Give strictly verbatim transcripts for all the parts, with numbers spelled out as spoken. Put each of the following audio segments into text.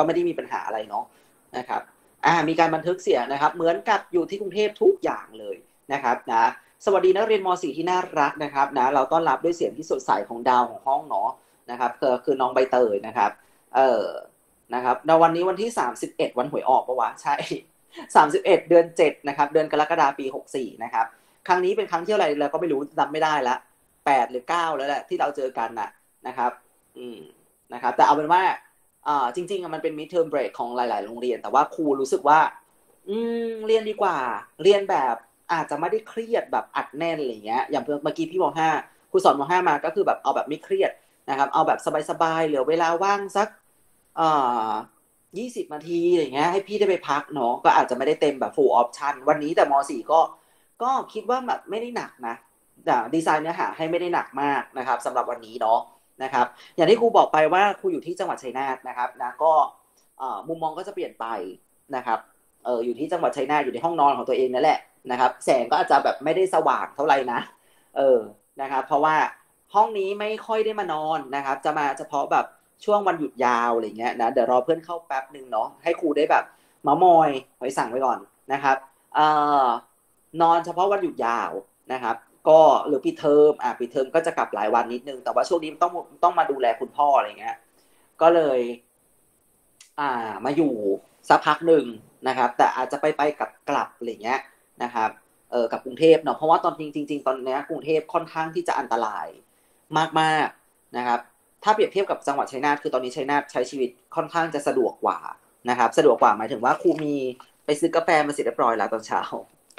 ก็ไม่ได้มีปัญหาอะไรเนาะนะครับอ่ามีการบันทึกเสียงนะครับเหมือนกับอยู่ที่กรุงเทพทุกอย่างเลยนะครับนะสวัสดีนักเรียนม .สี่ ที่น่ารักนะครับนะเราต้อนรับด้วยเสียงที่สดใสของดาวของห้องเนาะนะครับคือคือน้องใบเตยนะครับเออนะครับในวันนี้วันที่สามสิบเอ็ดวันหวยออกปะวะใช่สามสิบเอ็ดเดือนเจ็ดนะครับเดือนกรกฎาคมปีหกสี่นะครับครั้งนี้เป็นครั้งที่อะไรเราก็ไม่รู้จำไม่ได้ละแปดหรือเก้าแล้วแหละที่เราเจอกันน่ะนะครับอืมนะครับแต่เอาเป็นว่าอ่าจริงๆมันเป็น midterm break ของหลายๆโรงเรียนแต่ว่าครูรู้สึกว่าอืมเรียนดีกว่าเรียนแบบอาจจะไม่ได้เครียดแบบอัดแน่นอะไรเงี้ยอย่างเมื่อกี้พี่ม.ห้าครูสอนม.ห้ามาก็คือแบบเอาแบบไม่เครียดนะครับเอาแบบสบายๆเหลือเวลาว่างสักอ่ายี่สิบนาทีอะไรเงี้ยให้พี่ได้ไปพักเนาะก็อาจจะไม่ได้เต็มแบบ full option วันนี้แต่ม.สี่ ก็ก็คิดว่าแบบไม่ได้หนักนะดีไซน์เนื้อหาให้ไม่ได้หนักมากนะครับสำหรับวันนี้เนาะนะครับอย่างที่ครูบอกไปว่าครูอยู่ที่จังหวัดชัยนาทนะครับนะก็มุมมองก็จะเปลี่ยนไปนะครับเอออยู่ที่จังหวัดชัยนาทอยู่ในห้องนอนของตัวเองนั่นแหละนะครับแสงก็อาจจะแบบไม่ได้สว่างเท่าไหร่นะเออนะครับเพราะว่าห้องนี้ไม่ค่อยได้มานอนนะครับจะมาเฉพาะแบบช่วงวันหยุดยาวอะไรเงี้ยนะเดี๋ยวรอเพื่อนเข้าแป๊บนึงเนาะให้ครูได้แบบเมามอยไว้สั่งไว้ก่อนนะครับเอ่อนอนเฉพาะวันหยุดยาวนะครับก็หรือปิดเทอมอ่ะปิดเทอมก็จะกลับหลายวันนิดนึงแต่ว่าช่วงนี้ต้องต้องมาดูแลคุณพ่ออะไรเงี้ยก็เลยอ่ามาอยู่สักพักหนึ่งนะครับแต่อาจจะไปไปกลับกลับอะไรเงี้ยนะครับเออกับกรุงเทพเนาะเพราะว่าตอนจริงจริงตอนนี้กรุงเทพค่อนข้างที่จะอันตรายมากๆนะครับถ้าเปรียบเทียบกับจังหวัดชัยนาทคือตอนนี้ชัยนาทใช้ชีวิตค่อนข้างจะสะดวกกว่านะครับสะดวกกว่าหมายถึงว่าครูมีไปซื้อกาแฟมาเสร็จเรียบร้อยแล้วตอนเช้า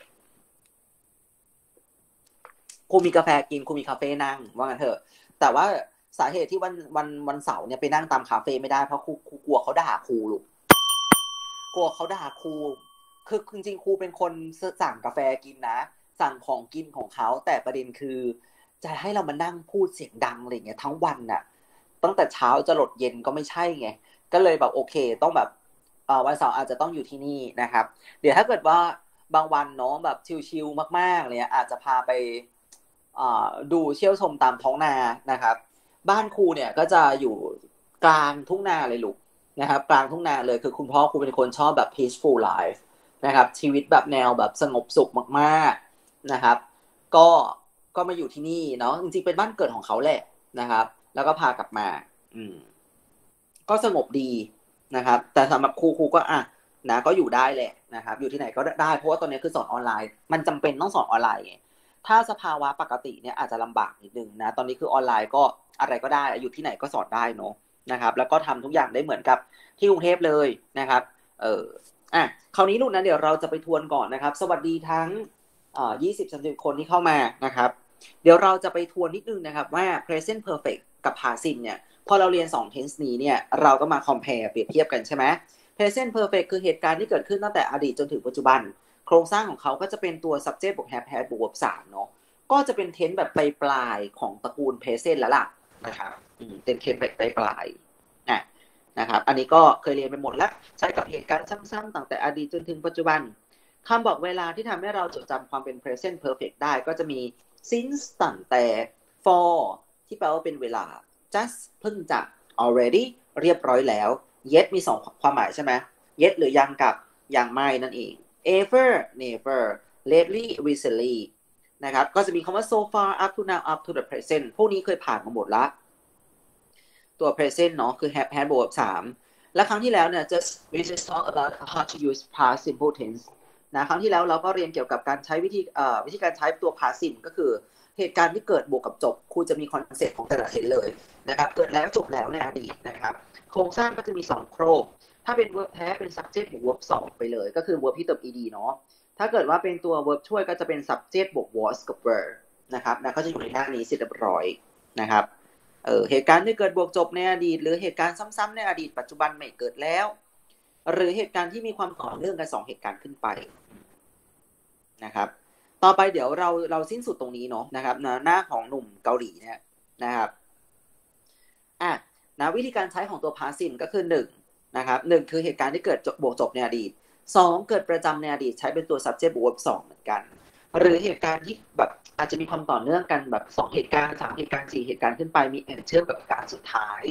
ครูมีกาแฟกินครูมีคาเฟ่นั่งว่างั้นเถอะแต่ว่าสาเหตุที่วันวันวันเสาร์เนี่ยไปนั่งตามคาเฟ่ไม่ได้เพราะครูครูกลัวเขาด่าครูลูกกลัวเขาด่าครูคือจริงๆครูเป็นคนสั่งกาแฟกินนะสั่งของกินของเขาแต่ประเด็นคือจะให้เรามานั่งพูดเสียงดังอะไรเงี้ยทั้งวันน่ะตั้งแต่เช้าจะหลดเย็นก็ไม่ใช่ไงก็เลยแบบโอเคต้องแบบวันเสาร์อาจจะต้องอยู่ที่นี่นะครับเดี๋ยวถ้าเกิดว่าบางวันเนาะแบบชิลๆมากๆเลยอาจจะพาไปดูเชี่ยวชมตามท้องนานะครับบ้านครูเนี่ยก็จะอยู่กลางทุ่งนาเลยลูกนะครับกลางทุ่งนาเลยคือคุณพ่อครูเป็นคนชอบแบบ peaceful life นะครับชีวิตแบบแนวแบบสงบสุขมากๆนะครับก็ก็มาอยู่ที่นี่เนาะจริงๆเป็นบ้านเกิดของเขาแหละนะครับแล้วก็พากลับมาอืมก็สงบดีนะครับแต่สำหรับครูครูก็อ่ะนะก็อยู่ได้แหละนะครับอยู่ที่ไหนก็ได้เพราะว่าตอนนี้คือสอนออนไลน์มันจำเป็นต้องสอนออนไลน์ถ้าสภาวะปกติเนี่ยอาจจะลำบากนิดนึงนะตอนนี้คือออนไลน์ก็อะไรก็ได้อยู่ที่ไหนก็สอนได้เนาะนะครับแล้วก็ทำทุกอย่างได้เหมือนกับที่กรุงเทพเลยนะครับเอออ่ะคราวนี้ลูกนะเดี๋ยวเราจะไปทวนก่อนนะครับสวัสดีทั้งเอ่อยี่สิบ สามสิบคนที่เข้ามานะครับเดี๋ยวเราจะไปทวนนิดนึงนะครับว่า present perfect กับ passive เนี่ยพอเราเรียนสอง tense นี้เนี่ยเราก็มา compare เปรียบเทียบกันใช่ไหม present perfect คือเหตุการณ์ที่เกิดขึ้นตั้งแต่อดีตจนถึงปัจจุบันโครงสร้างของเขาก็จะเป็นตัว subject บวก have had บวก verb สามเนาะก็จะเป็น tense แบบปลายๆของตระกูล present แล้วล่ะนะครับเป็น tense แบบปลายๆนะนะครับอันนี้ก็เคยเรียนไปหมดแล้วใช้กับเหตุการณ์ซ้ำๆตั้งแต่อดีตจนถึงปัจจุบันคำบอกเวลาที่ทำให้เราจดจำความเป็น present perfect ได้ก็จะมี since ตั้งแต่ for ที่แปลว่าเป็นเวลา just เพิ่งจะ already เรียบร้อยแล้ว yet มีสองความหมายใช่ไหม yet หรือยังกับยังไม่นั่นเอง ever never lately recently นะครับก็จะมีคำว่า so far up to now up to the present พวกนี้เคยผ่านมาหมดละตัว present เนาะคือ have had บวกสามและครั้งที่แล้วเนี่ย just we just talk about how to use past simple tense นะครั้งที่แล้วเราก็เรียนเกี่ยวกับการใช้วิธีเอ่อวิธีการใช้ตัว past simple ก็คือเหตุการณ์ที่เกิดบวกกับจบครูจะมีคอนเซ็ปต์ของแต่ละเทนเลยนะครับเกิดแล้วจบแล้วในอดีตนะครับโครงสร้างก็จะมีสองโครงถ้าเป็น verb แท้เป็น subject บวก verb สองไปเลยก็คือ verb ที่เติม ed เนาะถ้าเกิดว่าเป็นตัว verb ช่วยก็จะเป็น subject บวก was กับ were นะครับนะก็จะอยู่ในหน้านี้เสร็จเรียบร้อยนะครับเออเหตุการณ์ที่เกิดบวกจบในอดีตหรือเหตุการณ์ซ้ำๆในอดีตปัจจุบันไม่เกิดแล้วหรือเหตุการณ์ที่มีความต่อเนื่องกันสองเหตุการณ์ขึ้นไปนะครับต่อไปเดี๋ยวเราเราสิ้นสุดตรงนี้เนาะนะครับหน้าของหนุ่มเกาหลีเนี่ยนะครับอ่ะนะวิธีการใช้ของตัว passive ก็คือหนึ่งนะครับหนึ่งคือเหตุการณ์ที่เกิดบวกจบในอดีตสองเกิดประจำในอดีตใช้เป็นตัว subject บวก verb สองเหมือนกันหรือเหตุการณ์ที่แบบอาจจะมีความต่อเนื่องกันแบบสองเหตุการณ์สามเหตุการณ์สี่เหตุการณ์ขึ้นไปมีแอนเชื่อมกับการสุดท้าย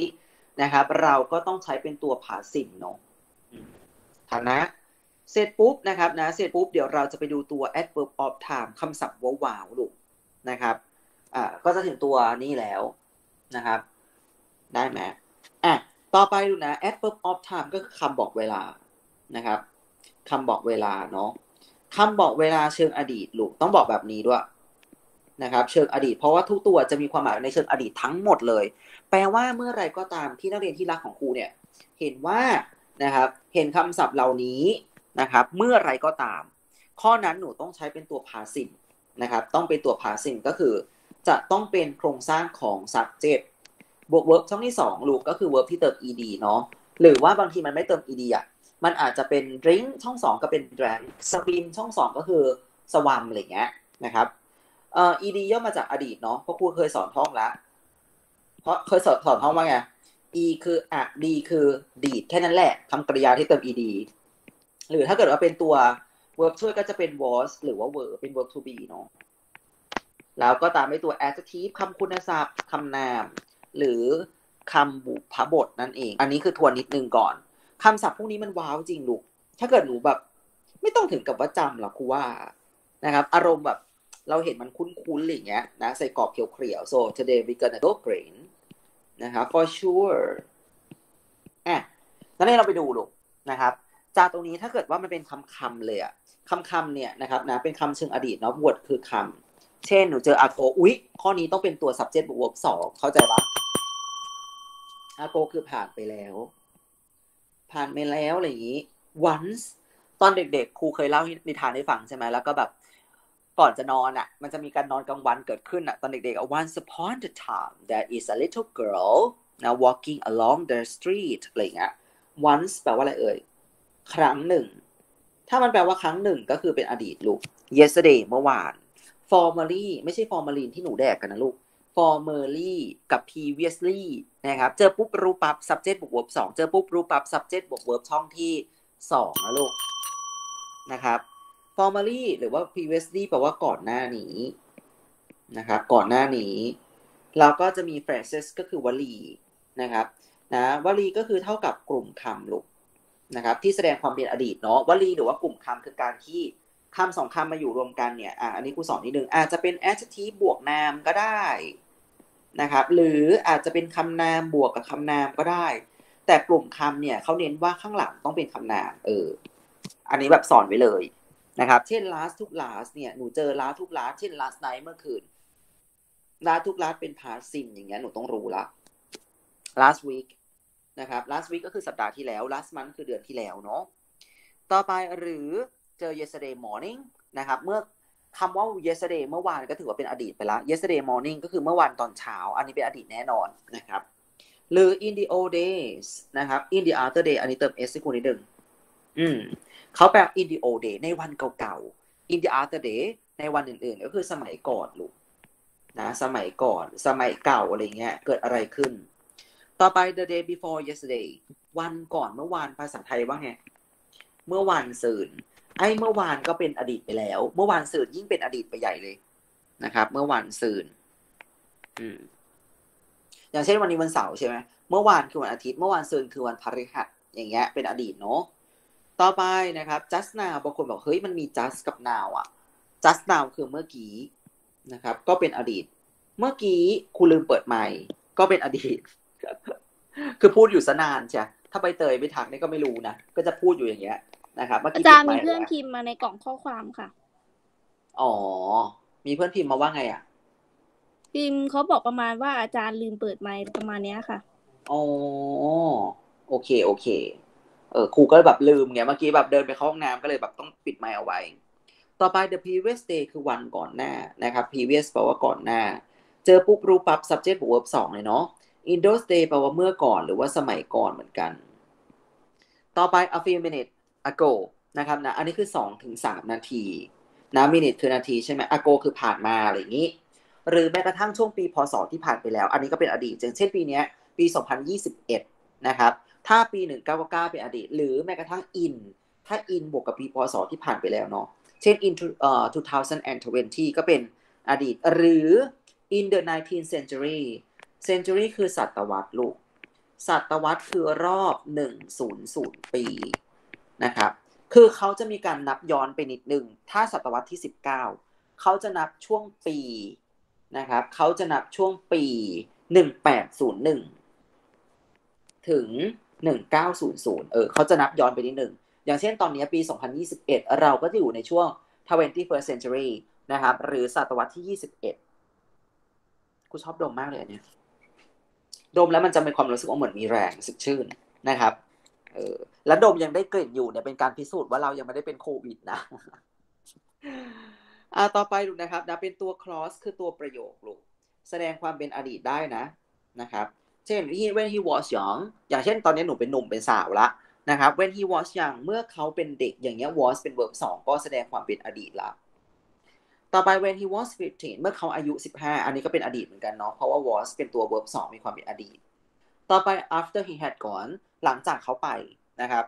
นะครับเราก็ต้องใช้เป็นตัว passive เนาะฐานะเสร็จปุ๊บนะครับนะเสร็จปุ๊บเดี๋ยวเราจะไปดูตัว adverb of time คำศัพท์ว้าวๆลูกนะครับอ่าก็จะถึงตัวนี้แล้วนะครับได้ไหมอ่ะต่อไปดูนะ adverb of time ก็คือคำบอกเวลานะครับคำบอกเวลาเนาะคำบอกเวลาเชิงอดีตลูกต้องบอกแบบนี้ด้วยนะครับเชิงอดีตเพราะว่าทุกตัวจะมีความหมายในเชิงอดีตทั้งหมดเลยแปลว่าเมื่อไรก็ตามที่นักเรียนที่รักของครูเนี่ยเห็นว่านะครับเห็นคำศัพท์เหล่านี้นะครับเมื่อไรก็ตามข้อนั้นหนูต้องใช้เป็นตัว passive นะครับต้องเป็นตัว passive ก็คือจะต้องเป็นโครงสร้างของ subject บวก verb ช่องที่สองลูกก็คือ verb ที่เติม ed เนาะหรือว่าบางทีมันไม่เติม ed อ่ะมันอาจจะเป็น drink ช่องสองก็เป็น drank swim ช่องสองก็คือ swam อะไรเงี้ยนะครับเอ่อ ed ย่อมาจากอดีตเนาะเพราะครูเคยสอนท่องแล้วเพราะเคยสอนสอนท่องว่าไง e คืออะ d คือดีดแค่นั้นแหละคำกริยาที่เติม ed หรือถ้าเกิดว่าเป็นตัว verb ช่วยก็จะเป็น was หรือว่า were เป็น verb to be เนาะแล้วก็ตามด้วยตัว adjective คำคุณศัพท์คำนามหรือคำบุพบทนั่นเองอันนี้คือทวนนิดนึงก่อนคำศัพท์พวกนี้มันว้าวจริงลูกถ้าเกิดหนูแบบไม่ต้องถึงกับว่าจำหรอกครูว่านะครับอารมณ์แบบเราเห็นมันคุ้นๆอะไรอย่างเงี้ยนะใส่กรอบเขียวๆ so today we gonna go green นะครับ for sure อ่ะงั้นเราไปดูลูกนะครับจากตรงนี้ถ้าเกิดว่ามันเป็นคำๆเลยอะคำๆเนี่ยนะครับนะเป็นคำเชิงอดีตเนาะ word คือคำเช่นหนูเจออาโกอุ๊ยข้อนี้ต้องเป็นตัว subject บวก verb สองเข้าใจปะอาโกคือผ่านไปแล้วผ่านไปแล้วอะไรอย่างนี้ once ตอนเด็กๆครูเคยเล่านิทานให้ฟังใช่ไหมแล้วก็แบบก่อนจะนอนอ่ะมันจะมีการนอนกลางวันเกิดขึ้นอ่ะตอนเด็กๆ once upon a time there is a little girl now walking along the street อะไรอย่างเงี้ย once แปลว่าอะไรเอ่ยครั้งหนึ่งถ้ามันแปลว่าครั้งหนึ่งก็คือเป็นอดีตลูก yesterday เมื่อวาน formerly ไม่ใช่ formalin ที่หนูแดกกันนะลูก formerly กับ previously นะครับเจอปุ๊บรู้ปั๊บ subject บวก verb สองเจอปุ๊บรู้ปั๊บ subject บวก verb ช่องที่สองนะลูกนะครับ formerly หรือว่า previously แปลว่าก่อนหน้านี้นะครับก่อนหน้านี้แล้วก็จะมี phrases ก็คือวลีนะครับนะวลีก็คือเท่ากับกลุ่มคำลูกนะครับที่แสดงความเป็นอดีตเนาะวลีหรือว่ากลุ่มคำคือการที่คำสองคำมาอยู่รวมกันเนี่ยอ่ะอันนี้ครูสอนนิดนึงอาจจะเป็น adjective บวกนามก็ได้นะครับหรืออาจจะเป็นคำนามบวกกับคำนามก็ได้แต่กลุ่มคำเนี่ยเขาเน้นว่าข้างหลังต้องเป็นคำนามเอออันนี้แบบสอนไว้เลยนะครับเช่น last ทุก last เนี่ยหนูเจอ last ทุก last เช่น last night เมื่อคืน last ทุก last เป็น past simple อย่างเงี้ยหนูต้องรู้ละ last week นะครับ last week ก็คือสัปดาห์ที่แล้ว last month คือเดือนที่แล้วเนาะต่อไปหรือเจอ yesterday morning นะครับเมื่อคำว่า yesterday เมื่อวานก็ถือว่าเป็นอดีตไปแล้ว yesterday morning ก็คือเมื่อวานตอนเช้าอันนี้เป็นอดีตแน่นอนนะครับหรือ in the old days นะครับ in the other day อันนี้เติม s ให้คุณนิดนึงอืมเขาแปล in the old day ในวันเก่าๆ in the other day ในวันอื่นๆก็คือสมัยก่อนลูกนะสมัยก่อนสมัยเก่าอะไรเงี้ยเกิดอะไรขึ้นต่อไป the day before yesterday วันก่อนเมื่อวานภาษาไทยว่าไงเมื่อวานซืนไอ้เมื่อวานก็เป็นอดีตไปแล้วเมื่อวานซืนยิ่งเป็นอดีตไปใหญ่เลยนะครับเมื่อวานซืนอืมอย่างเช่นวันนี้วันเสาร์ใช่ไหมเมื่อวานคือวันอาทิตย์เมื่อวานซืนคือวันพฤหัสอย่างเงี้ยเป็นอดีตเนาะต่อไปนะครับ just now บางคนบอกเฮ้ยมันมี just กับ now อ่ะ just now คือเมื่อกี้นะครับก็เป็นอดีตเมื่อกี้คุณลืมเปิดไมค์ก็เป็นอดีตคือพูดอยู่ซะนานใช่ถ้าไปเตยไปทักนี่ก็ไม่รู้นะก็จะพูดอยู่อย่างเงี้ยนะครับเมื่อกี้อาจารย์มีเพื่อนพิมพ์มาในกล่องข้อความค่ะอ๋อมีเพื่อนพิมพ์มาว่าไงอ่ะพิมพ์เขาบอกประมาณว่าอาจารย์ลืมเปิดไมค์ประมาณนี้ค่ะอ๋อโอเคโอเคเออครูก็แบบลืมไงเมื่อกี้แบบเดินไปเข้าห้องน้ำก็เลยแบบต้องปิดไมค์เอาไว้ต่อไป the previous day คือวันก่อนหน้านะครับ previous แปลว่าก่อนหน้าเจอปุ๊บรู้ปั๊บ subject บวก verb สองเลยเนาะ in those day แปลว่าเมื่อก่อนหรือว่าสมัยก่อนเหมือนกันต่อไป a few minutes ago นะครับนะอันนี้คือ สองถึงสาม นาทีนะ minute คือนาทีใช่ไหม ago คือผ่านมาอะไรอย่างนี้หรือแม้กระทั่งช่วงปีพศที่ผ่านไปแล้วอันนี้ก็เป็นอดีตอย่างเช่นปีนี้ปีสองพันยี่สิบเอ็ดนะครับถ้าปีหนึ่งพันเก้าร้อยเก้าสิบเก้าเป็นอดีตหรือแม้กระทั่ง in ถ้า in บวกกับปีพศที่ผ่านไปแล้วเนาะเช่น in เอ่อสองพันยี่สิบก็เป็นอดีตหรือ in the nineteenth century century คือศตวรรษลูกศตวรรษคือรอบหนึ่งร้อยปีนะครับคือเขาจะมีการนับย้อนไปนิดนึงถ้าศตวรรษที่สิบเก้าเขาจะนับช่วงปีนะครับเขาจะนับช่วงปีหนึ่งพันแปดร้อยหนึ่งถึงหนึ่งพันเก้าร้อยเออเขาจะนับย้อนไปนิดนึงอย่างเช่นตอนนี้ปีสองพันยี่สิบเอ็ดเราก็จะอยู่ในช่วง twenty-first century นะครับหรือศตวรรษที่ยี่สิบเอ็ดกูชอบดมมากเลยอันเนี้ยดมแล้วมันจะมีความรู้สึกว่าเหมือนมีแรงสดชื่นนะครับเออแล้วดมยังได้กลิ่นอยู่เนี่ยเป็นการพิสูจน์ว่าเรายังไม่ได้เป็นโควิดนะอ่าต่อไปลูกนะครับนะเป็นตัว clause คือตัวประโยคลูกแสดงความเป็นอดีตได้นะนะครับเช่น when he was young อย่างเช่นตอนนี้หนูเป็นหนุ่มเป็นสาวละนะครับ when he was young เมื่อเขาเป็นเด็กอย่างเงี้ย was เป็น verb สองก็แสดงความเป็นอดีตละต่อไป when he was fifteen เมื่อเขาอายุสิบห้าอันนี้ก็เป็นอดีตเหมือนกันเนาะเพราะว่า was เป็นตัว verb สองมีความเป็นอดีตต่อไป after he had gone หลังจากเขาไปนะครับ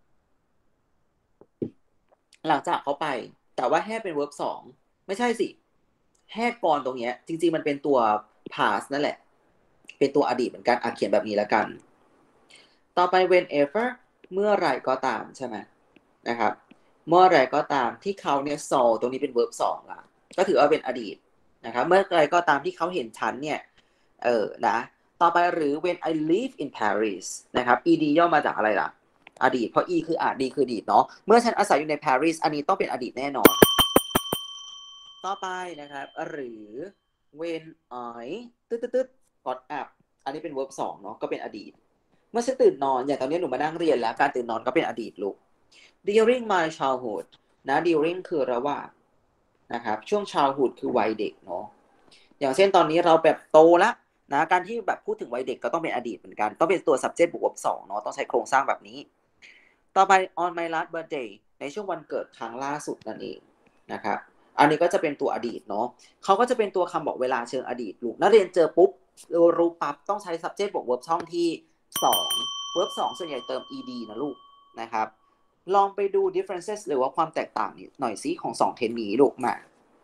หลังจากเขาไปแต่ว่า had เป็น verb สองไม่ใช่สิ had gone ตรงเนี้ยจริงๆมันเป็นตัว past นั่นแหละเป็นตัวอดีตเหมือนกันอ่ะเขียนแบบนี้แล้วกันต่อไป whenever เมื่อไรก็ตามใช่ไหมนะครับเมื่อไรก็ตามที่เขาเนี่ย saw ตรงนี้เป็น verb สองละก็ถือว่าเป็นอดีตนะครับเมื่อไรก็ตามที่เขาเห็นฉันเนี่ยเออนะต่อไปหรือ when I live in Paris นะครับ ed ย่อมาจากอะไรล่ะอดีตเพราะ e คืออาจ d คืออดีตเนาะเมื่อฉันอาศัยอยู่ใน Paris อันนี้ต้องเป็นอดีตแน่นอนต่อไปนะครับหรือ when I ตึ๊ดตึ๊ดตึ๊ด got up อันนี้เป็น verb สองเนาะก็เป็นอดีตเมื่อฉันตื่นนอนอย่างตอนนี้หนูมานั่งเรียนแล้วการตื่นนอนก็เป็นอดีตลูก during my childhood นะ during คือระหว่างนะครับช่วง childhood คือวัยเด็กเนาะอย่างเช่นตอนนี้เราแบบโตแล้วนะการที่แบบพูดถึงวัยเด็กก็ต้องเป็นอดีตเหมือนกันต้องเป็นตัว subject บวก verb สองเนาะต้องใช้โครงสร้างแบบนี้ต่อไป on my last birthday ในช่วงวันเกิดครั้งล่าสุดนั่นเองนะครับอันนี้ก็จะเป็นตัวอดีตเนาะเขาก็จะเป็นตัวคำบอกเวลาเชิงอดีตลูกนักเรียนเจอปุ๊บรู้ปั๊บต้องใช้ subject บวก verb ช่องที่สอง verb สองส่วนใหญ่เติม ed นะลูกนะครับลองไปดู differences หรือว่าความแตกต่างหน่อยซิของสองเทนนี้ลูกมา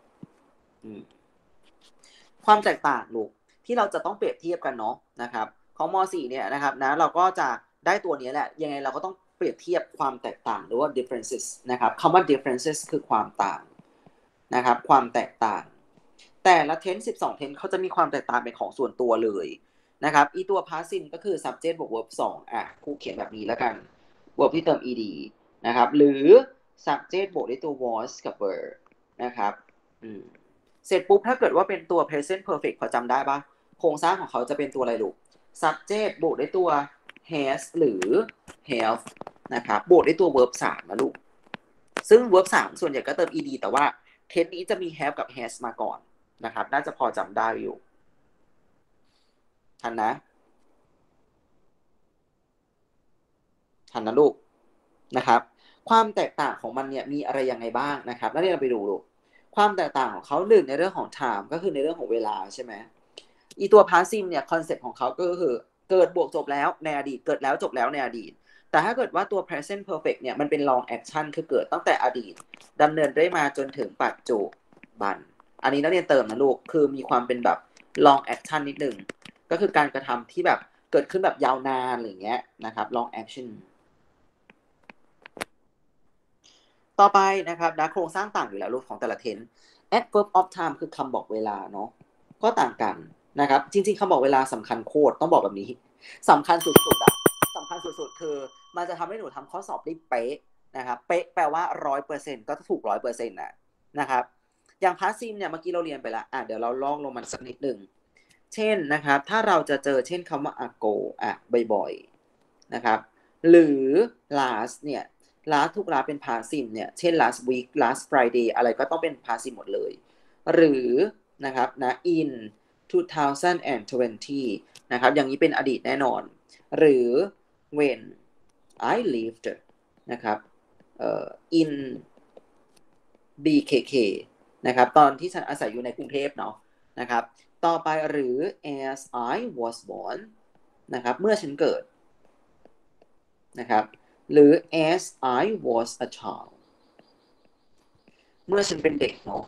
ความแตกต่างลูกที่เราจะต้องเปรียบเทียบกันเนาะนะครับของม.สี่ เนี่ยนะครับนะเราก็จะได้ตัวนี้แหละยังไงเราก็ต้องเปรียบเทียบความแตกต่างหรือว่า differences นะครับคำว่า differences คือความต่างนะครับความแตกต่างแต่ละเทนสิบสองเทนเขาจะมีความแตกต่างเป็นของส่วนตัวเลยนะครับอีตัว passive ก็คือ subject บวก verb สองอ่ะครูเขียนแบบนี้แล้วกัน verb ที่เติม ed นะครับหรือ subject บวกด้วยตัว was กับ were นะครับอืมเสร็จปุ๊บถ้าเกิดว่าเป็นตัว present perfect พอจำได้ปะโครงสร้างของเขาจะเป็นตัวอะไรลูก subject บวกด้วยตัว has หรือ have นะครับบวกด้วยตัว verb สามนะลูกซึ่ง verb สามส่วนใหญ่ก็เติม ed แต่ว่าเทนนี้จะมี have กับ has มาก่อนนะครับน่าจะพอจำได้อยู่ทันนะทันนะลูกนะครับความแตกต่างของมันเนี่ยมีอะไรยังไงบ้างนะครับแล้วเราไปดูลูกความแตกต่างของเขาหนึ่งในเรื่องของ time ก็คือในเรื่องของเวลาใช่ไหมอีตัว passive เนี่ยคอนเซ็ปต์ของเขาก็คือเกิดบวกจบแล้วในอดีตเกิดแล้วจบแล้วในอดีตแต่ถ้าเกิดว่าตัว present perfect เนี่ยมันเป็น long action คือเกิดตั้งแต่อดีตดำเนินได้มาจนถึงปัจจุบันอันนี้นักเรียนเติมนะลูกคือมีความเป็นแบบ long action นิดนึงก็คือการกระทำที่แบบเกิดขึ้นแบบยาวนานอะไรเงี้ยนะครับ long action ต่อไปนะครับนะโครงสร้างต่างอยู่แล้วลูกของแต่ละเทน adverb of time คือคำบอกเวลาเนาะก็ต่างกันนะครับจริงๆคำบอกเวลาสำคัญโคตรต้องบอกแบบนี้สำคัญสุดๆอะสำคัญสุดๆคือมันจะทำให้หนูทำข้อสอบได้เป๊ะนะครับเป๊ะแปลว่า ร้อยเปอร์เซ็นต์ ก็ถูก ร้อยเปอร์เซ็นต์ นะนะครับอย่าง passive เนี่ยเมื่อกี้เราเรียนไปแล้วอ่ะเดี๋ยวเราลองลงมันสักนิดหนึ่งเช่นนะครับถ้าเราจะเจอเช่นคำว่า ago อ่ะบ่อยๆนะครับหรือ last เนี่ย last ทุก last เป็น passive เนี่ยเช่น last week last Friday อะไรก็ต้องเป็น passive หมดเลยหรือนะครับนะ in two thousand twenty นะครับอย่างนี้เป็นอดีตแน่นอนหรือ when I lived นะครับเอ่อ in บี เค เค นะครับตอนที่ฉันอาศัยอยู่ในกรุงเทพเนาะนะครับต่อไปหรือ as I was born นะครับเมื่อฉันเกิดนะครับหรือ as I was a child เมื่อฉันเป็นเด็กเนาะ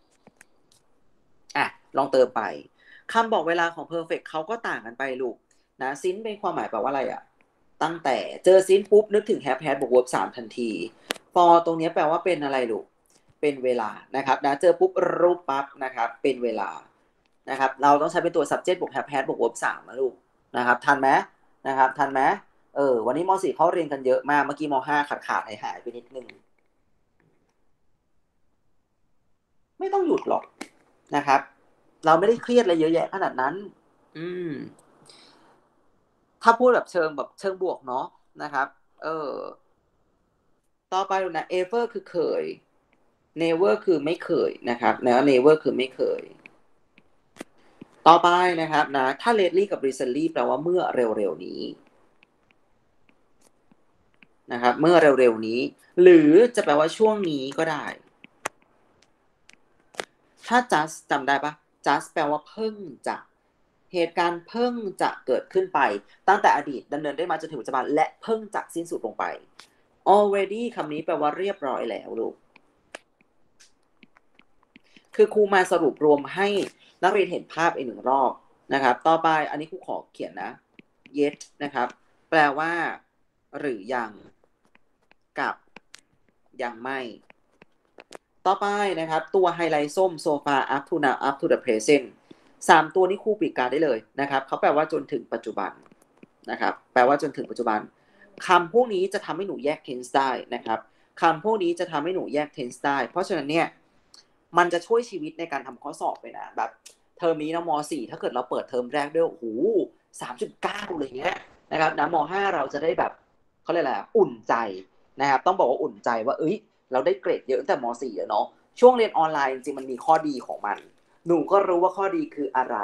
อ่ะลองเติมไปคำบอกเวลาของ perfect เขาก็ต่างกันไปลูกนะ since เป็นความหมายแปลว่าอะไรอะตั้งแต่เจอ since ปุ๊บนึกถึง have had บวก verb สามทันที for ตรงนี้แปลว่าเป็นอะไรลูกเป็นเวลานะครับนะเจอปุ๊บรูปปั๊บนะครับเป็นเวลานะครับเราต้องใช้เป็นตัว subject บวก have had บวก verb สามนะลูกนะครับทันไหมนะครับทันไหมเออวันนี้ม .สี่ เขาเรียนกันเยอะมากเมื่อกี้ม .ห้า ขาดขาดหายหายไปนิดนึงไม่ต้องหยุดหรอกนะครับเราไม่ได้เครียดอะไรเยอะแยะขนาดนั้นอืมถ้าพูดแบบเชิงแบบเชิงบวกเนาะนะครับเออต่อไปนะ ever คือเคย never คือไม่เคยนะครับนะ never คือไม่เคยต่อไปนะครับนะถ้า lately กับ recently แปลว่าเมื่อเร็วๆนี้นะครับเมื่อเร็วๆนี้หรือจะแปลว่าช่วงนี้ก็ได้ถ้า just จำได้ปะ just แปลว่าเพิ่งจะเหตุการณ์เพิ่งจะเกิดขึ้นไปตั้งแต่อดีตดำเนินได้มาจนถึงปัจจุบันและเพิ่งจะสิ้นสุดลงไป already คำนี้แปลว่าเรียบร้อยแล้วลูกคือครูมาสรุปรวมให้นักเรียนเห็นภาพอีกหนึ่งรอบนะครับต่อไปอันนี้ครูขอเขียนนะ yet นะครับแปลว่าหรือยังกับยังไม่ต่อไปนะครับตัวไฮไลท์ส้ม so far up to now up to the present สามตัวนี้ครูปิดการได้เลยนะครับเขาแปลว่าจนถึงปัจจุบันนะครับแปลว่าจนถึงปัจจุบันคำพวกนี้จะทำให้หนูแยก tense ได้นะครับคำพวกนี้จะทำให้หนูแยก tense ได้เพราะฉะนั้นเนี่ยมันจะช่วยชีวิตในการทำข้อสอบไปนะแบบเทอมนี้นะม .สี่ ถ้าเกิดเราเปิดเทอมแรกด้วยโอ้โห สามจุดเก้า เลยเงี้ยนะครับนะม .ห้า เราจะได้แบบเขาเรียกอะไรอุ่นใจนะครับต้องบอกว่าอุ่นใจว่าเอ้ยเราได้เกรดเยอะตั้งแต่ม .สี่ อะเนาะช่วงเรียนออนไลน์จริงๆมันมีข้อดีของมันหนูก็รู้ว่าข้อดีคืออะไร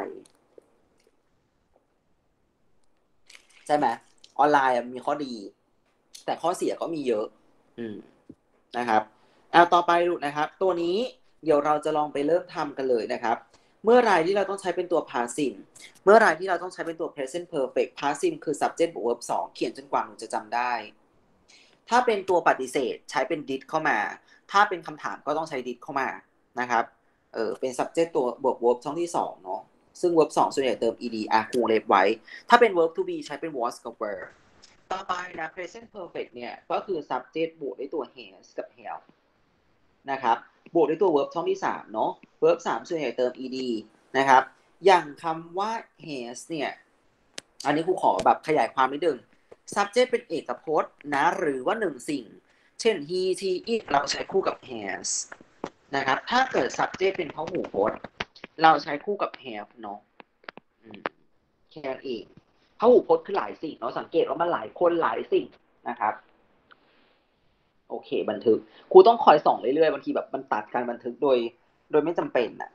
ใช่ไหมออนไลน์มีข้อดีแต่ข้อเสียก็มีเยอะอืมนะครับเอาต่อไปดูนะครับตัวนี้เดี๋ยวเราจะลองไปเริ่มทำกันเลยนะครับเมื่อไรที่เราต้องใช้เป็นตัว passive เมื่อไรที่เราต้องใช้เป็นตัว present perfect passive คือ subject บวก verb สองเขียนจนกว่าหนูจะจำได้ถ้าเป็นตัวปฏิเสธใช้เป็น did เข้ามาถ้าเป็นคำถามก็ต้องใช้ did เข้ามานะครับเออเป็น subject ตัวบวก verb ช่องที่สองเนาะซึ่ง verb สองส่วนใหญ่เติม ed อ่ะครูเล็บไว้ถ้าเป็น verb to be ใช้เป็น was กับ were ต่อไปนะ present perfect เนี่ยก็คือ subject บวกด้วยตัว has กับ have นะครับบวกด้วยตัว verb ช่องที่สามเนาะ verb สามส่วนใหญ่เติม ed นะครับอย่างคำว่า has เนี่ยอันนี้ครูขอแบบขยายความนิดนึง subject เป็นเอกพจน์นะหรือว่าหนึ่งสิ่งเช่น he she it เราใช้คู่กับ has นะครับถ้าเกิด subject เป็นพหูพจน์เราใช้คู่กับ have เนาะแค่นั้นเองพหูพจน์คือหลายสิ่งเนาะสังเกตว่ามันหลายคนหลายสิ่งนะครับโอเคบันทึกครูต้องคอยส่องเรื่อยๆบางทีแบบมันตัดการบันทึกโดยโดยไม่จำเป็นอ่ะ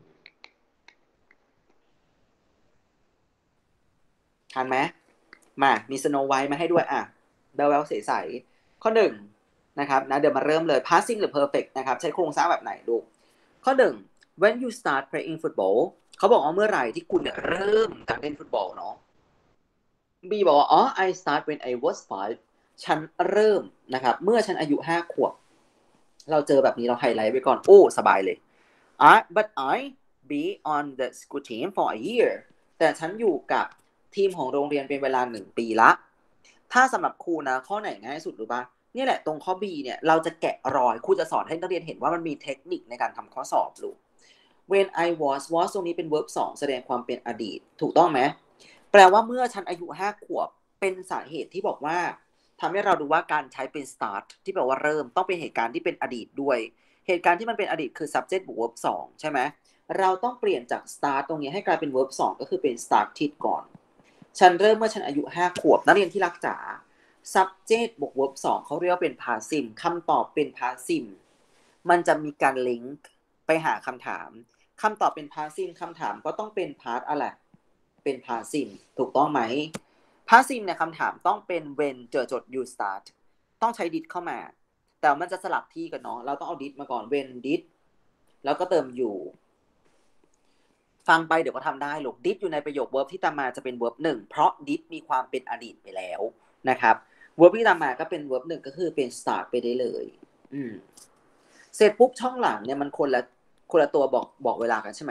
ทันไหมมามีสโนไวท์มาให้ด้วยอ่ะเบลเวลใสๆข้อหนึ่งนะครับนะเดี๋ยวมาเริ่มเลย passing หรือ perfect นะครับใช้โครงสร้างแบบไหนดูข้อหนึ่ง when you start playing football เขาบอกว่าเมื่อไหร่ที่คุณเนี่ยเริ่มการเล่นฟุตบอลเนาะ B บอกว่าอ๋อ I start when I was five ฉันเริ่มนะครับเมื่อฉันอายุห้าขวบเราเจอแบบนี้เราไฮไลท์ไว้ก่อนโอ้สบายเลย I but I be on the school team for a year แต่ฉันอยู่กับทีมของโรงเรียนเป็นเวลาหนึ่งปีละถ้าสำหรับครูนะข้อไหนง่ายสุดหรือปะนี่แหละตรงข้อ B เนี่ยเราจะแกะรอยครูจะสอนให้นักเรียนเห็นว่ามันมีเทคนิคในการทำข้อสอบลูก when I was was ตรงนี้เป็น verb สองแสดงความเป็นอดีตถูกต้องไหมแปลว่าเมื่อฉันอายุห้าขวบเป็นสาเหตุที่บอกว่าทำให้เราดูว่าการใช้เป็น start ที่แปลว่าเริ่มต้องเป็นเหตุการณ์ที่เป็นอดีตด้วยเหตุการณ์ที่มันเป็นอดีตคือ subject บวก verb สองใช่ไหมเราต้องเปลี่ยนจาก start ตรงนี้ให้กลายเป็น verb สองก็คือเป็น started ก่อนฉันเริ่มเมื่อฉันอายุห้าขวบนักเรียนที่รักจ๋า subject บวก verb สองเขาเรียกว่าเป็น passive คำตอบเป็น passive มันจะมีการ link ไปหาคำถามคำตอบเป็น passive คำถามก็ต้องเป็น part อะไรเป็น passive ถูกต้องไหม passive เนี่ยคำถามต้องเป็น when เจอจด you start ต้องใช้ did เข้ามาแต่มันจะสลับที่กันเนาะเราต้องเอา did มาก่อน when did แล้วก็เติม you ฟังไปเดี๋ยวก็ทำได้หรอก did อยู่ในประโยค verb ที่ตามมาจะเป็น verb หนึ่งเพราะ did มีความเป็นอดีตไปแล้วนะครับ verb ที่ตามมาก็เป็น verb หนึ่งก็คือเป็น start ไปได้เลยอืมเสร็จปุ๊บช่องหลังเนี่ยมันคนละคนละตัวบอกบอกเวลากันใช่ไหม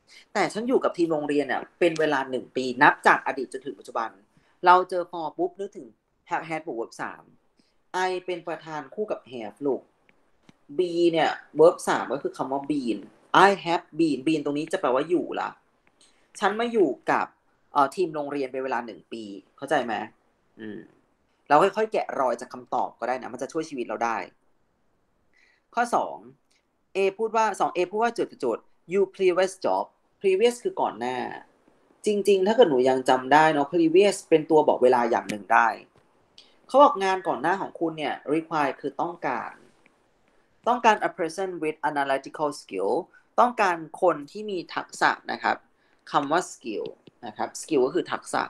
แต่ฉันอยู่กับทีมโรงเรียนเนี่ยเป็นเวลาหนึ่งปีนับจากอดีตจนถึงปัจจุบันเราเจอ for ปุ๊บนึกถึง have had บวก verb สาม I เป็นประธานคู่กับ have ลูก B เนี่ย verb สามก็คือคำว่า been I have been been ตรงนี้จะแปลว่าอยู่ละฉันมาอยู่กับทีมโรงเรียนเป็นเวลาหนึ่งปีเข้าใจไหมอืมเราค่อยๆแกะรอยจากคำตอบก็ได้นะมันจะช่วยชีวิตเราได้ข้อสอง A พูดว่า สอง เอ พูดว่าจุดๆ you previous job previous คือก่อนหน้าจริงๆถ้าเกิดหนูยังจำได้เนาะ previous เป็นตัวบอกเวลาอย่างหนึ่งได้เขาบอกงานก่อนหน้าของคุณเนี่ย require คือต้องการต้องการ a person with analytical skill ต้องการคนที่มีทักษะนะครับคำว่า skill นะครับ skill ก็คือทักษะ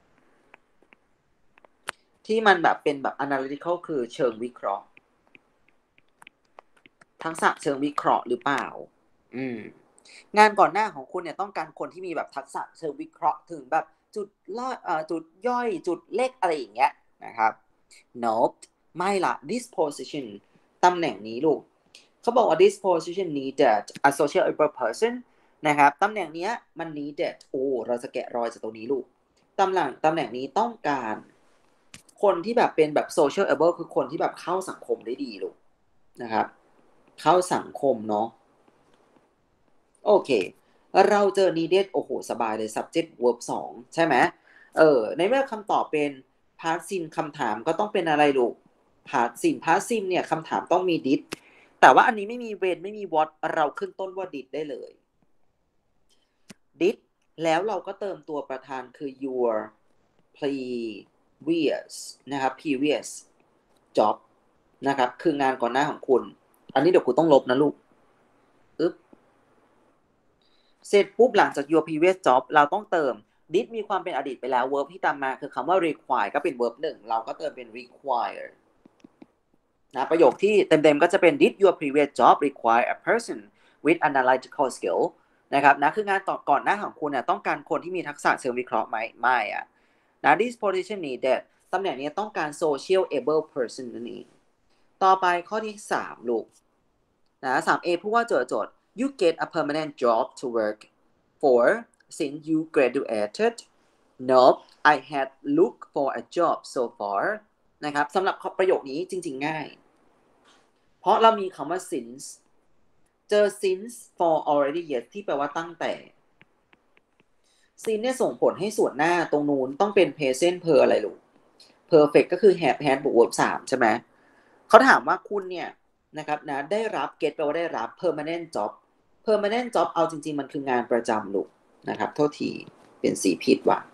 ที่มันแบบเป็นแบบ analytical คือเชิงวิเคราะห์ทักษะเชิงวิเคราะห์หรือเปล่าอืมงานก่อนหน้าของคุณเนี่ยต้องการคนที่มีแบบทักษะเชิงวิเคราะห์ถึงแบบจุดล่อเอ่อจุดย่อยจุดเล็กอะไรอย่างเงี้ยนะครับ nope ไม่ละ this position ตำแหน่งนี้ลูกเขาบอกว่า this position needed a sociable person นะครับตำแหน่งนี้มัน needed โอ้เราจะแกะรอยจากตรงนี้ลูกตำแหน่งตำแหน่งนี้ต้องการคนที่แบบเป็นแบบ sociable คือคนที่แบบเข้าสังคมได้ดีลูกนะครับเข้าสังคมเนาะโอเคเราเจอ needed โอ้โหสบายเลย subject verb สองใช่ไหมเออในเมื่อคำตอบเป็น passive คำถามก็ต้องเป็นอะไรลูก passive passive เนี่ยคำถามต้องมี did แต่ว่าอันนี้ไม่มี when ไม่มี what เราขึ้นต้นว่า did ได้เลย did แล้วเราก็เติมตัวประธานคือ your previous นะครับ previous job นะครับคืองานก่อนหน้าของคุณอันนี้เดี๋ยวกูต้องลบนะลูกอึ๊บเสร็จปุ๊บหลังจาก your previous job เราต้องเติม did มีความเป็นอดีตไปแล้ว verb ที่ตามมาคือคำว่า require ก็เป็น verb หนึ่งเราก็เติมเป็น require นะประโยคที่เต็มๆก็จะเป็น did your previous job require a person with analytical skill นะครับนะคืองานต่อก่อนหน้าของคุณเนี่ยต้องการคนที่มีทักษะเชิงวิเคราะห์ไหมไม่อะนะ this position needed ตำแหน่งนี้ต้องการ social able person นั่นเองต่อไปข้อที่สามลูกนะ สาม เอ พูดว่าโจทย์โจทย์ you get a permanent job to work for since you graduated nope I had looked for a job so far นะครับสำหรับประโยคนี้จริงๆง่ายเพราะเรามีคำว่า since เจอ since for already yes ที่แปลว่าตั้งแต่ since เนี่ยส่งผลให้ส่วนหน้าตรงนู้นต้องเป็น present per อะไรลูก perfect ก็คือ have had บวก verb สามใช่ไหมเขาถามว่าคุณเนี่ยนะครับนะได้รับ get แปลว่าได้รับ permanent job permanent job เอาจริงๆมันคืองานประจำลูกนะครับโทษทีเป็นสีผิดว่ะ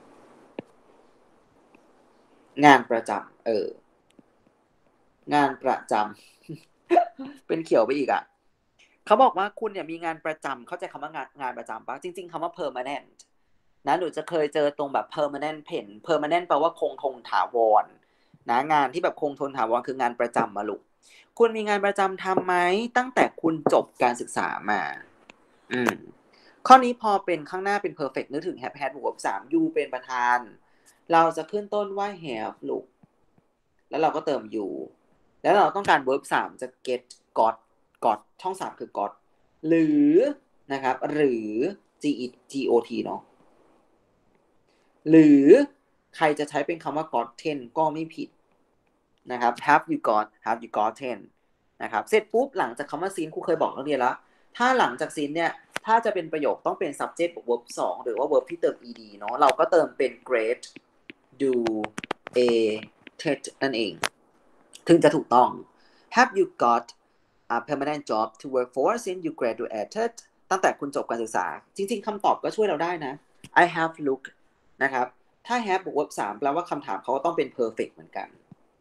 งานประจำเอองานประจำ เป็นเขียวไปอีกอ่ะเขาบอกว่าคุณเนี่ยมีงานประจำเข้าใจคำว่างานงานประจำปะจริงๆคำว่า permanent นะหนูจะเคยเจอตรงแบบ permanent pen permanent แปลว่าคงทนถาวรนะงานที่แบบคงทนถาวรคืองานประจำมาลูกคุณมีงานประจำทำไหมตั้งแต่คุณจบการศึกษามาอืมข้อนี้พอเป็นข้างหน้าเป็น perfect นึกถึง have had บวก สาม you เป็นประธานเราจะขึ้นต้นว่า have ลูกแล้วเราก็เติม you แล้วเราต้องการ verb สามจะ get got got ช่องสามคือ got หรือนะครับหรือ g e g o t เนาะหรือใครจะใช้เป็นคำว่า gotten ก็ไม่ผิดนะครับ have you got have you gotten นะครับเสร็จปุ๊บหลังจากคำว่า since ครูเคยบอกนักเรียนแล้วถ้าหลังจาก since เนี่ยถ้าจะเป็นประโยคต้องเป็น subject บวก verb สองหรือว่า verb ที่เติม ed เนาะเราก็เติมเป็น grade do a ted นั่นเองถึงจะถูกต้อง have you got a permanent job to work for since you graduated ตั้งแต่คุณจบการศึกษาจริงๆคำตอบก็ช่วยเราได้นะ I have looked นะครับถ้า have บวก verb สามแปลว่าคำถามเขาก็ต้องเป็น perfect เหมือนกัน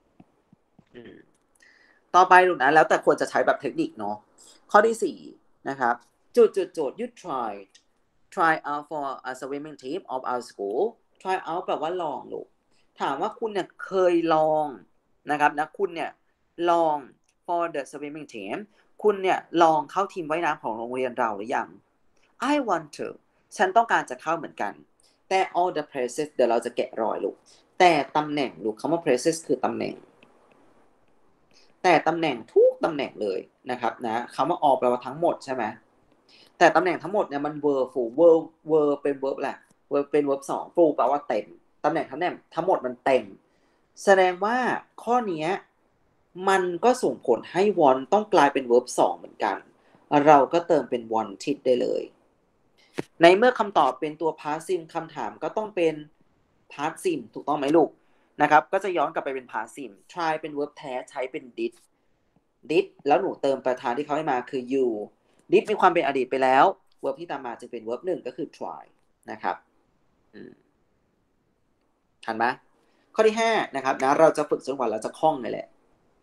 ต่อไปดูนะแล้วแต่ควรจะใช้แบบเทคนิคเนาะข้อที่สี่นะครับจุดจุดจุด you tried try out for a swimming team of our school try out แปลว่าลองลูกถามว่าคุณเนี่ยเคยลองนะครับนะคุณเนี่ยลอง for the swimming team คุณเนี่ยลองเข้าทีมว่ายน้ำของโรงเรียนเราหรือยัง I want to ฉันต้องการจะเข้าเหมือนกันแต่ all the places เดี๋ยวเราจะแกะรอยลูกแต่ตำแหน่งลูกคำว่า places คือตำแหน่งแต่ตำแหน่งทุกตำแหน่งเลยนะครับนะคำว่า all แปลว่าทั้งหมดใช่ไหมแต่ตำแหน่งทั้งหมดเนี่ยมัน verb full verb verb เป็น verb แหละ verb เป็น verb สอง full แปลว่าเต็มตำแหน่งทั้งแหน่งทั้งหมดมันเต็มแสดงว่าข้อนี้มันก็ส่งผลให้ want ต้องกลายเป็น verb สองเหมือนกันเราก็เติมเป็น wanted ได้เลยในเมื่อคำตอบเป็นตัว passive คำถามก็ต้องเป็น passive ถูกต้องไหมลูกนะครับก็จะย้อนกลับไปเป็น passive try เป็น verb แท้ใช้เป็น did did แล้วหนูเติมประธานที่เขาให้มาคือ you did มีความเป็นอดีตไปแล้ว verb ที่ตามมาจึงเป็น verb หนึ่งก็คือ try นะครับทันไหมข้อที่ห้านะครับนะเราจะฝึกจนกว่าเราจะคล่องเลยแหละ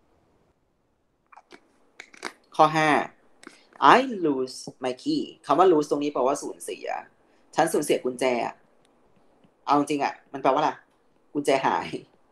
ข้อห้า I lose my key คำว่า lose ตรงนี้แปลว่าสูญเสียฉันสูญเสียกุญแจเอาจริงอ่ะมันแปลว่าอะไรกุญแจหาย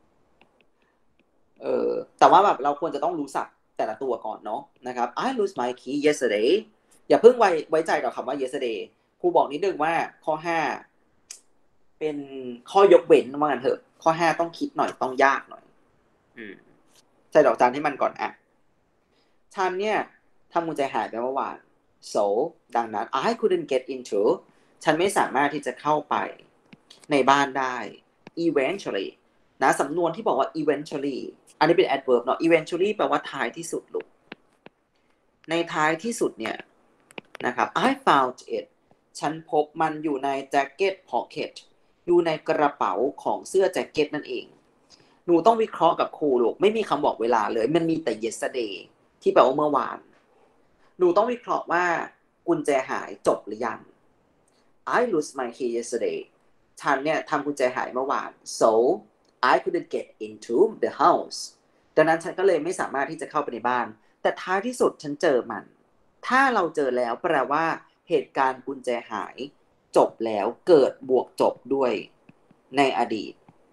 เออแต่ว่าแบบเราควรจะต้องรู้สักแต่ละตัวก่อนเนาะนะครับ I lose my key yesterday อย่าเพิ่งไว้ไว้ใจกับคำว่า yesterday ครูบอกนิดนึงว่าข้อห้าเป็นข้อยกเว้นว่างั้นเถอะข้อห้าต้องคิดหน่อยต้องยากหน่อยอืมใส่ดอกจันให้มันก่อนอ่ะฉันเนี่ยทำกุญแจหายไปเมื่อวาน so ดังนั้น I couldn't get into ฉันไม่สามารถที่จะเข้าไปในบ้านได้ eventually นะสำนวนที่บอกว่า eventually อันนี้เป็น adverb เนาะ eventually แปลว่าท้ายที่สุดลูกในท้ายที่สุดเนี่ยนะครับ I found it ฉันพบมันอยู่ใน jacket pocket อยู่ในกระเป๋าของเสื้อแจ็คเก็ตนั่นเองหนูต้องวิเคราะห์กับครูลูกไม่มีคำบอกเวลาเลยมันมีแต่ yesterday ที่แปลว่าเมื่อวานหนูต้องวิเคราะห์ว่ากุญแจหายจบหรือยัง I lost my key yesterday ฉันเนี่ยทำกุญแจหายเมื่อวาน so I couldn't get into the house ดังนั้นฉันก็เลยไม่สามารถที่จะเข้าไปในบ้านแต่ท้ายที่สุดฉันเจอมันถ้าเราเจอแล้วแปลว่าเหตุการณ์กุญแจหายจบแล้วเกิดบวกจบด้วยในอดีต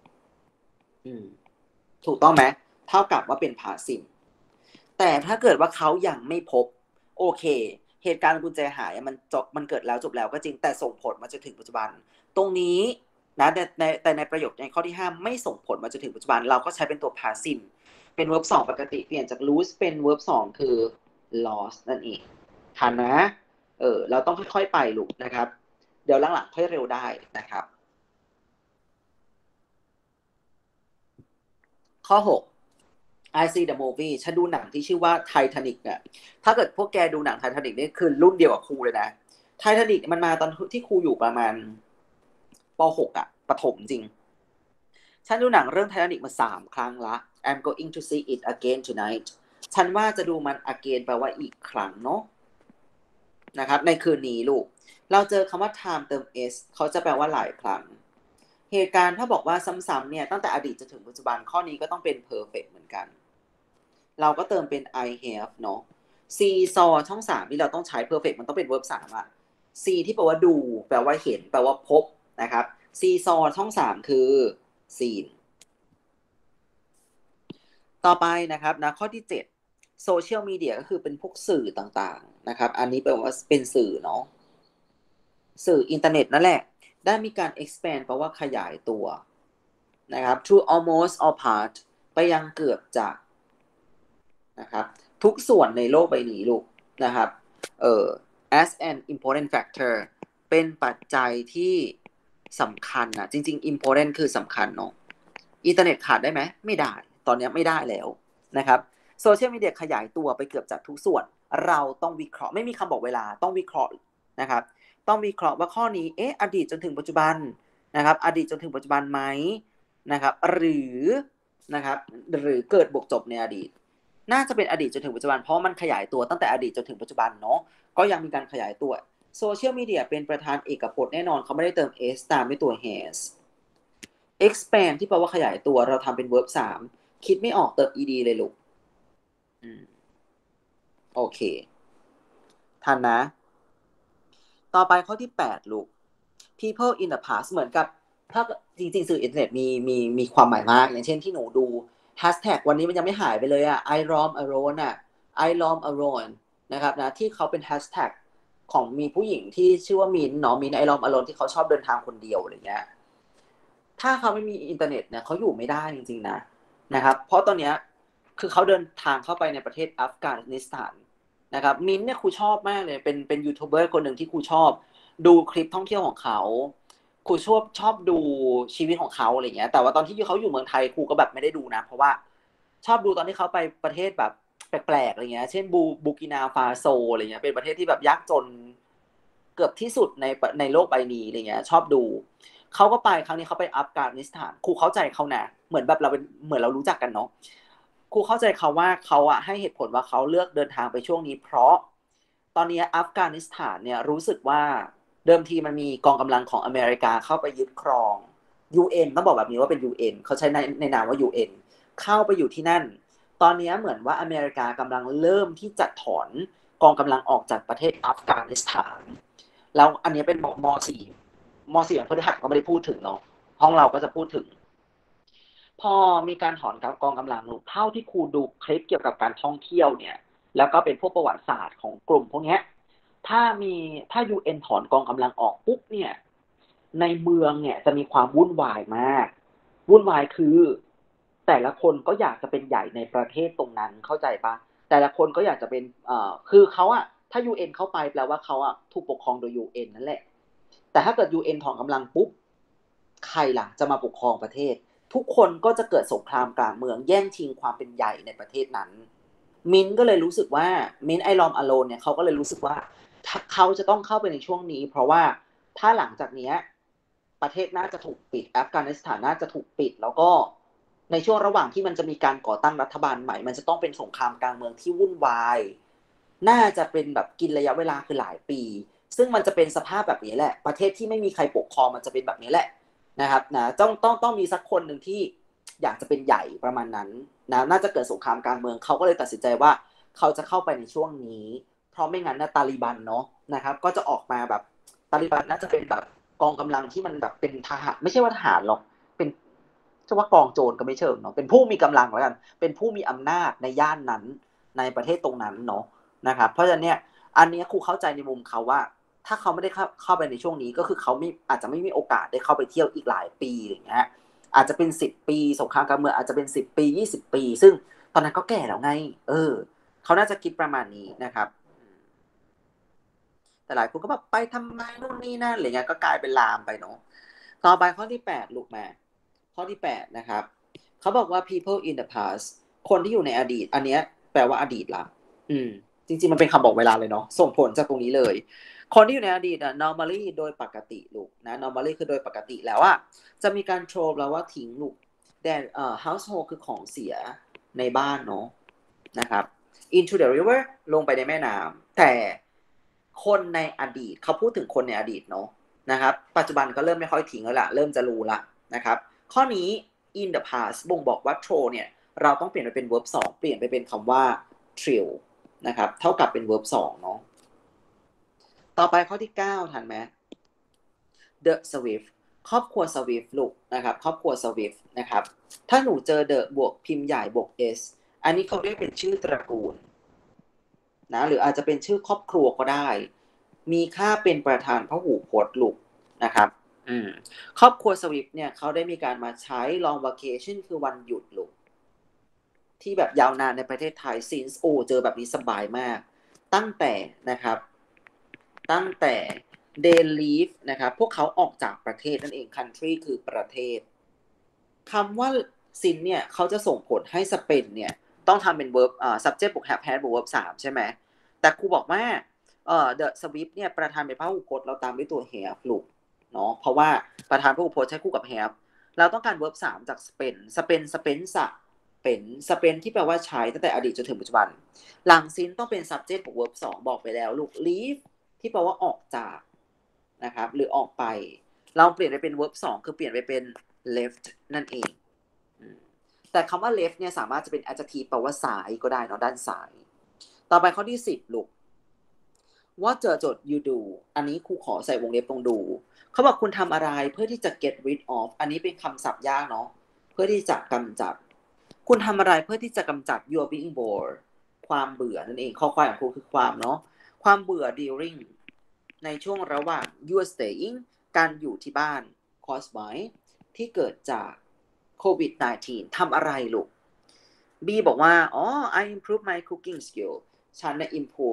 ถูกต้องไหมเท่ากับว่าเป็น passive แต่ถ้าเกิดว่าเขายังไม่พบโอเคเหตุการณ์กุญแจหายมันจบมันเกิดแล้วจบแล้วก็จริงแต่ส่งผลมาจนถึงปัจจุบันตรงนี้นะแต่ในแต่ในประโยคในข้อที่ห้าไม่ส่งผลมาจนถึงปัจจุบันเราก็ใช้เป็นตัว passive เป็น verb สองปกติเปลี่ยนจาก lose เป็น verb สองคือ lost นั่นเองทันนะเออเราต้องค่อยๆไปลูกนะครับเดี๋ยวหลังๆค่อยเร็วได้นะครับข้อหก I see the movie ฉันดูหนังที่ชื่อว่า Titanic อ่ะถ้าเกิดพวกแกดูหนัง Titanic นี่คือรุ่นเดียวกับครูเลยนะ Titanic มันมาตอนที่ครูอยู่ประมาณป.หก อ่ะประถมจริงฉันดูหนังเรื่อง Titanic มาสามครั้งละ I'm going to see it again tonight ฉันว่าจะดูมัน again แปลว่าอีกครั้งเนาะนะครับในคืนนี้ลูกเราเจอคำว่า time เติม s เขาจะแปลว่าหลายครั้งเหตุการณ์ถ้าบอกว่าซ้ำๆเนี่ยตั้งแต่อดีตจนถึงปัจจุบันข้อนี้ก็ต้องเป็น perfect เหมือนกันเราก็เติมเป็น I have เนาะ see saw ช่องสามที่เราต้องใช้ perfect มันต้องเป็น verb สามอะ see ที่แปลว่าดูแปลว่าเห็นแปลว่าพบนะครับ see saw ช่องสามคือ seen ต่อไปนะครับนะข้อที่เจ็ด social media ก็คือเป็นพวกสื่อต่างๆนะครับอันนี้แปลว่าเป็นสื่อเนาะสื่ออินเทอร์เน็ตนั่นแหละได้มีการ expand แปลว่าขยายตัวนะครับ to almost all part ไปยังเกือบจะนะครับทุกส่วนในโลกใบนี้ลูกนะครับเอ่อ as an important factor เป็นปัจจัยที่สำคัญนะจริงๆ important คือสำคัญเนาะอินเทอร์เน็ตขาดได้ไหมไม่ได้ตอนนี้ไม่ได้แล้วนะครับโซเชียลมีเดียขยายตัวไปเกือบจากทุกส่วนเราต้องวิเคราะห์ไม่มีคำบอกเวลาต้องวิเคราะห์นะครับต้องวิเคราะห์ว่าข้อนี้เอ๊ะอดีตจนถึงปัจจุบันนะครับอดีตจนถึงปัจจุบันไหมนะครับหรือนะครับหรือเกิดบวกจบในอดีตน่าจะเป็นอดีตจนถึงปัจจุบันเพราะมันขยายตัวตั้งแต่อดีตจนถึงปัจจุบันเนาะก็ยังมีการขยายตัวโซเชียลมีเดียเป็นประธานเอกพจน์แน่นอนเขาไม่ได้เติม s ตามด้วยตัว has expand ที่แปลว่าขยายตัวเราทำเป็น verb สามคิดไม่ออกเติม ed เลยลูกโอเคทันนะต่อไปข้อที่แปดลูก people in the past เหมือนกับถ้าจริงๆสื่ออินเทอร์เน็ตมีมีมีความหมายมากอย่างเช่นที่หนูดู hashtag วันนี้มันยังไม่หายไปเลยอะ I roam alone อะ I roam alone นะครับนะที่เขาเป็น hashtag ของมีผู้หญิงที่ชื่อว่ามินเนาะมิน I roam alone ที่เขาชอบเดินทางคนเดียวอะไรเงี้ยถ้าเขาไม่มีอินเทอร์เน็ตเนี่ยเขาอยู่ไม่ได้จริงๆนะนะครับเพราะตอนนี้คือเขาเดินทางเข้าไปในประเทศอัฟกานิสถานนะครับมิ้นท์เนี่ยครูชอบมากเลยเป็นเป็นยูทูบเบอร์คนหนึ่งที่ครูชอบดูคลิปท่องเที่ยวของเขาครูชอบชอบดูชีวิตของเขาอะไรเงี้ยแต่ว่าตอนที่เขาอยู่เมืองไทยครูก็แบบไม่ได้ดูนะเพราะว่าชอบดูตอนที่เขาไปประเทศแบบแปลกๆอะไรเงี้ยเช่นบูบูกินาฟาโซอะไรเงี้ยเป็นประเทศที่แบบยากจนเกือบที่สุดในในโลกใบนี้อะไรเงี้ยชอบดูเขาก็ไปครั้งนี้เขาไปอัฟกานิสถานครูเข้าใจเขานะเหมือนแบบเราเป็นเหมือนเรารู้จักกันเนาะครูเข้าใจเขาว่าเขาอะให้เหตุผลว่าเขาเลือกเดินทางไปช่วงนี้เพราะตอนนี้อัฟกานิสถานเนี่ยรู้สึกว่าเดิมทีมันมีกองกำลังของอเมริกาเข้าไปยึดครอง ยู เอ็น ต้องบอกแบบนี้ว่าเป็น ยู เอ็น เขาใช้ในในนามว่า ยู เอ็น เข้าไปอยู่ที่นั่นตอนนี้เหมือนว่าอเมริกากำลังเริ่มที่จะถอนกองกำลังออกจากประเทศอัฟกานิสถานแล้วอันนี้เป็นม .สี่ ม .สี่ ของพฤหัสก็ไม่ได้พูดถึงเนาะห้องเราก็จะพูดถึงพอมีการถอนกองกำลังเท่าที่ครูดูคลิปเกี่ยวกับการท่องเที่ยวเนี่ยแล้วก็เป็นพวกประวัติศาสตร์ของกลุ่มพวกนี้ถ้ามีถ้า ยู เอ็น ถอนกองกำลังออกปุ๊บเนี่ยในเมืองเนี่ยจะมีความวุ่นวายมากวุ่นวายคือแต่ละคนก็อยากจะเป็นใหญ่ในประเทศตรงนั้นเข้าใจปะแต่ละคนก็อยากจะเป็นเอ่อคือเขาอะถ้า ยู เอ็น เข้าไปแปลว่าเขาอะถูกปกครองโดย ยู เอ็น นั่นแหละแต่ถ้าเกิด ยู เอ็น ถอนกำลังปุ๊บใครล่ะจะมาปกครองประเทศทุกคนก็จะเกิดสงครามกลางเมืองแย่งชิงความเป็นใหญ่ในประเทศนั้นมินก็เลยรู้สึกว่ามินไอรอมอโลนเนี่ยเขาก็เลยรู้สึกว่าเขาจะต้องเข้าไปในช่วงนี้เพราะว่าถ้าหลังจากนี้ประเทศน่าจะถูกปิดอัฟกานิสถานน่าจะถูกปิดแล้วก็ในช่วงระหว่างที่มันจะมีการก่อตั้งรัฐบาลใหม่มันจะต้องเป็นสงครามกลางเมืองที่วุ่นวายน่าจะเป็นแบบกินระยะเวลาคือหลายปีซึ่งมันจะเป็นสภาพแบบนี้แหละประเทศที่ไม่มีใครปกครองมันจะเป็นแบบนี้แหละนะครับนะต้องต้องต้องมีสักคนหนึ่งที่อยากจะเป็นใหญ่ประมาณนั้นนะน่าจะเกิดสงครามกลางเมืองเขาก็เลยตัดสินใจว่าเขาจะเข้าไปในช่วงนี้เพราะไม่งั้นนะตาลิบันเนาะนะครับก็จะออกมาแบบตาลิบันน่าจะเป็นแบบกองกำลังที่มันแบบเป็นทหารไม่ใช่ว่าทหารหรอกเป็นจะว่ากองโจรก็ไม่เชิงเนาะเป็นผู้มีกำลังแล้วกันเป็นผู้มีอำนาจในย่านนั้นในประเทศตรงนั้นเนาะนะครับเพราะฉะนั้นเนี่ยอันนี้ครูเข้าใจในมุมเขาว่าถ้าเขาไม่ได้เข้าเข้าไปในช่วงนี้ก็คือเขาไม่อาจจะไม่มีโอกาสได้เข้าไปเที่ยวอีกหลายปีอย่างเงี้ยอาจจะเป็นสิบปีสงครามกลางเมืองอาจจะเป็นสิบปียี่สิบปีซึ่งตอนนั้นก็แก่แล้วไงเออเขาน่าจะคิดประมาณนี้นะครับแต่หลายคนก็แบบไปทำไมนู่นนี่นั่นอะไรเงี้ยก็กลายเป็นลามไปเนาะต่อไปข้อที่แปดลูกมาข้อที่แปดนะครับเขาบอกว่า people in the past คนที่อยู่ในอดีตอันเนี้ยแปลว่าอดีตละอืมจริงๆมันเป็นคำบอกเวลาเลยเนาะส่งผลจากตรงนี้เลยคนที่อยู่ในอดีตอะ normally โดยปกติลูกนะ normally คือโดยปกติแล้วอะจะมีการโทรแล้วว่าทิ้งลูกแต่เอ่อ household คือของเสียในบ้านเนาะนะครับ into the river ลงไปในแม่น้ำแต่คนในอดีตเขาพูดถึงคนในอดีตเนาะนะครับปัจจุบันก็เริ่มไม่ค่อยทิ้งแล้วละเริ่มจะรู้ละนะครับข้อนี้ in the past บ่งบอกว่า throw เนี่ยเราต้องเปลี่ยนไปเป็น verb สองเปลี่ยนไปเป็นคำว่า trill นะครับเท่ากับเป็น verb สองเนาะต่อไปข้อที่เก้าทันไหม The Swift ครอบครัว Swift ลูกนะครับครอบครัว Swift นะครับถ้าหนูเจอ The บวกพิมพ์ใหญ่บวก S อันนี้เขาเรียกเป็นชื่อตระกูลนะหรืออาจจะเป็นชื่อครอบครัวก็ได้มีค่าเป็นประธานพหูพจน์ลูกนะครับอืมครอบครัว Swift เนี่ยเขาได้มีการมาใช้ long vacation คือวันหยุดลูกที่แบบยาวนานในประเทศไทย since โอ้เจอแบบนี้สบายมากตั้งแต่นะครับตั้งแต่ they leave นะครับพวกเขาออกจากประเทศนั่นเอง country คือประเทศคำว่า since เนี่ยเขาจะส่งผลให้ spend เนี่ยต้องทำเป็น verb อ่า subject บวก have had บวก verb สามใช่ไหมแต่ครูบอกว่าเอ่อ the Swift เนี่ยประธานเป็นพหูพจน์เราตามด้วยตัว have ลูกเนาะเพราะว่าประธานพหูพจน์ใช้คู่กับ have เราต้องการ verb สามจาก spend spend spend สะเป็น spend ที่แปลว่าใช้ตั้งแต่อดีตจนถึงปัจจุบันหลัง since ต้องเป็น subject บวก verb สองบอกไปแล้วลูก leave ที่แปลว่าออกจากนะครับหรือออกไปเราเปลี่ยนไปเป็น verb สองคือเปลี่ยนไปเป็น left นั่นเองแต่คำว่า left เนี่ยสามารถจะเป็น adjective แปลว่าซ้ายก็ได้เนาะด้านซ้ายต่อไปข้อที่สิบลูกว่าเจอจด you do อันนี้ครูขอใส่วงเล็บตรงดูเขาบอกคุณทำอะไรเพื่อที่จะ get rid of อันนี้เป็นคำศัพท์ยากเนาะเพื่อที่จะกำจัดคุณทำอะไรเพื่อที่จะกำจัด your being bored ความเบื่อนั่นเองข้อความของครูคือความเนาะความเบื่อ during ในช่วงระหว่าง you staying การอยู่ที่บ้าน caused by ที่เกิดจากโควิด สิบเก้า ทำอะไรลูก B บอกว่าอ๋อ I improve my cooking skill ฉันได้ improve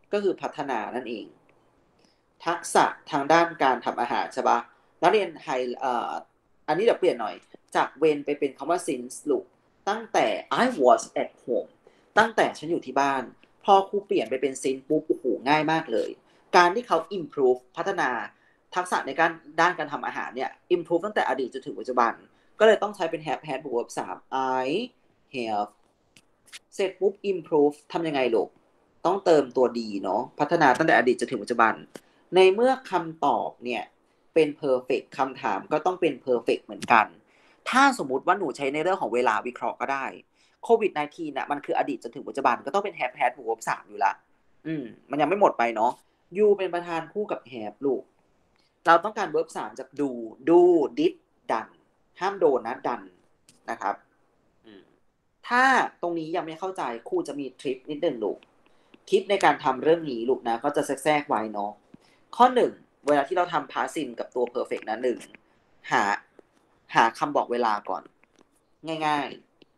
ก็คือพัฒนานั่นเอง ทักษะทางด้านการทำอาหารใช่ปะนักเรียนไฮเอ่ออันนี้เดี๋ยวเปลี่ยนหน่อยจาก when ไปเป็นคำว่า since ลูกตั้งแต่ I was at home ตั้งแต่ฉันอยู่ที่บ้านพอครูเปลี่ยนไปเป็น since ปุ๊บโอ้โหง่ายมากเลยการที่เขา improve พัฒนาทักษะในการด้านการทำอาหารเนี่ย improve ตั้งแต่อดีตจนถึงปัจจุบันก็เลยต้องใช้เป็น have had บวก verb สาม I have เสร็จปุ๊บ improve ทำยังไงลูกต้องเติมตัวดีเนาะพัฒนาตั้งแต่อดีตจนถึงปัจจุบันในเมื่อคำตอบเนี่ยเป็น perfect คำถามก็ต้องเป็น perfect เหมือนกันถ้าสมมุติว่าหนูใช้ในเรื่องของเวลาวิเคราะห์ก็ได้โควิด สิบเก้า น่ะมันคืออดีตจนถึงปัจจุบันก็ต้องเป็น have had บวก verb สามอยู่ละอืมมันยังไม่หมดไปเนาะ you เป็นประธานคู่กับ have ลูกเราต้องการ verb สามจาก do do did done ห้ามโดนนะ done นะครับถ้าตรงนี้ยังไม่เข้าใจครูจะมีทริคนิดนึงลูกทริคในการทำเรื่องนี้ลูกนะก็จะแทรกไว้เนาะข้อหนึ่งเวลาที่เราทำ passive กับตัว perfect นะหนึ่งหาหาคำบอกเวลาก่อนง่าย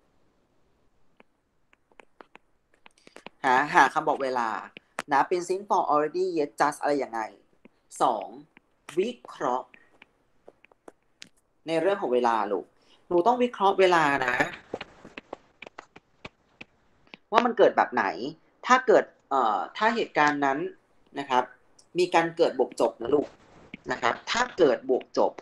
ๆหาหาคำบอกเวลานะเป็น since for already yet just อะไรยังไงสองวิเคราะห์ในเรื่องของเวลาลูกหนูต้องวิเคราะห์เวลานะว่ามันเกิดแบบไหนถ้าเกิดเอ่อถ้าเหตุการณ์นั้นนะครับมีการเกิดบวกจบนะลูกนะครับถ้าเกิดบวกจบ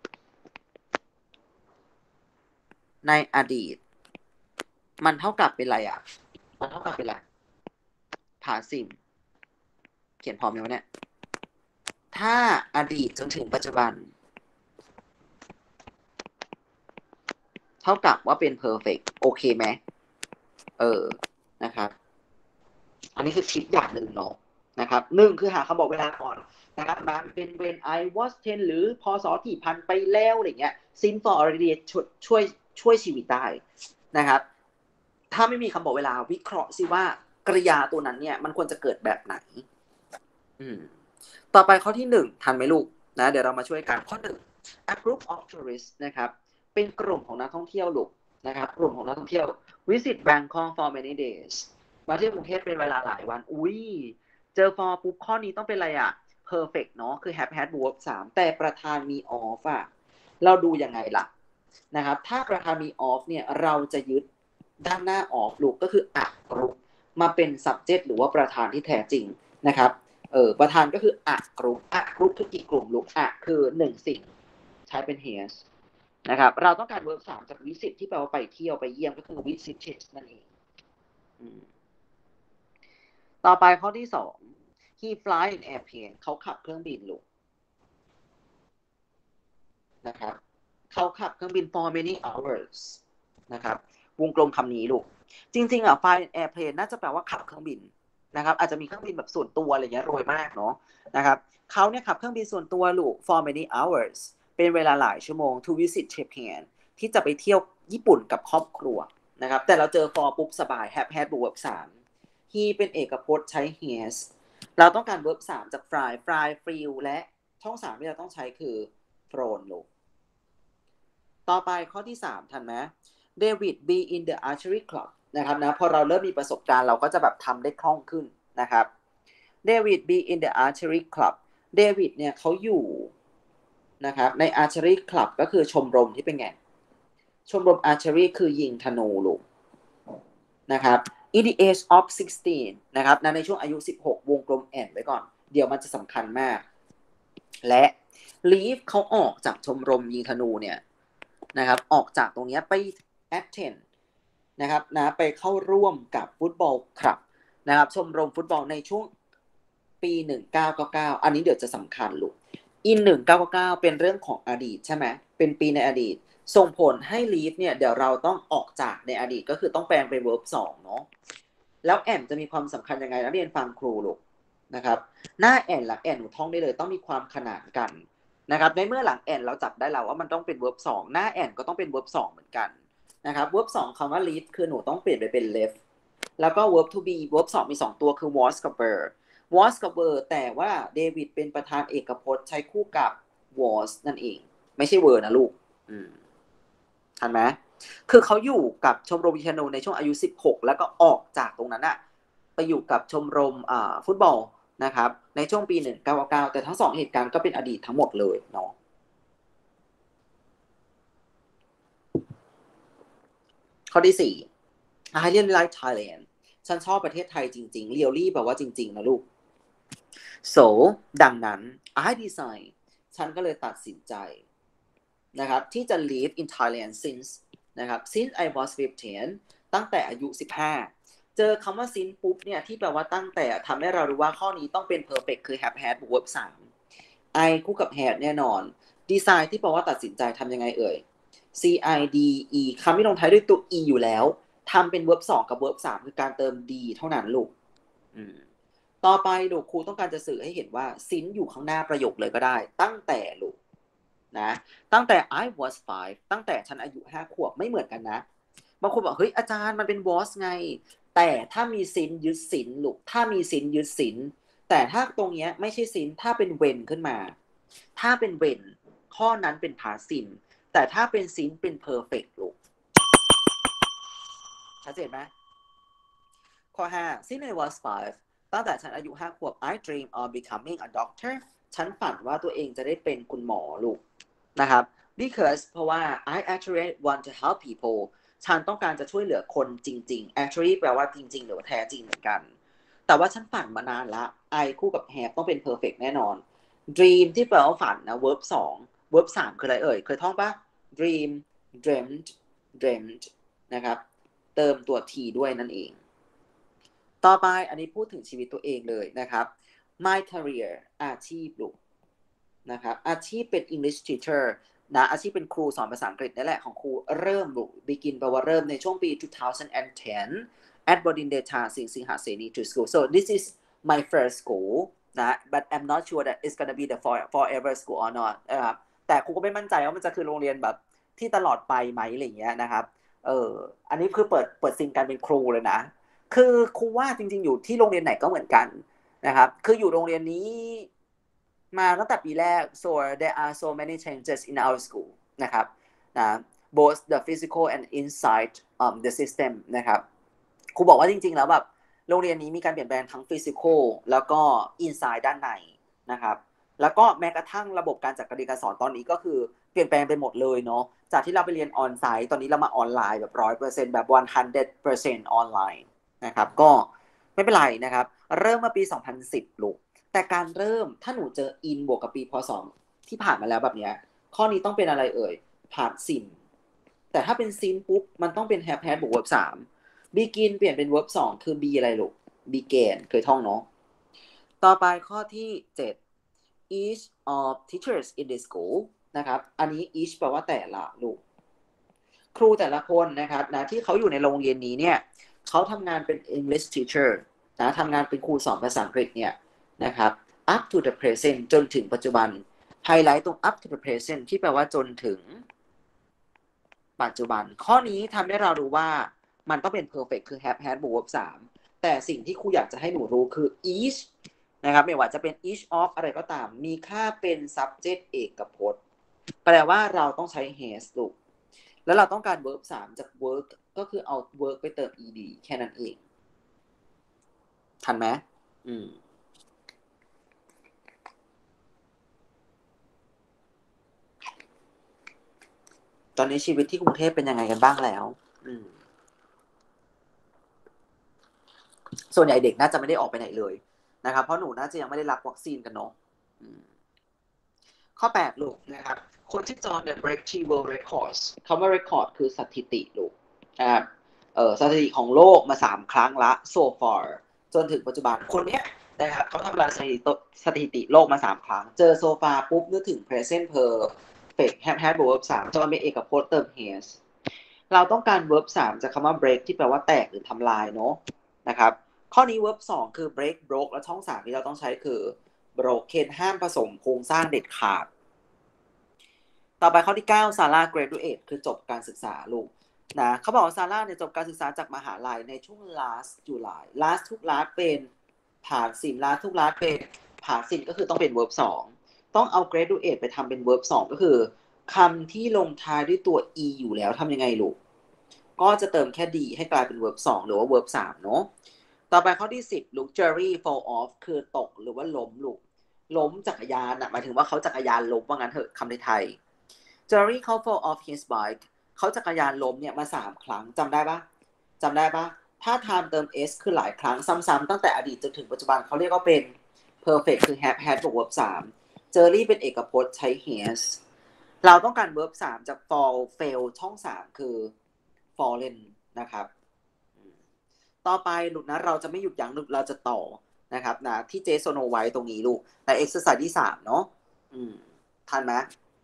ในอดีตมันเท่ากับเป็นอะไรอ่ะมันเท่ากับเป็นอะไรผาสิมเขียนพร้อมไหมวะเนี่ยถ้าอดีตจนถึงปัจจุบันเท่ากับว่าเป็น perfect โอเคไหมเออนะครับอันนี้คือทิปอย่างหนึ่งเนาะนะครับหนึ่งคือหาคำบอกเวลาก่อนนะครับมาเป็น when I was ten หรือพศที่พันไปแล้วอะไรเงี้ย since for already ช่วยช่วยช่วยชีวิตได้นะครับถ้าไม่มีคำบอกเวลาวิเคราะห์สิว่ากริยาตัวนั้นเนี่ยมันควรจะเกิดแบบไหนอืมต่อไปข้อที่หนึ่งทันไหมลูกนะเดี๋ยวเรามาช่วยกันข้อหนึ่ง a group of tourists นะครับเป็นกลุ่มของนักท่องเที่ยวลูกนะครับกลุ่มของนักท่องเที่ยว visit Bangkok for many days มาเที่ยวกรุงเทพเป็นเวลาหลายวันอุ้ยเจอ for ปุ๊บข้อนี้ต้องเป็นอะไรอ่ะ perfect เนาะคือ have had verb สามแต่ประธานมี of อ่ะเราดูยังไงล่ะนะครับถ้าประธานมี of เนี่ยเราจะยึดด้านหน้า of ลูกก็คือ a group มาเป็น subject หรือว่าประธานที่แท้จริงนะครับเออประธานก็คือ a group a group คือกี่กลุ่มลูก a คือหนึ่งสิ่งใช้เป็น has นะครับเราต้องการ verb สามจาก visit ที่แปลว่าไปเที่ยวไปเยี่ยมก็คือ visited นั่นเองต่อไปข้อที่สอง he fly in airplane เขาขับเครื่องบินลูกนะครับเขาขับเครื่องบิน for many hours นะครับวงกลมคำนี้ลูกจริงๆอ่ะ fly in airplane น่าจะแปลว่าขับเครื่องบินนะครับอาจจะมีเครื่องบินแบบส่วนตัวอะไรเงี้ยรวยมากเนาะนะครับเขาเนี่ยขับเครื่องบินส่วนตัวลูก for many hours เป็นเวลาหลายชั่วโมง to visit Japan ที่จะไปเที่ยวญี่ปุ่นกับครอบครัวนะครับแต่เราเจอ for ปุ๊บสบาย have had บวก verb สาม he เป็นเอกพจน์ใช้ has เราต้องการ verb สามจาก fly fly flew และช่องสามที่เราต้องใช้คือ flown ลูกต่อไปข้อที่สามทันไหม David be in the archery club นะครับนะพอเราเริ่มมีประสบการณ์เราก็จะแบบทำได้คล่องขึ้นนะครับ David be in the archery club David เนี่ยเขาอยู่นะครับใน archery club ก็คือชมรมที่เป็นไงชมรม archery คือยิงธนูลูกนะครับ in the age of sixteen นะครับในช่วงอายุสิบหกวงกลมแอนไว้ก่อนเดี๋ยวมันจะสำคัญมากและ leave เขาออกจากชมรมยิงธนูเนี่ยนะครับออกจากตรงนี้ไป attend นะครับนะไปเข้าร่วมกับฟุตบอลคลับนะครับชมรมฟุตบอลในช่วงปีหนึ่งพันเก้าร้อยเก้าสิบเก้าอันนี้เดี๋ยวจะสำคัญลูก in หนึ่งพันเก้าร้อยเก้าสิบเก้าเป็นเรื่องของอดีตใช่ไหมเป็นปีในอดีตส่งผลให้ leave เนี่ยเดี๋ยวเราต้องออกจากในอดีตก็คือต้องแปลงเป็น verb สองเนาะแล้วแอนจะมีความสำคัญยังไงนักเรียนฟังครูลูกนะครับหน้าแอนหลังแอนหนูท่องได้เลยต้องมีความขนานกันนะครับในเมื่อหลังแอนเราจับได้แล้วว่ามันต้องเป็น verb สองหน้าแอนก็ต้องเป็น verb สองเหมือนกันนะครับ verb สองคำว่า leave คือหนูต้องเปลี่ยนไปเป็น left แล้วก็ verb to be verb สองมีสองตัวคือ was กับ were was กับ were แต่ว่าเดวิดเป็นประธานเอกพจน์ใช้คู่กับ was นั่นเองไม่ใช่ were นะลูกอืมทันไหมคือเขาอยู่กับชมรมวิชานูในช่วงอายุสิบหกแล้วก็ออกจากตรงนั้นอะไปอยู่กับชมรมอ่าฟุตบอลนะครับในช่วงปีหนึ่งพันเก้าร้อยเก้าสิบเก้าแต่ทั้งสองเหตุการณ์ก็เป็นอดีตทั้งหมดเลยเนาะข้อที่สี่ I really like Thailand ฉันชอบประเทศไทยจริงๆ really แปลว่าจริงๆนะลูก so ดังนั้น I decide ฉันก็เลยตัดสินใจนะครับที่จะ live in Thailand since นะครับ since I was fifteen ตั้งแต่อายุสิบห้าเจอคำว่า since ปุ๊บเนี่ยที่แปลว่าตั้งแต่ทำให้เรารู้ว่าข้อนี้ต้องเป็น perfect คือ have had verb สาม I คู่กับ had แน่นอน decide ที่แปลว่าตัดสินใจทำยังไงเอ่ย C I D E คำที่ลงท้ายด้วยตัว e อยู่แล้วทำเป็น verb สองกับ verb สามคือการเติม d เท่านั้นลูกต่อไปลูกครูต้องการจะสื่อให้เห็นว่า since อยู่ข้างหน้าประโยคเลยก็ได้ตั้งแต่ลูกนะตั้งแต่ I was five ตั้งแต่ฉันอายุห้าขวบไม่เหมือนกันนะบางคนบอกเฮ้ยอาจารย์มันเป็น was ไงแต่ถ้ามี since ยึด since ลูกถ้ามี since ยึด since แต่ถ้าตรงเนี้ยไม่ใช่ since ถ้าเป็น when ขึ้นมาถ้าเป็น when ข้อนั้นเป็น past tense แต่ถ้าเป็น since เป็น perfect ลูกชัดเจนไหมข้อห้า since I was five ตั้งแต่ฉันอายุห้าขวบ I dream of becoming a doctor ฉันฝันว่าตัวเองจะได้เป็นคุณหมอลูกนะครับ because เพราะว่า I actually want to help people ฉันต้องการจะช่วยเหลือคนจริงๆ actually แปลว่าจริงๆหรือแท้จริงเหมือนกันแต่ว่าฉันฝันมานานละ I คู่กับ have ต้องเป็น perfect แน่นอน dream ที่แปลว่าฝันนะ verb สอง verb สามคืออะไรเอ่ยเคยท่องปะ dream dreamt dreamt นะครับเติมตัว t ด้วยนั่นเองต่อไปอันนี้พูดถึงชีวิตตัวเองเลยนะครับ my career อาชีพลูกนะครับอาชีพเป็น English teacher นะอาชีพเป็นครูสอนภาษาอังกฤษนี่แหละของครูเริ่มลูก begin แปลว่าเริ่มในช่วงปีtwenty ten at Bodin Data สิงสิงหาเสนี to school so this is my first school นะ but I'm not sure that it's gonna be the for forever school or not นะครับแต่ครูก็ไม่มั่นใจว่ามันจะคือโรงเรียนแบบที่ตลอดไปไหมอะไรอย่างเงี้ยนะครับเอออันนี้คือเปิดเปิดซิงการเป็นครูเลยนะคือครูว่าจริงๆอยู่ที่โรงเรียนไหนก็เหมือนกันนะครับคืออยู่โรงเรียนนี้มาตั้งแต่ปีแรก so there are so many changes in our school นะครับนะ both the physical and inside um, the system นะครับครูบอกว่าจริงๆแล้วแบบโรงเรียนนี้มีการเปลี่ยนแปลงทั้ง physical แล้วก็ inside ด้านในนะครับแล้วก็แม้กระทั่งระบบการจัดการเรียนการสอนตอนนี้ก็คือเปลี่ยนแปลงไปหมดเลยเนาะจากที่เราไปเรียนออนไซต์ตอนนี้เรามาออนไลน์แบบ ร้อยเปอร์เซ็นต์ แบบ one hundred percent ออนไลน์นะครับก็ไม่เป็นไรนะครับเริ่มมาปีสองพันสิบลูกแต่การเริ่มถ้าหนูเจอ in บวกกับปีพศที่ผ่านมาแล้วแบบนี้ข้อนี้ต้องเป็นอะไรเอ่ยผ่านซิมแต่ถ้าเป็นซิมปุ๊บมันต้องเป็น have had บวก verb สาม begin เปลี่ยนเป็น verb สองคือ be อะไรลูก began เคยท่องเนาะต่อไปข้อที่เจ็ด each of teachers in the school นะครับอันนี้ each แปลว่าแต่ละลูกครูแต่ละคนนะครับนะที่เขาอยู่ในโรงเรียนนี้เนี่ยเขาทำงานเป็น English teacher นะทำงานเป็นครูสอนภาษาอังกฤษเนี่ยนะครับ up to the present จนถึงปัจจุบันไฮไลท์ตรง up to the present ที่แปลว่าจนถึงปัจจุบันข้อนี้ทำให้เรารู้ว่ามันต้องเป็น perfect คือ have had บวก verb สามแต่สิ่งที่ครูอยากจะให้หนูรู้คือ each นะครับไม่ว่าจะเป็น each of อะไรก็ตามมีค่าเป็น subject เอกพจน์แปลว่าเราต้องใช้ has ลูกแล้วเราต้องการ verb สามจาก work ก็คือเอา work ไปเติม ed แค่นั้นเองทันไหมอืมตอนนี้ชีวิตที่กรุงเทพเป็นยังไงกันบ้างแล้วอืมส่วนใหญ่เด็กน่าจะไม่ได้ออกไปไหนเลยนะครับเพราะหนูน่าจะยังไม่ได้รับวัคซีนกันเนาะข้อแปดลูกนะครับคนที่จอง the British World Records คำว่า record คือสถิติลูกนะครับเออสถิติของโลกมาสามครั้งละ so far จนถึงปัจจุบันคนเนี้ยนะครับเขาทำลายสถิติสถิติโลกมาสามครั้งเจอ so far ปุ๊บนึกถึง present perfect have had verb สามจะมาเป็นเอกพจน์เติม has เราต้องการ verb สามจากคำว่า break ที่แปลว่าแตกหรือทำลายเนาะนะครับข้อนี้ verb สองคือ break broke และช่องสามที่เราต้องใช้คือ broken ห้ามผสมโครงสร้างเด็ดขาดต่อไปข้อที่เก้าซาร่า graduate คือจบการศึกษาลูกนะเขาบอกว่าซาร่าเนี่ยจบการศึกษาจากมหาลัยในช่วง last July last ทุก last เป็นผ่านสิน last ทุก last เป็นผ่านสินก็คือต้องเป็น verb สองต้องเอา graduate ไปทำเป็น verb สองก็คือคำที่ลงท้ายด้วยตัว e อยู่แล้วทำยังไงลูกก็จะเติมแค่ d ให้กลายเป็น verb สองหรือว่า verb สามเนาะต่อไปข้อที่สิบลูก Jerry fall off คือตกหรือว่าล้มลูกล้มจักรยานอะหมายถึงว่าเขาจักรยานล้มว่างั้นเถอะคำไทย Jerry เขา fall off his bike เขาจักรยานล้มเนี่ยมาสามครั้งจำได้ปะจำได้ปะถ้า time เติม s คือหลายครั้งซ้ำๆตั้งแต่อดีตจนถึงปัจจุบันเขาเรียกว่าเป็น perfect คือ have had บวก verb สาม Jerry เป็นเอกพจน์ใช้ has เราต้องการ verb สามจาก fall fail ช่องสามคือ fallen นะครับต่อไปลูกนะเราจะไม่หยุดยั้งลูกเราจะต่อนะครับนะที่เจโซโนไว้ตรงนี้ลูกใน exercise ที่สามเนาะอืมทันไหม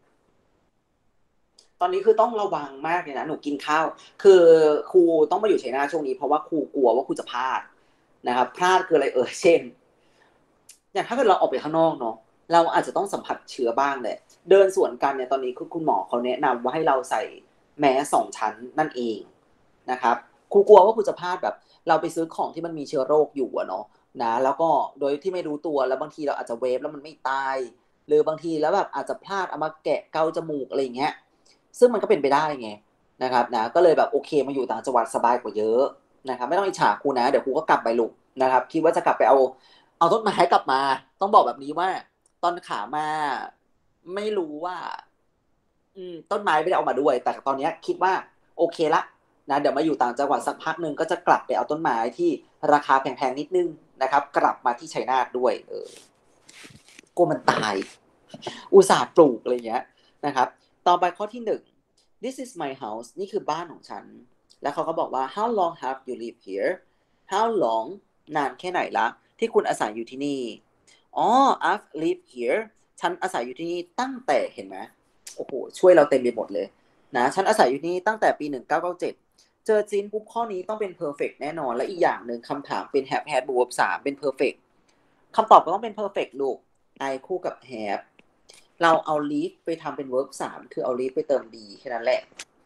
ตอนนี้คือต้องระวังมากเลยนะหนูกินข้าวคือครูต้องมาอยู่ชัยนาทช่วงนี้เพราะว่าครูกลัวว่าครูจะพลาดนะครับพลาดคืออะไรเออเช่นอย่างถ้าเกิดเราออกไปข้างนอกเนาะเราอาจจะต้องสัมผัสเชื้อบ้างแหละเดินสวนกันเนี่ยตอนนี้คือคุณหมอเขาแนะนำว่าให้เราใส่แมสสองชั้นนั่นเองนะครับครูกลัวว่าครูจะพลาดแบบเราไปซื้อของที่มันมีเชื้อโรคอยู่อะเนาะนะแล้วก็โดยที่ไม่รู้ตัวแล้วบางทีเราอาจจะเวฟแล้วมันไม่ตายหรือบางทีแล้วแบบอาจจะพลาดเอามาแกะเกาจมูกอะไรเงี้ยซึ่งมันก็เป็นไปได้ไงนะครับนะก็เลยแบบโอเคมาอยู่ต่างจังหวัดสบายกว่าเยอะนะครับไม่ต้องอิจฉาครูนะเดี๋ยวครูก็กลับไปลูกนะครับคิดว่าจะกลับไปเอาเอาต้นไม้กลับมาต้องบอกแบบนี้ว่าตอนขามาไม่รู้ว่าอืมต้นไม้ไม่ได้เอามาด้วยแต่ตอนนี้คิดว่าโอเคละนะเดี๋ยวมาอยู่ต่างจังหวัดสักพักหนึ่งก็จะกลับไปเอาต้นไม้ที่ราคาแพงๆนิดนึงนะครับกลับมาที่ชัยนาทด้วยเออกลัวมันตายอุตส่าห์ปลูกอะไรเงี้ยนะครับต่อไปข้อที่หนึ่ง this is my house นี่คือบ้านของฉันแล้วเขาก็บอกว่า how long have you lived here how long นานแค่ไหนละที่คุณอาศัยอยู่ที่นี่อ๋อ I've lived here ฉันอาศัยอยู่ที่นี่ตั้งแต่เห็นไหมโอ้โหช่วยเราเต็มไปหมดเลยนะฉันอาศัยอยู่ที่นี่ตั้งแต่ปีหนึ่งเก้าเก้าเจ็ดเจอจีนปุ๊บข้อนี้ต้องเป็น perfect แน่นอนและอีกอย่างหนึ่งคำถามเป็น have had บวกสามเป็น perfect คำตอบก็ต้องเป็น perfect ลูก I คู่กับ have เราเอา live ไปทำเป็น verb สามคือเอา live ไปเติม be แค่นั้นแหละ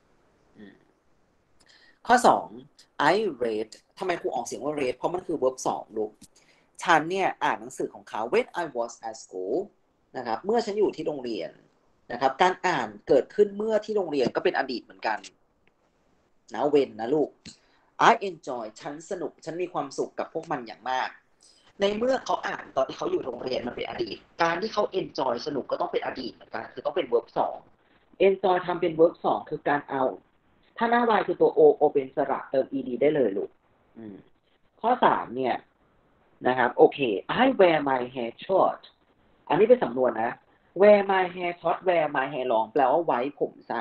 ข้อสอง I read ทำไมครูออกเสียงว่า read เพราะมันคือ verb สองลูกฉันเนี่ยอ่านหนังสือของเขา when I was at school นะครับเมื่อฉันอยู่ที่โรงเรียนนะครับการอ่านเกิดขึ้นเมื่อที่โรงเรียนก็เป็นอดีตเหมือนกันนะ when นะลูก I enjoy ฉันสนุกฉันมีความสุขกับพวกมันอย่างมากในเมื่อเขาอ่านตอนที่เขาอยู่โรงเรียนมันเป็นอดีตการที่เขา enjoy สนุกก็ต้องเป็นอดีตเหมือนกันคือต้องเป็น verb สอง enjoy ทำเป็น verb สองคือการเอาถ้าหน้า y คือตัว o o เป็นสระเติม ed ได้เลยลูกข้อสามเนี่ยนะครับโอเค I wear my hair short อันนี้เป็นสำนวนนะ wear my hair short wear my hair long แปลว่าไว้ผมสั้น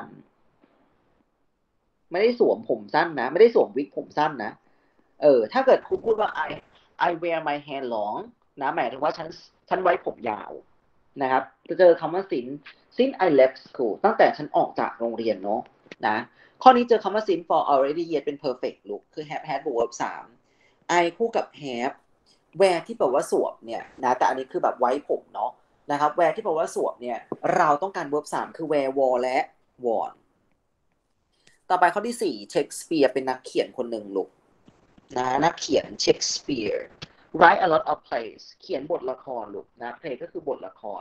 ไม่ได้สวมผมสั้นนะไม่ได้สวมวิกผมสั้นนะเออถ้าเกิดคุณพูดว่า I I wear my hair long นะหมายถึงว่าฉันฉันไว้ผมยาวนะครับจะเจอคำว่า since since I left school ตั้งแต่ฉันออกจากโรงเรียนเนาะนะข้อนี้เจอคำว่า since for already yet เป็น perfect ลูกคือ have had บวก verb สาม I คู่กับ have wear ที่แปลว่าสวมเนี่ยนะแต่อันนี้คือแบบไว้ผมเนาะนะครับ wear ที่แปลว่าสวมเนี่ยเราต้องการ verb สามคือ wear wore และ worn ต่อไปข้อที่สี่เชคสเปียร์เป็นนักเขียนคนหนึ่งลูกนะนักเขียนเชคสเปียร์ write a lot of plays เขียนบทละครลูกนะ play ก็คือบทละคร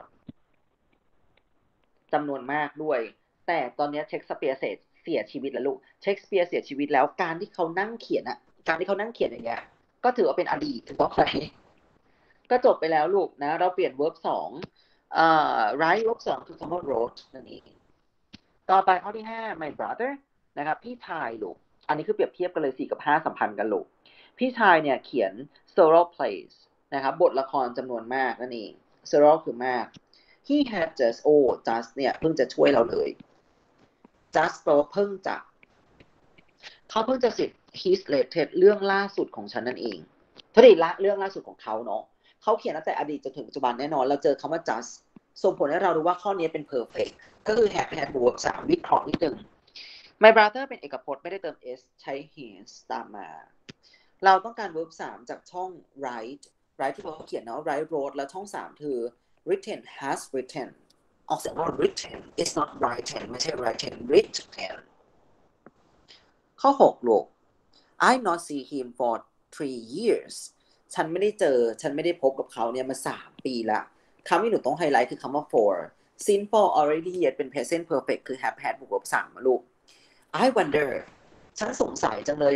จำนวนมากด้วยแต่ตอนนี้เชคสเปียร์เสียชีวิตแล้วลูกเชคสเปียร์เสียชีวิตแล้วการที่เขานั่งเขียนอะการที่เขานั่งเขียนอย่างเงี้ยก็ถือว่าเป็นอดีตถูกต้องไหมก็จบไปแล้วลูกนะเราเปลี่ยน verb สองเอ่อ write verb สองคือคำว่า wrote นั่นเองต่อไปข้อที่ห้า my brother นะครับพี่ชายลูกอันนี้คือเปรียบเทียบกันเลยสี่กับห้าสัมพันธ์กันลูกพี่ชายเนี่ยเขียน several plays นะครับบทละครจำนวนมากนั่นเอง several คือมาก he had just oh just เนี่ยเพิ่งจะช่วยเราเลย just แปลว่าเพิ่งจะเขาเพิ่งจะเสร็จ his latest เรื่องล่าสุดของฉันนั่นเองพอดีละเรื่องล่าสุดของเขาเนาะเขาเขียนตั้งแต่อดีตจนถึงปัจจุบันแน่นอนเราเจอคำว่า just ส่งผลให้เรารู้ว่าข้อนี้เป็น perfect ก็คือ have had บวกสามวิเคราะห์นิดนึง my brother เป็นเอกพจน์ไม่ได้เติม s ใช้ his ตามมาเราต้องการ verb สามจากช่อง write write ที่เขาเขียนเนาะ write wrote แล้วช่องสามคือ written has written ออกเสียงว่า written it's not written ไม่ใช่ written written ข้อหกลูก I not see him for three years ฉันไม่ได้เจอฉันไม่ได้พบกับเขาเนี่ยมาสามปีละคำที่หนูต้องไฮไลท์คือคำว่า for since for already yet เป็น present perfect คือ have had บวกกับสามมาลูก I wonder ฉันสงสัยจังเลยอะ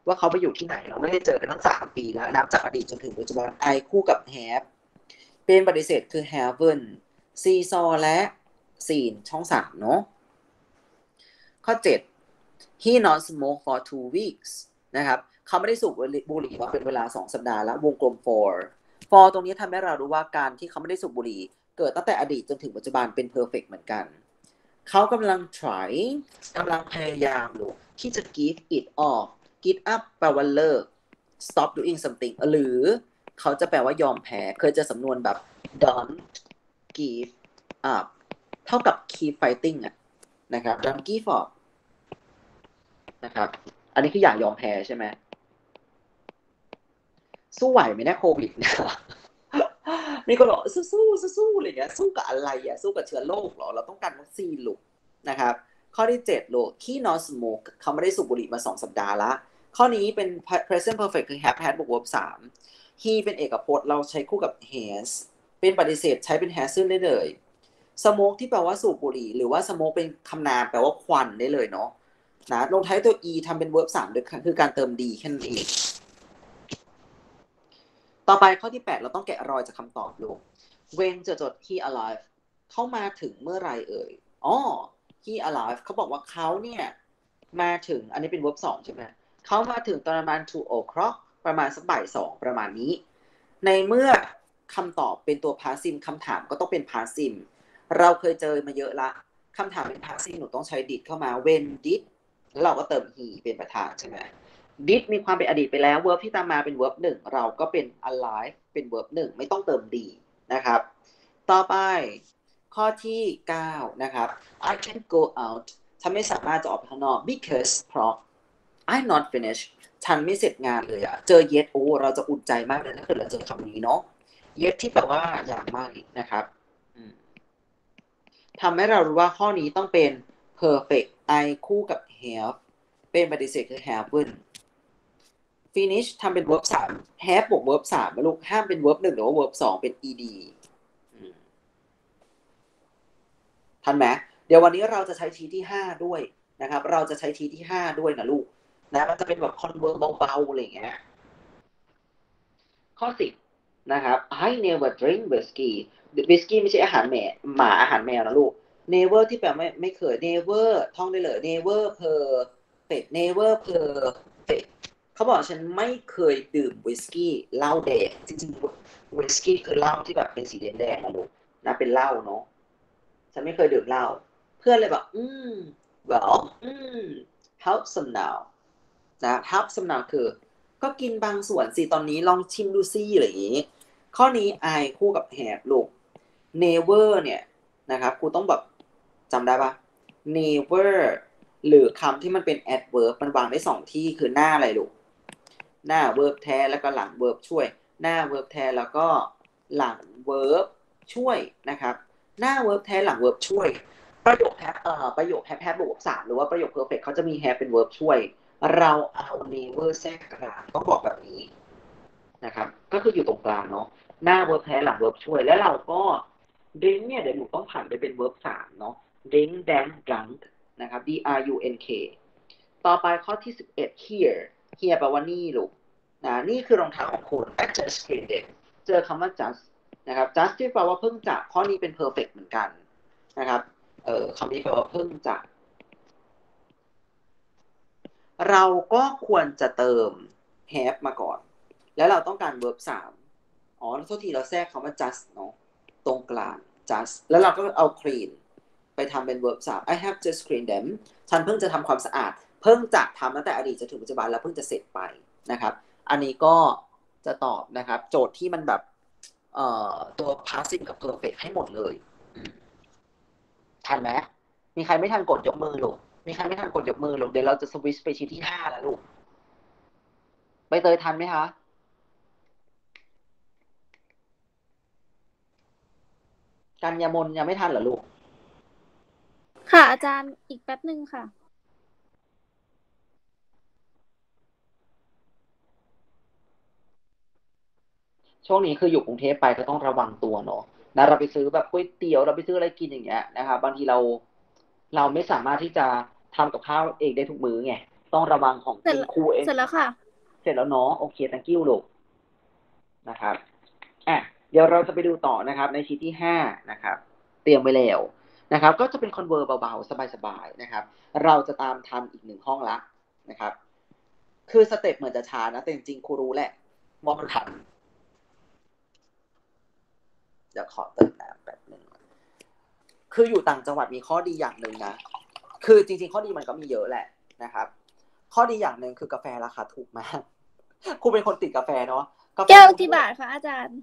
ว่าเขาไปอยู่ที่ไหนเราไม่ได้เจอกันตั้งสามปีแล้วนับจากอดีตจนถึงปัจจุบัน I คู่กับ have เป็นปฏิเสธคือ haven't ซีซอและซีนช่องสามเนาะข้อเจ็ด he not smoke for two weeks นะครับเขาไม่ได้สูบบุหรี่มาเป็นเวลาสองสัปดาห์แล้ววงกลม for for ตรงนี้ทำให้เรารู้ว่าการที่เขาไม่ได้สูบบุหรี่เกิดตั้งแต่อดีตจนถึงปัจจุบันเป็น perfect เหมือนกันเขากำลัง try กำลังพยายามอยู่ที่จะ give it off give up แปลว่าเลิก stop doing something หรือเขาจะแปลว่ายอมแพ้เคยเจอสำนวนแบบ don't give up เท่ากับ keep fighting อะนะครับ don't give up นะครับอันนี้คืออยากยอมแพ้ใช่ไหมสู้ไหวไหมเนี่ยโควิดเนี่ยมีคนบอกสู้สู้สู้อะไรเงี้ยสู้กับอะไรอ่ะสู้กับเชื้อโรคเหรอเราต้องการวัคซีนลูกนะครับข้อที่เจ็ดลูก he not smoke เขาไม่ได้สูบบุหรี่มาสองสัปดาห์ละข้อนี้เป็น present perfect คือ have had บวก verb สาม he เป็นเอกพจน์เราใช้คู่กับ has เป็นปฏิเสธใช้เป็น hasn't ได้เลย smoke ที่แปลว่าสูบบุหรี่หรือว่า smoke เป็นคำนามแปลว่าควันได้เลยเนาะนะลงท้ายตัว e ทำเป็น verb สามด้วยคือการเติม d แค่นั้นเองต่อไปข้อที่แปดเราต้องแกะรอยจากคำตอบลูก when จะจด he alive เข้ามาถึงเมื่อไรเอ่ยอ๋อ he alive เขาบอกว่าเขาเนี่ยมาถึงอันนี้เป็น verb สองใช่ไหมเขามาถึงตอนประมาณ two o'clock ประมาณสักบ่ายสองประมาณนี้ในเมื่อคำตอบเป็นตัว passive คำถามก็ต้องเป็น passive เราเคยเจอมาเยอะละคำถามเป็น passive หนูต้องใช้ did เข้ามา when did แล้วเราก็เติม he เป็นประธานใช่ไหมdid มีความเป็นอดีตไปแล้ว verb ที่ตามมาเป็น verb หนึ่งเราก็เป็น alive เป็น verb หนึ่งไม่ต้องเติม d นะครับต่อไปข้อที่เก้านะครับ I can't go out ฉันไม่สามารถจะออกไปข้างนอก because เพราะ I'm not finished ฉันไม่เสร็จงานเลยอะเจอ yet โอ้เราจะอุ่นใจมากเลยถ้าเกิดเราเจอคำนี้เนาะ yet ที่แปลว่าอย่างไม่นะครับทำให้เรารู้ว่าข้อนี้ต้องเป็น perfect I คู่กับ have เป็นปฏิเสธคือ haven't finish ทำเป็น verb สาม have บวก verb สามนะลูกห้ามเป็น verb หนึ่งหรือว่า verb สองเป็น ed ทันไหมเดี๋ยววันนี้เราจะใช้ทีที่ห้าด้วยนะครับเราจะใช้ทีที่ห้าด้วยนะลูกนะมันจะเป็นแบบ convert เบาๆอะไรอย่างเงี้ยข้อสิบนะครับ I never drink whiskey whiskey ไม่ใช่อาหารแมวหมาอาหารแมวนะลูก never ที่แปลไม่ไม่เคย never ท่องได้เลย never perfect never perfect เขาบอกฉันไม่เคยดื่มวิสกี้เหล้าแดงจริงๆวิสกี้คือเหล้าที่แบบเป็นสีแดงๆนะลูกนะเป็นเหล้าเนาะฉันไม่เคยดื่มเหล้าเพื่อนเลยบอกอืม well อืม help some now นะ help some now คือก็กินบางส่วนสิตอนนี้ลองชิมดูซิอะไรอย่างนี้ข้อนี้ I คู่กับ have ลูก never เนี่ยนะครับครูต้องแบบจำได้ปะ never หรือคำที่มันเป็น adverb มันวางได้สองที่คือหน้าอะไรลูกหน้า verb แท้แล้วก็หลัง verb ช่วยหน้า verb แท้แล้วก็หลัง verb ช่วยนะครับหน้า verb แท้หลัง verb ช่วยประโยค have เอ่อประโยค have have บวกสามหรือว่าประโยค perfect เขาจะมี have เป็น verb ช่วยเราเอา never แทรกกลางต้องบอกแบบนี้นะครับก็คืออยู่ตรงกลางเนาะหน้า verb แท้หลัง verb ช่วยแล้วเราก็ drink เนี่ยเดี๋ยวหนูต้องผันไปเป็น verb สามเนาะ drink drank drunk นะครับ d r u n k ต่อไปข้อที่สิบเอ็ด here here แปลว่านี่ลูกนะนี่คือรองเท้าของคุณ I just cleaned it เจอคำว่า just นะครับ just ที่แปลว่าเพิ่งจะข้อนี้เป็น perfect เหมือนกันนะครับเออคำนี้แปลว่าเพิ่งจะเราก็ควรจะเติม have มาก่อนแล้วเราต้องการ verb สามอ๋อโทษทีเราแทรกคำว่า just เนาะตรงกลาง just แล้วเราก็เอา clean ไปทำเป็น verb สาม I have just cleaned them ฉันเพิ่งจะทำความสะอาดเพิ่งจะทำตั้งแต่อดีตจนถึงปัจจุบันแล้วเพิ่งจะเสร็จไปนะครับอันนี้ก็จะตอบนะครับโจทย์ที่มันแบบเอ่อตัว passive กับ perfect ให้หมดเลยทันไหมมีใครไม่ทันกดยกมือลูกมีใครไม่ทันกดยกมือลูกเดี๋ยวเราจะสวิตช์ไปชิ้นที่ห้าแล้วลูกใบเตยทันไหมคะกันยามนยังไม่ทันเหรอลูกค่ะอาจารย์อีกแป๊บหนึ่งค่ะช่วงนี้คืออยู่กรุงเทพไปก็ต้องระวังตัวเนาะนะเราไปซื้อแบบก๋วยเตี๋ยวเราไปซื้ออะไรกินอย่างเงี้ยนะครับบางทีเราเราไม่สามารถที่จะทำกับข้าวเองได้ทุกมื้อไงต้องระวังของเสร็จกินแล้วครูเองเสร็จแล้วค่ะเสร็จแล้วเนาะโอเค thank you ลูกนะครับอ่ะเดี๋ยวเราจะไปดูต่อนะครับในชีทที่ห้านะครับ เตรียมไว้แล้วนะครับ ก็จะเป็นคอนเวอร์เบาๆสบายๆนะครับ เราจะตามทันอีกหนึ่งห้องละนะครับ คือสเต็ปเหมือนจะช้านะแต่จริงๆครูรู้แหละว่ามันทันเดี๋ยวขอเติมน้ำแป๊บนึงคืออยู่ต่างจังหวัดมีข้อดีอย่างหนึ่งนะคือจริงๆข้อดีมันก็มีเยอะแหละนะครับ ข้อดีอย่างหนึ่งคือกาแฟราคาถูกมากครูเป็นคนติดกาแฟเนาะกาแฟแก้วกี่บาทคะอาจารย์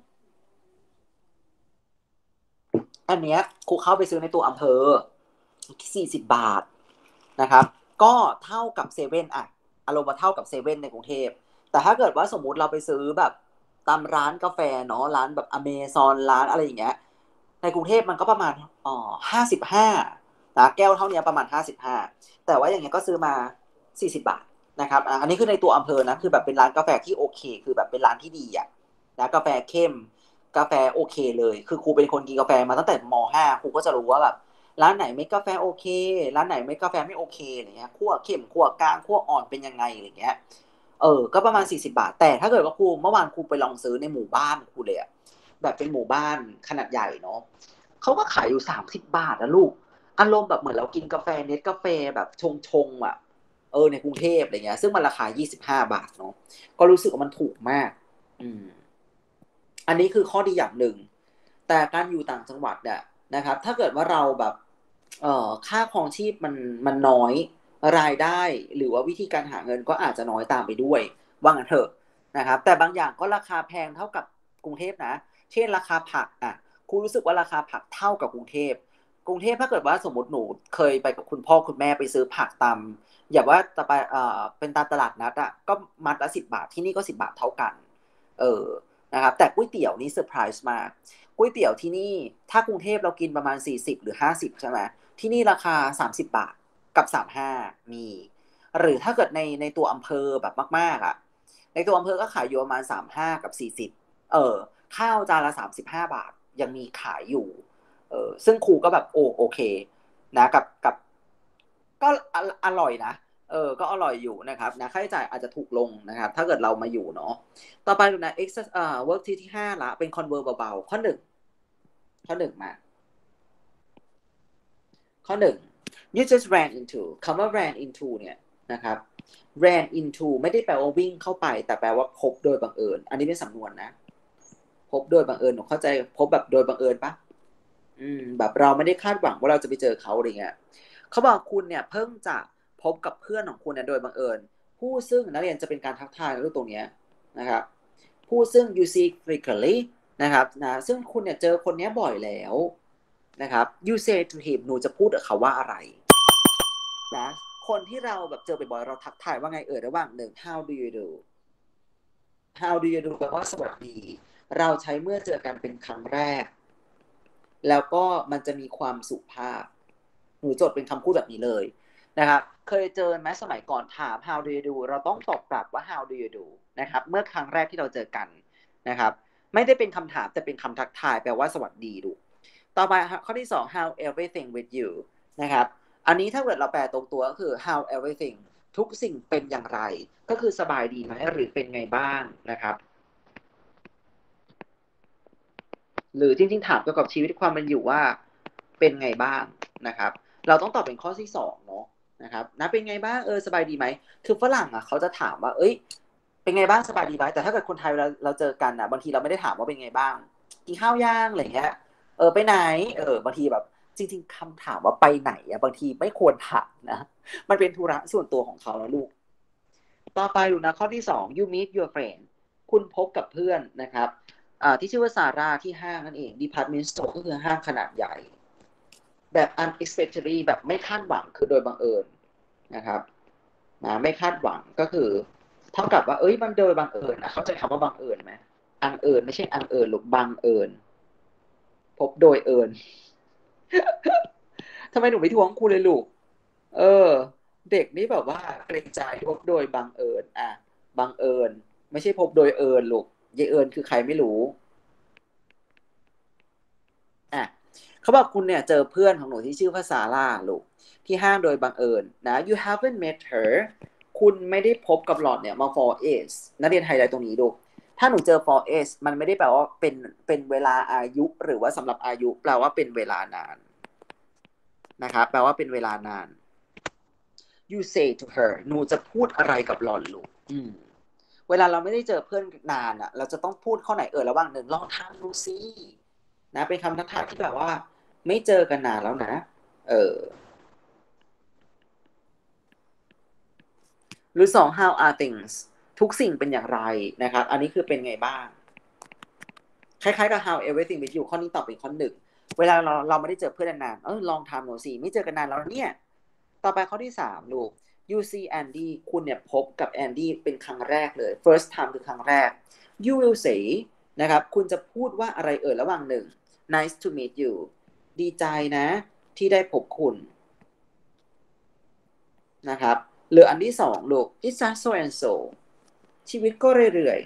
อันเนี้ยครูเข้าไปซื้อในตัวอำเภอสี่สิบบาทนะครับก็เท่ากับเซเว่นอะอารมณ์ว่าเท่ากับเซเว่นในกรุงเทพแต่ถ้าเกิดว่าสมมุติเราไปซื้อแบบตามร้านกาแฟเนาะร้านแบบอเมซอนร้านอะไรอย่างเงี้ยในกรุงเทพมันก็ประมาณอ๋อห้าสิบห้านะแก้วเท่านี้ประมาณห้าสิบห้าแต่ว่าอย่างเงี้ยก็ซื้อมาสี่สิบบาทนะครับอันนี้คือในตัวอำเภอนะคือแบบเป็นร้านกาแฟที่โอเคคือแบบเป็นร้านที่ดีอะนะกาแฟเข้มกาแฟโอเคเลยคือครูเป็นคนกินกาแฟมาตั้งแต่ม ห้า ครูก็จะรู้ว่าแบบร้านไหนเม็ดกาแฟโอเคร้านไหนเม็ดกาแฟไม่โอเคอะไรเงี้ยคั่วเข้มคั่วกลางคั่วอ่อนเป็นยังไงอะไรเงี้ยเออก็ประมาณสี่สิบบาทแต่ถ้าเกิดว่าครูเมื่อวานครูไปลองซื้อในหมู่บ้านครูเลยอะแบบเป็นหมู่บ้านขนาดใหญ่เนาะเขาก็ขายอยู่สามสิบบาทนะลูกอารมณ์แบบเหมือนเรากินกาแฟเน็ตกาแฟแบบชงชงอ่ะเออในกรุงเทพอะไรเงี้ยซึ่งมันราคายี่สิบห้าบาทเนาะก็รู้สึกว่ามันถูกมากอืมอันนี้คือข้อดีอย่างหนึ่งแต่การอยู่ต่างจังหวัดเนี่ยนะครับถ้าเกิดว่าเราแบบเอ่อค่าครองชีพมันมันน้อยรายได้หรือว่าวิธีการหาเงินก็อาจจะน้อยตามไปด้วยว่างั้นเถอะนะครับแต่บางอย่างก็ราคาแพงเท่ากับกรุงเทพนะเช่นราคาผักอ่ะครูรู้สึกว่าราคาผักเท่ากับกรุงเทพกรุงเทพถ้าเกิดว่าสมมติหนูเคยไปกับคุณพ่อคุณแม่ไปซื้อผักตามอย่าว่าจะไปเอ่อเป็นตามตลาดนัดอ่ะก็มัดละสิบบาทที่นี่ก็สิบบาทเท่ากันเออนะครับแต่ก๋วยเตี๋ยวนี่เซอร์ไพรส์มากก๋วยเตี๋ยวที่นี่ถ้ากรุงเทพเรากินประมาณสี่สิบหรือห้าสิบใช่ไหมที่นี่ราคาสามสิบบาทกับสามสิบห้ามีหรือถ้าเกิดในในตัวอำเภอแบบมากๆอ่ะในตัวอำเภอก็ขายอยู่ประมาณสามสิบห้ากับสี่สิบเออข้าวจานละสามสิบห้าบาทยังมีขายอยู่เออซึ่งครูก็แบบโอโอเคนะกับกับก็ออร่อยนะเออก็อร่อยอยู่นะครับนะค่าใช้จ่ายอาจจะถูกลงนะครับถ้าเกิดเรามาอยู่เนาะต่อไปดูนะ X เอ่อ work ที่ที่ห้าละเป็น convert เบาๆข้อหนึ่งข้อหนึ่งมาข้อหนึ่ง you just ran into คำว่า ran into เนี่ยนะครับ ran into ไม่ได้แปลว่าวิ่งเข้าไปแต่แปลว่าพบโดยบังเอิญอันนี้เป็นสำนวนนะพบโดยบังเอิญหนูเข้าใจพบแบบโดยบังเอิญปะอืมแบบเราไม่ได้คาดหวังว่าเราจะไปเจอเขาอะไรเงี้ยเขาบอกคุณเนี่ยเพิ่งจะพบกับเพื่อนของคุณเนี่ยโดยบังเอิญผู้ซึ่งนักเรียนจะเป็นการทักทายในรูปตรงนี้นะครับผู้ซึ่ง you see frequently นะครับนะซึ่งคุณเนี่ยเจอคนนี้บ่อยแล้วนะครับ you say to him หนูจะพูดกับเขาว่าอะไรนะคนที่เราแบบเจอบ่อยๆเราทักทายว่าไงเอ่ยระหว่างหนึ่ง how do you do how do you do แปลว่าสวัสดีเราใช้เมื่อเจอกันเป็นครั้งแรกแล้วก็มันจะมีความสุภาพหนูจดเป็นคำพูดแบบนี้เลยนะครับเคยเจอไหมสมัยก่อนถาม how do you do เราต้องตอบกลับว่า how do you do นะครับเมื่อครั้งแรกที่เราเจอกันนะครับไม่ได้เป็นคำถามแต่เป็นคำทักทายแปลว่าสวัสดีดูต่อไปข้อที่สอง how everything with you นะครับอันนี้ถ้าเกิดเราแปลตรงตัวก็คือ how everything ทุกสิ่งเป็นอย่างไรก็คือสบายดีไหมหรือเป็นไงบ้างนะครับหรือจริงๆถามเกี่ยวกับชีวิตความเป็นอยู่ว่าเป็นไงบ้างนะครับเราต้องตอบเป็นข้อที่สองเนาะนะครับนะเป็นไงบ้างเออสบายดีไหมคือฝรั่งอ่ะเขาจะถามว่าเอ้ยเป็นไงบ้างสบายดีไหมแต่ถ้าเกิดคนไทยเราเราเจอกันอ่ะบางทีเราไม่ได้ถามว่าเป็นไงบ้างกินข้าวย่างอะไรเงี้ยเออไปไหนเออบางทีแบบจริงๆคำถามว่าไปไหนอ่ะบางทีไม่ควรถามนะมันเป็นธุระส่วนตัวของเขาแล้วลูกต่อไปดูนะข้อที่สอง you meet your friend คุณพบกับเพื่อนนะครับที่ชื่อว่าซาร่าที่ห้างนั่นเอง department store ก็คือห้างขนาดใหญ่แบบ unexpectedly แบบไม่คาดหวังคือโดยบังเอิญนะครับนะไม่คาดหวังก็คือเท่ากับว่าเอ้ยมันโดยบังเอิญนะเข้าใจคำว่าบังเอิญไหมอังเอิญไม่ใช่อังเอิญหรือบังเอิญพบโดยเอิญทำไมหนูไม่ทวงครูเลยลูกเออเด็กนี่แบบว่าเกรงใจพบโดยบังเอิญอ่ะบังเอิญไม่ใช่พบโดยเอิญลูกยายเอิญคือใครไม่รู้อ่ะเขาบอกคุณเนี่ยเจอเพื่อนของหนูที่ชื่อว่าซาร่าลูกที่ห้างโดยบังเอิญนะ you haven't met her คุณไม่ได้พบกับหล่อนเนี่ยมา four years นักเรียนไฮไลท์ตรงนี้ดูถ้าหนูเจอ four years มันไม่ได้แปลว่าเป็นเป็นเวลาอายุหรือว่าสำหรับอายุแปลว่าเป็นเวลานานนะครับแปลว่าเป็นเวลานาน you say to her หนูจะพูดอะไรกับหล่อนลูกอืมเวลาเราไม่ได้เจอเพื่อนนานอ่ะเราจะต้องพูดข้อไหนเอ่ยระหว่างหนึ่งลองทำดูซินะเป็นคำทักทายที่แบบว่าไม่เจอกันนานแล้วนะเออหรือสอง how are things ทุกสิ่งเป็นอย่างไรนะครับอันนี้คือเป็นไงบ้างคล้ายๆกับ how everything with you ข้อนี้ตอบเป็นข้อหนึ่งเวลาเราเราไม่ได้เจอเพื่อนนานเออลองทำหนูสิไม่เจอกันนานแล้วเนี่ยต่อไปข้อที่สามลูก you see Andy คุณเนี่ยพบกับ Andy เป็นครั้งแรกเลย first time คือครั้งแรก you will say นะครับคุณจะพูดว่าอะไรเอ่ยระหว่างหนึ่ง nice to meet you ดีใจนะที่ได้พบคุณนะครับหรืออันที่สองลูก it's just so and so ชีวิตก็เรื่อย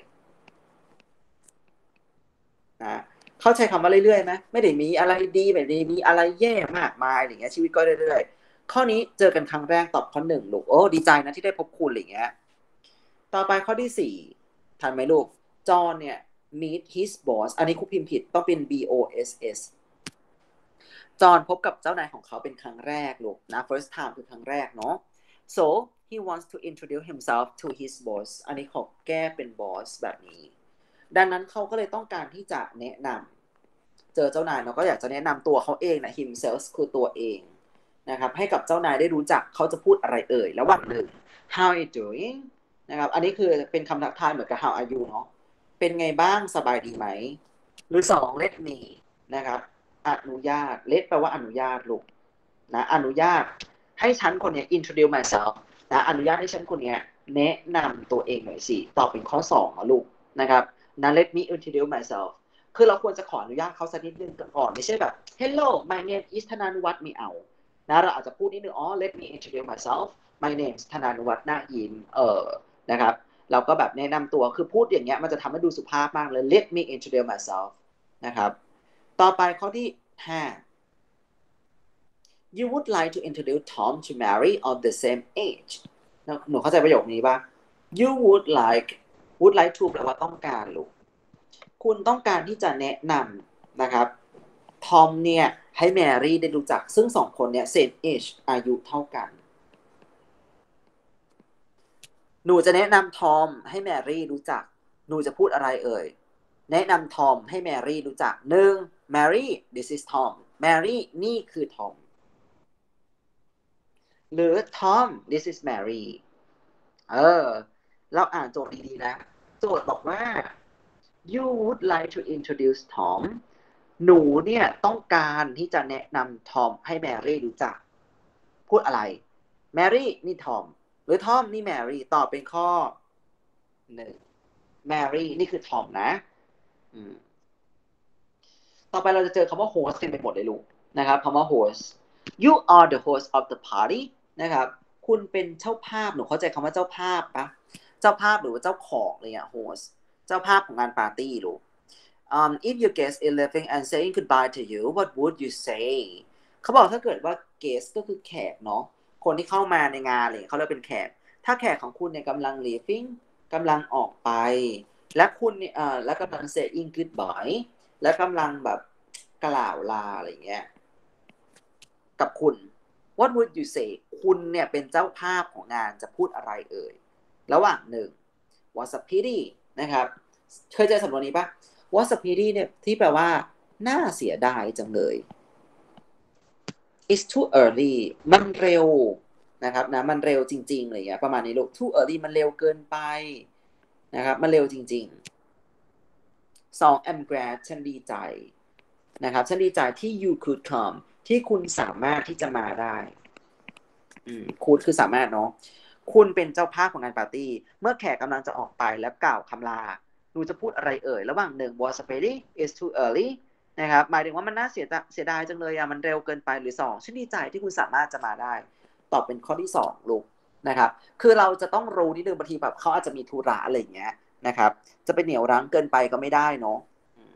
ๆนะเข้าใจคำว่าเรื่อยๆไหมไม่ได้มีอะไรดีไม่ได้มีอะไรแย่มากมายอะไรเงี้ยชีวิตก็เรื่อยๆข้อนี้เจอกันครั้งแรกตอบข้อหนึ่งลูกโอ้ดีใจนะที่ได้พบคุณอะไรเงี้ยต่อไปข้อที่สี่ทันไหมลูกจอห์นเนี่ย meet his boss อันนี้ครูพิมพ์ผิดต้องเป็น b o s s จอห์นพบกับเจ้านายของเขาเป็นครั้งแรกลูกนะ first time คือครั้งแรกเนาะ so he wants to introduce himself to his boss อันนี้ขอแก้เป็น boss แบบนี้ดังนั้นเขาก็เลยต้องการที่จะแนะนำเจอเจ้านายเนาะก็อยากจะแนะนำตัวเขาเองนะ himself คือตัวเองนะครับให้กับเจ้านายได้รู้จักเขาจะพูดอะไรเอ่ยระหว่างหนึ่ง how are you doing นะครับอันนี้คือเป็นคำทักทายเหมือนกับ how are you เนาะเป็นไงบ้างสบายดีไหมหรือสอง let me นะครับอนุญาต let แปลว่าอนุญาตลูกนะอนุญาตให้ฉันคนนี้ introduce myself นะอนุญาตให้ฉันคนนี้แนะนำตัวเองหน่อยสิตอบเป็นข้อสองนะลูกนะครับนะ let me introduce myself คือเราควรจะขออนุญาตเขาสักนิดนึงก่อนไม่ใช่แบบ hello my name is ธนานุวัฒน์ไม่เอานะเราอาจจะพูดนิดนึงอ๋อ let me introduce myself my name is ธนานุวัฒน์นายินเออนะครับเราก็แบบแนะนำตัวคือพูดอย่างเงี้ยมันจะทำให้ดูสุภาพมากเลย let me introduce myself นะครับต่อไปข้อที่ห้าYou would like to introduce Tom to Mary of the same age หนูเข้าใจประโยคนี้ป่ะ You would like would like to แปลว่าต้องการลูกคุณต้องการที่จะแนะนำนะครับทอมเนี่ยให้แมรี่ได้รู้จักซึ่งสองคนเนี่ย same age อายุเท่ากันหนูจะแนะนำทอมให้แมรี่รู้จักหนูจะพูดอะไรเอ่ยแนะนำทอมให้แมรี่รู้จักหนึ่ง Mary this is Tom Mary นี่คือทอมหรือ Tom this is Mary เออเราอ่านโจทย์ดีๆนะโจทย์บอกว่า you would like to introduce Tom หนูเนี่ยต้องการที่จะแนะนำทอมให้แมรี่รู้จักพูดอะไรแมรี่นี่ทอมหรือทอมนี่แมรี่ตอบเป็นข้อหนึ่งแมรี่นี่คือทอมนะอืมต่อไปเราจะเจอคำว่า host เต็มไปหมดเลยลูกนะครับคำว่า host you are the host of the party นะครับคุณเป็นเจ้าภาพหนูเข้าใจคำว่าเจ้าภาพปะเจ้าภาพหรือว่าเจ้าของอะไรเงี้ย host เจ้าภาพของงานปาร์ตี้ลูก um, if your guest is leaving and saying goodbye to you what would you say เขาบอกถ้าเกิดว่า guest ก็คือแขกเนาะคนที่เข้ามาในงานเลยเขาเรียกเป็นแขกถ้าแขกของคุณเนี่ยกำลัง leaving กำลังออกไปและคุณเนี่ยเอ่อและกำลัง saying goodbye และกำลังแบบกล่าวลาอะไรเงี้ยกับคุณ What would you say คุณเนี่ยเป็นเจ้าภาพของงานจะพูดอะไรเอ่ยระหว่างหนึ่ง What's a pity นะครับเคยเจอสำนวนนี้ปะ What's a pity เนี่ยที่แปลว่าน่าเสียดายจังเลย It's too early มันเร็วนะครับนะมันเร็วจริงๆอะไรเงี้ยประมาณนี้ลูก too early มันเร็วเกินไปนะครับมันเร็วจริงๆสอง I'm glad ฉันดีใจนะครับฉันดีใจที่ you could come ที่คุณสามารถที่จะมาได้อืมคุณคือสามารถเนาะคุณเป็นเจ้าภาพของงานปาร์ตี้เมื่อแขกกำลังจะออกไปแล้วกล่าวคำลาหนูจะพูดอะไรเอ่ยระหว่างหนึ่ง was ready is too early นะครับหมายถึงว่ามันน่าเสียเสียดายจังเลยอ่ะมันเร็วเกินไปหรือสองฉันดีใจที่คุณสามารถจะมาได้ตอบเป็นข้อที่สองลูกนะครับคือเราจะต้องรู้นิดนึงบางทีแบบเขาอาจจะมีธุระอะไรอย่างเงี้ยนะครับจะไปเหนี่ยวรั้งเกินไปก็ไม่ได้เนาะ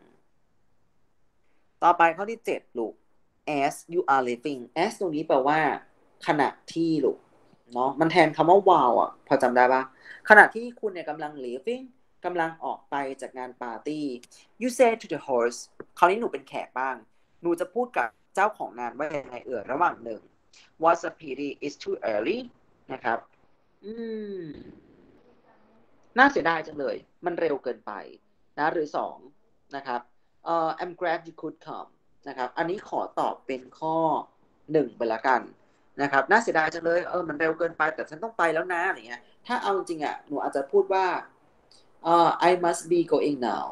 ต่อไปข้อที่เจ็ดลูก as you are living as ตรงนี้แปลว่าขณะที่ลูกเนาะมันแทนคำว่า wow อ่ะพอจำได้ปะขณะที่คุณเนี่ยกำลัง leaving กำลังออกไปจากงานปาร์ตี้ you say to the host คราวนี้หนูเป็นแขกบ้างหนูจะพูดกับเจ้าของงานว่ายังไงเอ่ยระหว่างหนึ่ง what's a pity it's too early นะครับอืมน่าเสียดายจังเลยมันเร็วเกินไปนะหรือสองนะครับเอ่อ I'm glad you could come นะครับอันนี้ขอตอบเป็นข้อหนึ่งไปละกันนะครับน่าเสียดายจังเลยเออมันเร็วเกินไปแต่ฉันต้องไปแล้วนะอะไรเงี้ยถ้าเอาจริงอ่ะหนูอาจจะพูดว่าเอ่อ I must be going now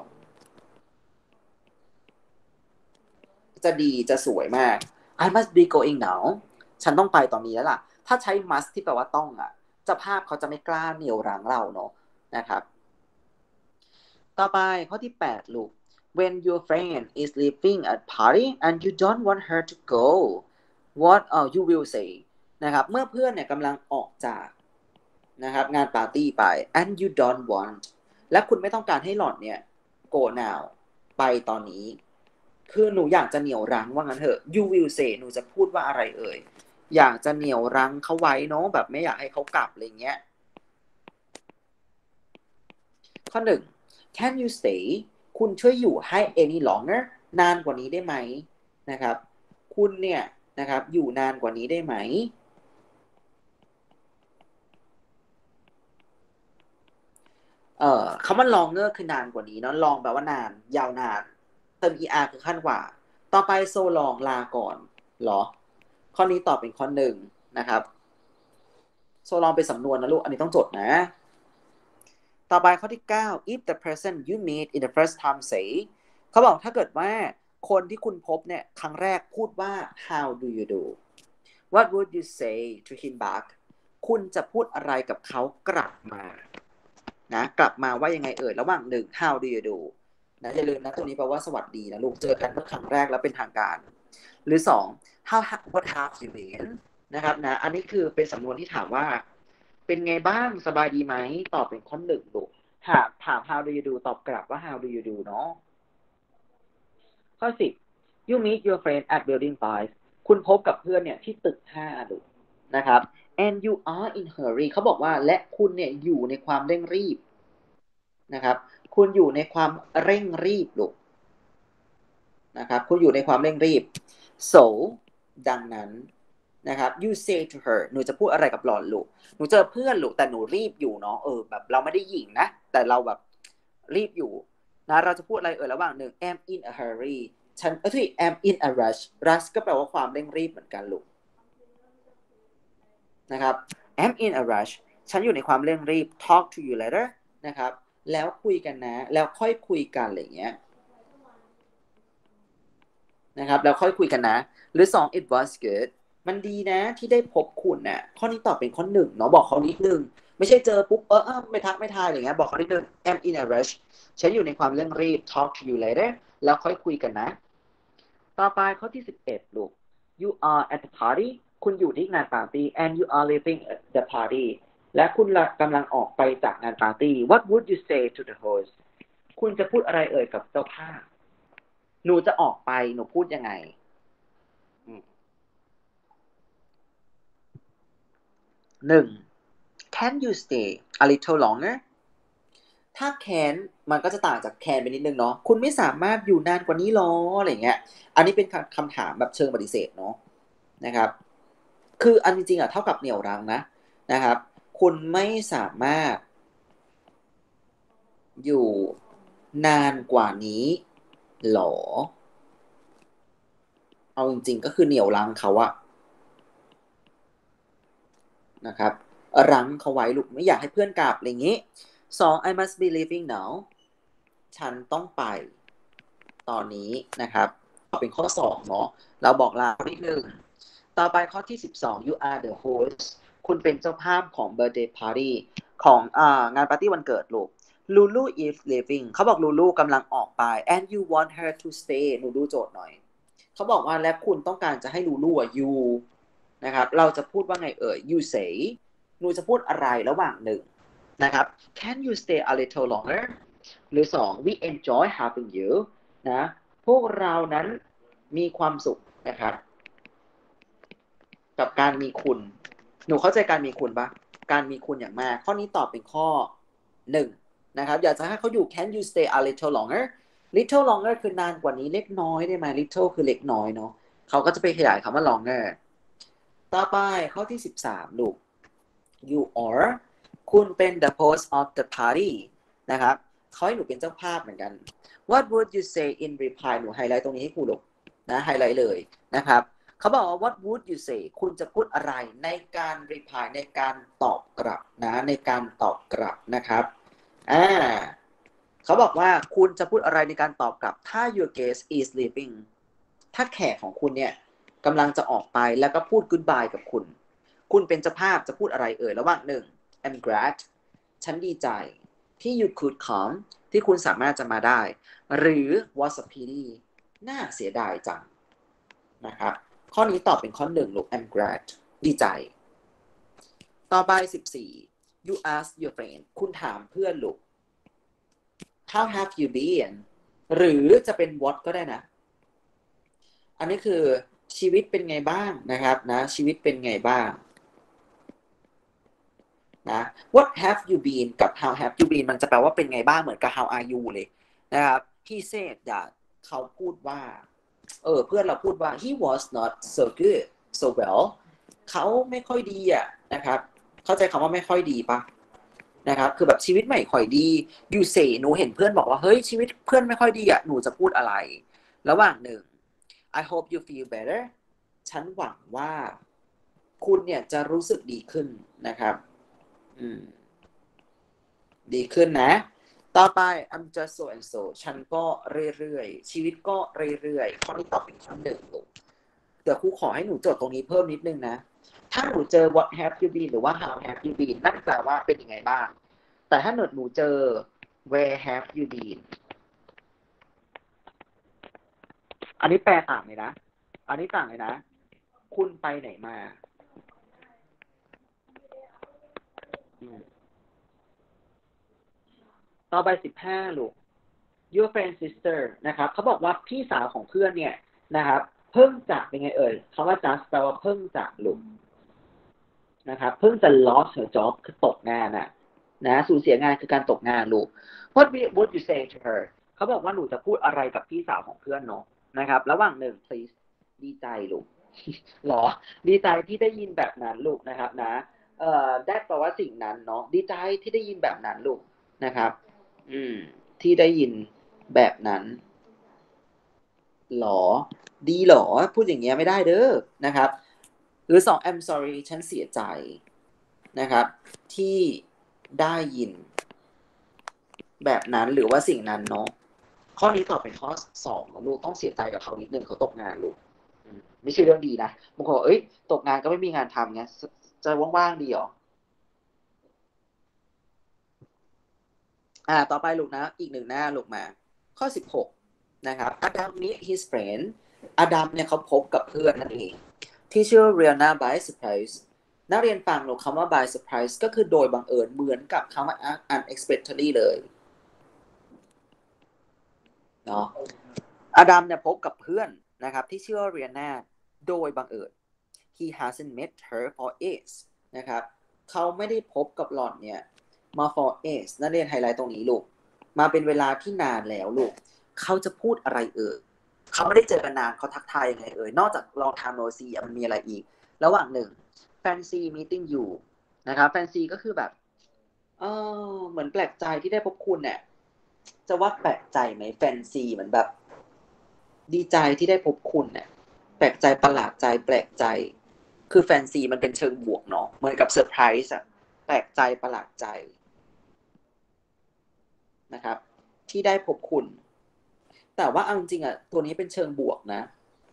จะดีจะสวยมาก I must be going now ฉันต้องไปตอนนี้แล้วล่ะถ้าใช้ must ที่แปลว่าต้องอ่ะเจ้าภาพเขาจะไม่กล้าเหนี่ยวรั้งเราเนาะนะครับต่อไปข้อที่แปดลูก when your friend is leaving a party and you don't want her to go what uh, you will say นะครับเมื่อเพื่อนเนี่ยกำลังออกจากนะครับงานปาร์ตี้ไป and you don't want และคุณไม่ต้องการให้หล่อนเนี่ย go now ไปตอนนี้คือหนูอยากจะเหนี่ยวรั้งว่างั้นเถอะ you will say หนูจะพูดว่าอะไรเอ่ยอยากจะเหนี่ยวรั้งเขาไว้เนาะแบบไม่อยากให้เขากลับอะไรเงี้ยข้อหนึ่ง can you stay คุณช่วยอยู่ให้ any longer นานกว่านี้ได้ไหมนะครับคุณเนี่ยนะครับอยู่นานกว่านี้ได้ไหมเอ่อคำว่า longer คือนานกว่านี้เนาะ long แปลว่านานยาวนานเติม er คือขั้นกว่าต่อไป so long ลาก่อนเหรอข้อนี้ตอบเป็นข้อหนึ่งนะครับ so long เป็นสำนวนนะลูกอันนี้ต้องจดนะต่อไปข้อที่เก้า if the person you meet in the first time say เขาบอกถ้าเกิดว่าคนที่คุณพบเนี่ยครั้งแรกพูดว่า how do you do what would you say to him back คุณจะพูดอะไรกับเขากลับมานะกลับมาว่ายังไงเอ่ยระหว่างหนึ่ง how do you do นะอย่าลืมนะตัวนี้แปลว่าสวัสดีนะลูกเจอกันเมื่อครั้งแรกแล้วเป็นทางการหรือสอง how what have you been นะครับนะอันนี้คือเป็นสำนวนที่ถามว่าเป็นไงบ้างสบายดีไหมตอบเป็นข้อหนึ่งลูกถามถาม how do you do ตอบกลับว่า how do you do เนาะข้อสิบ you meet your friend at building five คุณพบกับเพื่อนเนี่ยที่ตึกห้าลูกนะครับ and you are in hurry เขาบอกว่าและคุณเนี่ยอยู่ในความเร่งรีบนะครับคุณอยู่ในความเร่งรีบลูกนะครับคุณอยู่ในความเร่งรีบ so ดังนั้นนะครับ you say to her หนูจะพูดอะไรกับหล่อนลูกหนูเจอเพื่อนลูกแต่หนูรีบอยู่เนาะเออแบบเราไม่ได้หยิ่งนะแต่เราแบบรีบอยู่นะเราจะพูดอะไรเออระหว่างหนึ่ง am in a hurry ฉันเอ้ย am in a rush rush ก็แปลว่าความเร่งรีบเหมือนกันลูกนะครับ am in a rush ฉันอยู่ในความเร่งรีบ talk to you later นะครับแล้วคุยกันนะแล้วค่อยคุยกันอะไรเงี้ยนะครับแล้วค่อยคุยกันนะหรือสอง it was good มันดีนะที่ได้พบคุณน่ะข้อนี้ตอบเป็นข้อหนึ่งเนาะบอกเขานิดนึงไม่ใช่เจอปุ๊บเออเออไม่ทักไม่ทายอะไรเงี้ยบอกเขานิดนึง am in a rush ฉันอยู่ในความเร่งรีบ talk to you later แล้วค่อยคุยกันนะต่อไปข้อที่สิบเอ็ดลูก you are at the party คุณอยู่ที่งานปาร์ตี้ and you are leaving the party และคุณกำลังออกไปจากงานปาร์ตี้ what would you say to the host คุณจะพูดอะไรเอ่ยกับเจ้าภาพหนูจะออกไปหนูพูดยังไงหนึ่ง can you stay a little longer ถ้า can มันก็จะต่างจาก can ไปนิดนึงเนาะคุณไม่สามารถอยู่นานกว่านี้หรออะไรเงี้ยอันนี้เป็นคำถามแบบเชิงปฏิเสธเนาะนะครับคืออันจริงๆอ่ะเท่ากับเหนี่ยวรั้งนะนะครับคุณไม่สามารถอยู่นานกว่านี้หรอเอาจริงๆก็คือเหนี่ยวรั้งเขาอะนะครับรั้งเขาไว้ลูกไม่อยากให้เพื่อนกลับอะไรอย่างนี้สอง I must be leaving now ฉันต้องไปตอนนี้นะครับเป็นข้อสองเนาะเราบอกลานิดนึงต่อไปข้อที่สิบสอง you are the host คุณเป็นเจ้าภาพของ birthday party ของอ่างานปาร์ตี้วันเกิดลูก Lulu is leaving เขาบอก Lulu กำลังออกไป and you want her to stay หนูดูโจทย์หน่อยเขาบอกว่าและคุณต้องการจะให้ Lulu อ่ะอยู่นะครับเราจะพูดว่าไงเอ่ย you say หนูจะพูดอะไรระหว่างหนึ่งนะครับ can you stay a little longer หรือสอง we enjoy having you นะพวกเรานั้นมีความสุขนะครับกับการมีคุณหนูเข้าใจการมีคุณปะการมีคุณอย่างมากข้อนี้ตอบเป็นข้อหนึ่งนะครับอยากจะให้เขาอยู่ can you stay a little longer little longer คือนานกว่านี้เล็กน้อยได้ไหม little คือเล็กน้อยเนาะเขาก็จะไปขยายคำว่า longer ต่อไปข้อที่สิบสามลูก you are คุณเป็น the host of the party นะครับเขาให้หนูเป็นเจ้าภาพเหมือนกัน what would you say in reply หนูไฮไลท์ตรงนี้ให้ครูลูกนะไฮไลท์เลยนะครับเขาบอกว่า what would you say คุณจะพูดอะไรในการ reply ในการตอบกลับนะในการตอบกลับนะครับอ่าเขาบอกว่าคุณจะพูดอะไรในการตอบกลับถ้า your guest is leaving ถ้าแขกของคุณเนี่ยกำลังจะออกไปแล้วก็พูด goodbye กับคุณคุณเป็นเจ้าภาพจะพูดอะไรเอ่ยระหว่างหนึ่ง I'm glad ฉันดีใจที่ you could come ที่คุณสามารถจะมาได้หรือ was a pity น่าเสียดายจังนะครับข้อนี้ตอบเป็นข้อหนึ่งลูก I'm glad ดีใจต่อไปสิบสี่ you ask your friend คุณถามเพื่อนลูก how have you been หรือจะเป็น what ก็ได้นะอันนี้คือชีวิตเป็นไงบ้างนะครับนะชีวิตเป็นไงบ้างนะ what have you been กับ how have you been มันจะแปลว่าเป็นไงบ้างเหมือนกับ how are you เลยนะครับ he said that เขาพูดว่าเออเพื่อนเราพูดว่า he was not so good so well เขาไม่ค่อยดีอ่ะนะครับเข้าใจคำว่าไม่ค่อยดีปะนะครับคือแบบชีวิตไม่ค่อยดี you say หนูเห็นเพื่อนบอกว่าเฮ้ยชีวิตเพื่อนไม่ค่อยดีอ่ะหนูจะพูดอะไรระหว่างหนึ่ง I hope you feel better ฉันหวังว่าคุณเนี่ยจะรู้สึกดีขึ้นนะครับอืมดีขึ้นนะต่อไป I'm just so and so ฉันก็เรื่อยๆชีวิตก็เรื่อยๆข้อนี้ตอบเป็นข้อหนึ่งลูกเดี๋ยวครูขอให้หนูจดตรงนี้เพิ่มนิดนึงนะถ้าหนูเจอ what have you been หรือว่า how have you been นั่นแปลว่าเป็นยังไงบ้างแต่ถ้าหนูหนูเจอ where have you been อันนี้แปลต่างเลยนะอันนี้ต่างเลยนะคุณไปไหนมาต่อไปสิบห้าลูก your friend sister นะครับเขาบอกว่าพี่สาวของเพื่อนเนี่ยนะครับเพิ่งจะเป็นไงเอ่ยคำว่า just แปลว่าเพิ่งจะลูกนะครับเพิ่งจะ lost her job คือตกงานน่ะนะสูญเสียงานคือการตกงานลูก what would you say to her เขาบอกว่าหนูจะพูดอะไรกับพี่สาวของเพื่อนเนาะนะครับระหว่างหนึ่ง please ดีใจลูก หรอดีใจที่ได้ยินแบบนั้นลูกนะครับนะเอ่อได้แปลว่าสิ่งนั้นเนาะดีใจที่ได้ยินแบบนั้นลูกนะครับอืมที่ได้ยินแบบนั้นหรอดีหรอพูดอย่างเงี้ยไม่ได้เด้อนะครับหรือสอง I'm sorry ฉันเสียใจนะครับที่ได้ยินแบบนั้นหรือว่าสิ่งนั้นเนาะข้อนี้ตอบเป็นข้อสองลูกต้องเสียใจกับเขานิดนึงเขาตกงานลูกไม่ใช่เรื่องดีนะบางคนบอกเอ้ยตกงานก็ไม่มีงานทำไงจะว่างๆดีหรออ่าต่อไปลูกนะอีกหนึ่งหน้าลูกมาข้อสิบหกนะครับอดัม meet his friend อดัมเนี่ยเขาพบกับเพื่อนนั่นเองที่ชื่อ Rihanna by surprise นักเรียนฟังลูกคำว่า by surprise ก็คือโดยบังเอิญเหมือนกับคำว่า unexpectedly เลยเนาะอดัมเนี่ยพบกับเพื่อนนะครับที่ชื่อว่า Rihanna โดยบังเอิญ he hasn't met her for ages นะครับเขาไม่ได้พบกับหล่อนเนี่ยมา for ages นักเรียนไฮไลท์ตรงนี้ลูกมาเป็นเวลาที่นานแล้วลูกเขาจะพูดอะไรเอ่ยเขาไม่ได้เจอกันนานเขาทักทายยังไงเอ่ยนอกจากลองทำโนซีมันมีอะไรอีกระหว่างหนึ่ง fancy meeting you นะครับ fancy ก็คือแบบเออเหมือนแปลกใจที่ได้พบคุณเนี่ยจะว่าแปลกใจไหม fancy เหมือนแบบดีใจที่ได้พบคุณเนี่ยแปลกใจประหลาดใจแปลกใจคือแฟนซีมันเป็นเชิงบวกเนาะเหมือนกับเซอร์ไพรส์อะแปลกใจประหลาดใจนะครับที่ได้พบคุณแต่ว่าเอาจริงๆอะตัวนี้เป็นเชิงบวกนะ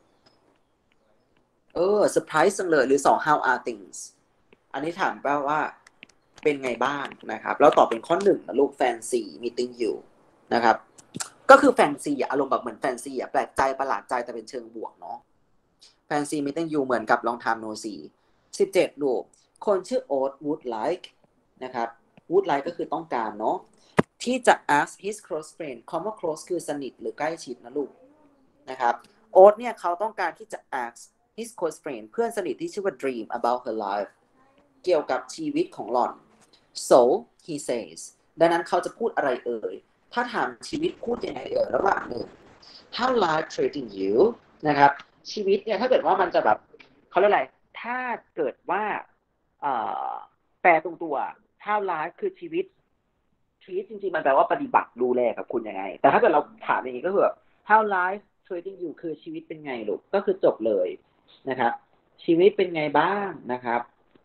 เออเซอร์ไพรส์จังเลยหรือสอง how are things อันนี้ถามแปลว่าเป็นไงบ้างนะครับแล้วตอบเป็นข้อหนึ่งนะลูกแฟนซี meeting you นะครับก็คือแฟนซีอารมณ์แบบเหมือนแฟนซีอะแปลกใจประหลาดใจแต่เป็นเชิงบวกเนาะFancy meeting you เหมือนกับลองทำโนซีสิบเจ็ดลูกคนชื่อโอ๊ต would like นะครับ would like ก็คือต้องการเนาะที่จะ ask his close friend คำว่า close คือสนิทหรือใกล้ชิดนะลูกนะครับโอ๊ตเนี่ยเขาต้องการที่จะ ask his close friend เพื่อนสนิทที่ชื่อว่า Dream about her life เกี่ยวกับชีวิตของหล่อน so he says ดังนั้นเขาจะพูดอะไรเอ่ยถ้าถามชีวิตพูดยังไงเอ่ยระหว่างหนึ่ง how life treating you นะครับชีวิตเนี่ยถ้าเกิดว่ามันจะแบบเขาเรียกอะไรถ้าเกิดว่าแปลตรงตัว how life คือชีวิตชีวิตจริงๆมันแปลว่าปฏิบัติดูแลกับคุณยังไงแต่ถ้าเกิดเราถามอย่างนี้ก็คือ how life treating you คือชีวิตเป็นไงลูกก็คือจบเลยนะครับชีวิตเป็นไงบ้างนะครับ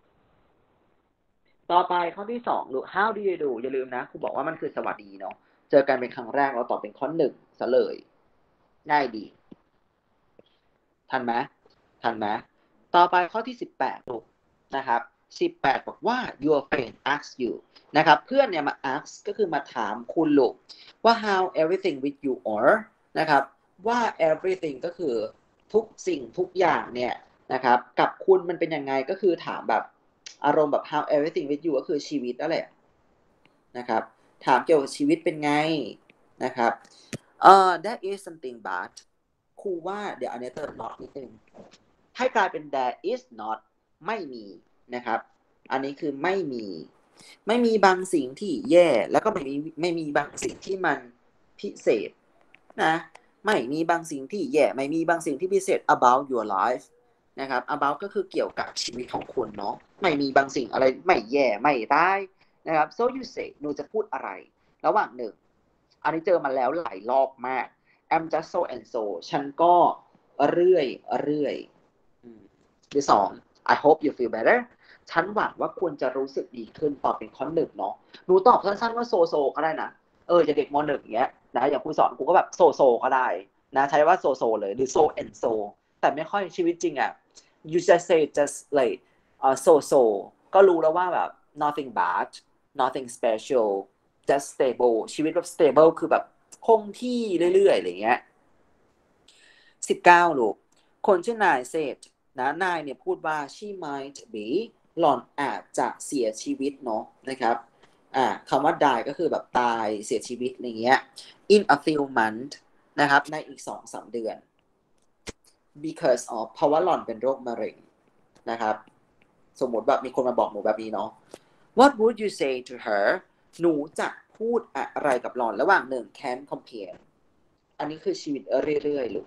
ต่อไปข้อที่สองลูก how do you do อย่าลืมนะครูบอกว่ามันคือสวัสดีเนาะเจอกันเป็นครั้งแรกเราตอบเป็นข้อหนึ่งซะเลยง่ายดีทันไหมทันไหมต่อไปข้อที่สิบแปดลูกนะครับสิบแปดบอกว่า your friend asks you นะครับเพื่อนเนี่ยมา ask ก็คือมาถามคุณลูกว่า how everything with you are นะครับว่า everything ก็คือทุกสิ่งทุกอย่างเนี่ยนะครับกับคุณมันเป็นยังไงก็คือถามแบบอารมณ์แบบ how everything with you ก็คือชีวิตนั่นแหละนะครับถามเกี่ยวกับชีวิตเป็นไงนะครับเอ่อ that is something but ครูว่าเดี๋ยวอันนี้เติม not นิดนึงให้กลายเป็น there is not ไม่มีนะครับอันนี้คือไม่มีไม่มีบางสิ่งที่แย่แล้วก็ไม่มีไม่มีบางสิ่งที่มันพิเศษนะไม่มีบางสิ่งที่แย่ไม่มีบางสิ่งที่พิเศษ about your life นะครับ about ก็คือเกี่ยวกับชีวิตของคุณเนาะไม่มีบางสิ่งอะไรไม่แย่ไม่ร้ายนะครับ so you say หนูจะพูดอะไรระหว่างหนึ่งอันนี้เจอมาแล้วหลายรอบมาก I'm just so and so ฉันก็เรื่อยเรื่อยหรือสอง I hope you feel better ฉันหวังว่าคุณจะรู้สึกดีขึ้นตอบเป็นข้อหนึ่งเนาะหนูตอบสั้นๆว่าโซโซก็ได้นะเออจะเด็กม.หนึ่งอย่างเงี้ยนะอย่างครูสอนครูก็แบบโซโซก็ได้นะใช้ว่าโซโซเลยหรือ so and so แต่ไม่ค่อยชีวิตจริงอ่ะ you just say just like uh, so so ก็รู้แล้วว่าแบบ nothing bad nothing special just stable ชีวิตแบบ stable คือแบบคงที่เรื่อยๆอะไรเงี้ยสิบเก้าลูกคนชื่อนายเซธนะนายเนี่ยพูดว่า she might be หล่อนอาจจะเสียชีวิตเนาะนะครับอ่าคำว่า die ก็คือแบบตายเสียชีวิตอะไรเงี้ย in a few months นะครับในอีก สองถึงสาม เดือน because of เพราะว่าหล่อนเป็นโรคมะเร็งนะครับสมมติแบบมีคนมาบอกหนูแบบนี้เนาะ what would you say to her หนูจะพูดอะไรกับหล่อนระหว่างหนึ่ง can compare อันนี้คือชีวิตเรื่อยๆลูก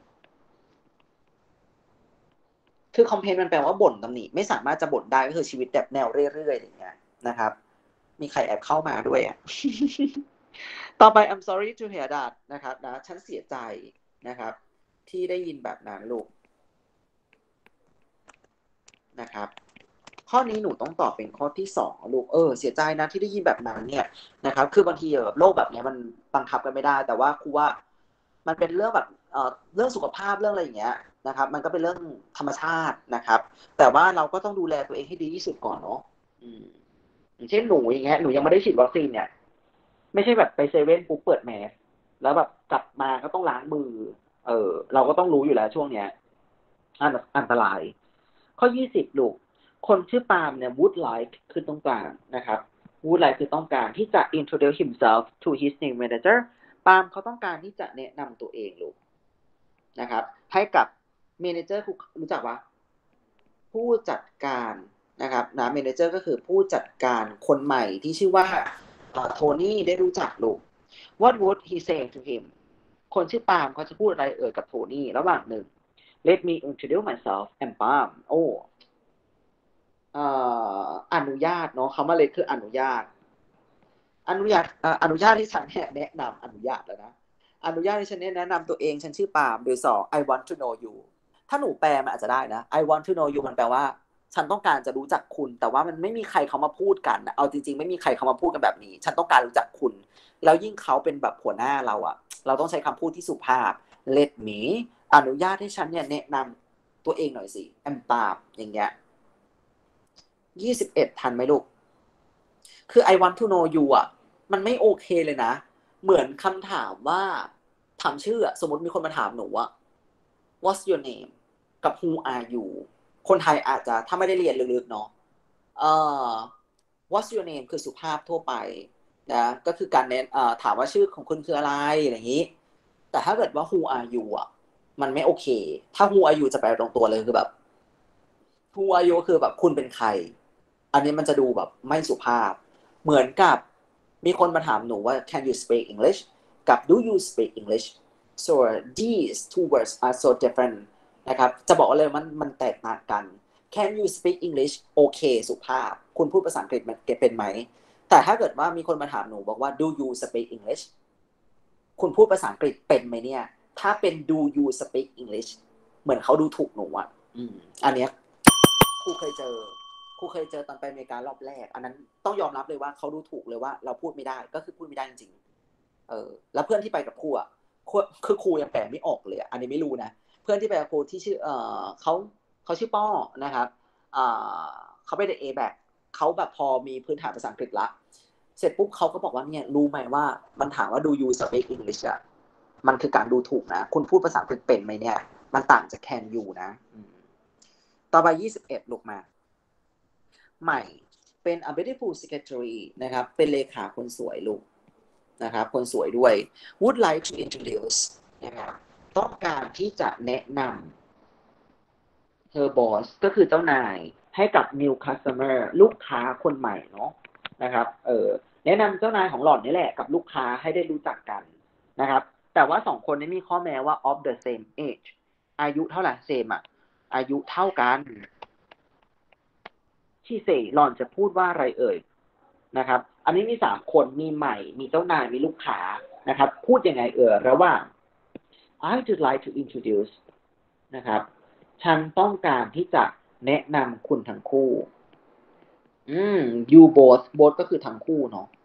คือ complain มันแปลว่าบ่นตำหนิไม่สามารถจะบ่นได้ก็คือชีวิตแบบแนวเรื่อยๆอย่างเงี้ยนะครับมีใครแอบเข้ามาด้วยอ่ะ ต่อไป I'm sorry to hear that นะครับนะฉันเสียใจนะครับที่ได้ยินแบบนั้นลูกนะครับข้อนี้หนูต้องตอบเป็นข้อที่สองลูกเออเสียใจนะที่ได้ยินแบบนั้นเนี่ยนะครับคือบางทีแบบโรคแบบนี้มันบังคับกันไม่ได้แต่ว่าครูว่ามันเป็นเรื่องแบบเอ่อเรื่องสุขภาพเรื่องอะไรอย่างเงี้ยนะครับมันก็เป็นเรื่องธรรมชาตินะครับแต่ว่าเราก็ต้องดูแลตัวเองให้ดีที่สุดก่อนเนาะอืมอย่างเช่นหนูอย่างเงี้ยหนูยังไม่ได้ฉีดวัคซีนเนี่ยไม่ใช่แบบไปเซเว่นปุ๊บเปิดแมสแล้วแบบกลับมาก็ต้องล้างมือเออเราก็ต้องรู้อยู่แล้วช่วงเนี้ยอันอันตรายข้อยี่สิบลูกคนชื่อปาล์มเนี่ย would like คือต้องการนะครับ would like คือต้องการที่จะ introduce himself to his new manager ปาล์มเขาต้องการที่จะแนะนำตัวเองลูกนะครับให้กับ manager รู้จักปะผู้จัดการนะครับนะ manager ก็คือผู้จัดการคนใหม่ที่ชื่อว่าโทนี่ได้รู้จักลูก what would he say to him คนชื่อปาล์มเขาจะพูดอะไรเอ่ยกับโทนี่ระหว่างหนึ่ง let me introduce myself and ปาล์มโอ้อนุญาตเนาะคำว่า let คืออนุญาตอนุญาตอนุญาตที่ฉันแนะนำอนุญาตแล้วนะอนุญาตที่ฉันแนะนำตัวเองฉันชื่อปาล์มหรือสอง I want to know you ถ้าหนูแปลมันอาจจะได้นะ I want to know you มันแปลว่าฉันต้องการจะรู้จักคุณแต่ว่ามันไม่มีใครเขามาพูดกันนะเอาจริงๆไม่มีใครเขามาพูดกันแบบนี้ฉันต้องการรู้จักคุณแล้วยิ่งเขาเป็นแบบหัวหน้าเราอะเราต้องใช้คำพูดที่สุภาพ let me อนุญาตให้ฉันเนี่ยแนะนำตัวเองหน่อยสิ I'm ปาล์มอย่างเงี้ยยี่สิบเอ็ดทันไหมลูกคือ I want to know you อ่ะมันไม่โอเคเลยนะเหมือนคำถามว่าถามชื่อสมมติมีคนมาถามหนูว่า what's your name กับ who are you คนไทยอาจจะถ้าไม่ได้เรียนลึกๆเนาะเอ่อ what's your name คือสุภาพทั่วไปนะก็คือการเน้นเอ่อถามว่าชื่อของคุณคืออะไรอะไรอย่างนี้แต่ถ้าเกิดว่า who are you อ่ะมันไม่โอเคถ้า who are you จะแปลตรงตัวเลยคือแบบ who are you คือแบบคุณเป็นใครอันนี้มันจะดูแบบไม่สุภาพเหมือนกับมีคนมาถามหนูว่า can you speak English กับ do you speak English so these two words are so different นะครับจะบอกเลยมันมันแตกต่างกัน can you speak English โอเคสุภาพคุณพูดภาษาอังกฤษเป็นไหมแต่ถ้าเกิดว่ามีคนมาถามหนูบอกว่า do you speak English คุณพูดภาษาอังกฤษเป็นไหมเนี่ยถ้าเป็น do you speak English เหมือนเขาดูถูกหนูอ่ะอืมอันเนี้ยครูเคยเจอครูเคยเจอตอนไปอเมริการอบแรกอันนั้นต้องยอมรับเลยว่าเขาดูถูกเลยว่าเราพูดไม่ได้ก็คือพูดไม่ได้จริงๆเออแล้วเพื่อนที่ไปกับครูอ่ะคือครูยังแปลไม่ออกเลยอันนี้ไม่รู้นะเพื่อนที่ไปกับครูที่ชื่อเออเขาเขาชื่อป้อนะครับอ่าเขาไปใน เอ แบค เขาแบบพอมีพื้นฐานภาษาอังกฤษละเสร็จปุ๊บเขาก็บอกว่าเนี่ยรู้ไหมว่ามันถามว่า do you speak English อ่ะมันคือการดูถูกนะคุณพูดภาษาอังกฤษเป็นไหมเนี่ยมันต่างจาก can you นะต่อไปยี่สิบเอ็ดลูกมาใหม่เป็น a beautiful secretary นะครับเป็นเลขาคนสวยลูกนะครับคนสวยด้วย would like to introduce นะครับต้องการที่จะแนะนำ her boss ก็คือเจ้านายให้กับ new customer ลูกค้าคนใหม่เนาะนะครับเออแนะนำเจ้านายของหล่อนนี่แหละกับลูกค้าให้ได้รู้จักกันนะครับแต่ว่าสองคนนี้มีข้อแม้ว่า of the same age อายุเท่าไหร่ same อ่ะอายุเท่ากันที่เซหล่อนจะพูดว่าอะไรเอ่ยนะครับอันนี้มีสามคนมีใหม่มีเจ้านายมีลูกค้านะครับพูดยังไงเอ่ยระหว่าง I would like to introduce นะครับฉันต้องการที่จะแนะนำคุณทั้งคู่อืม you both both ก็คือทั้งคู่เนาะ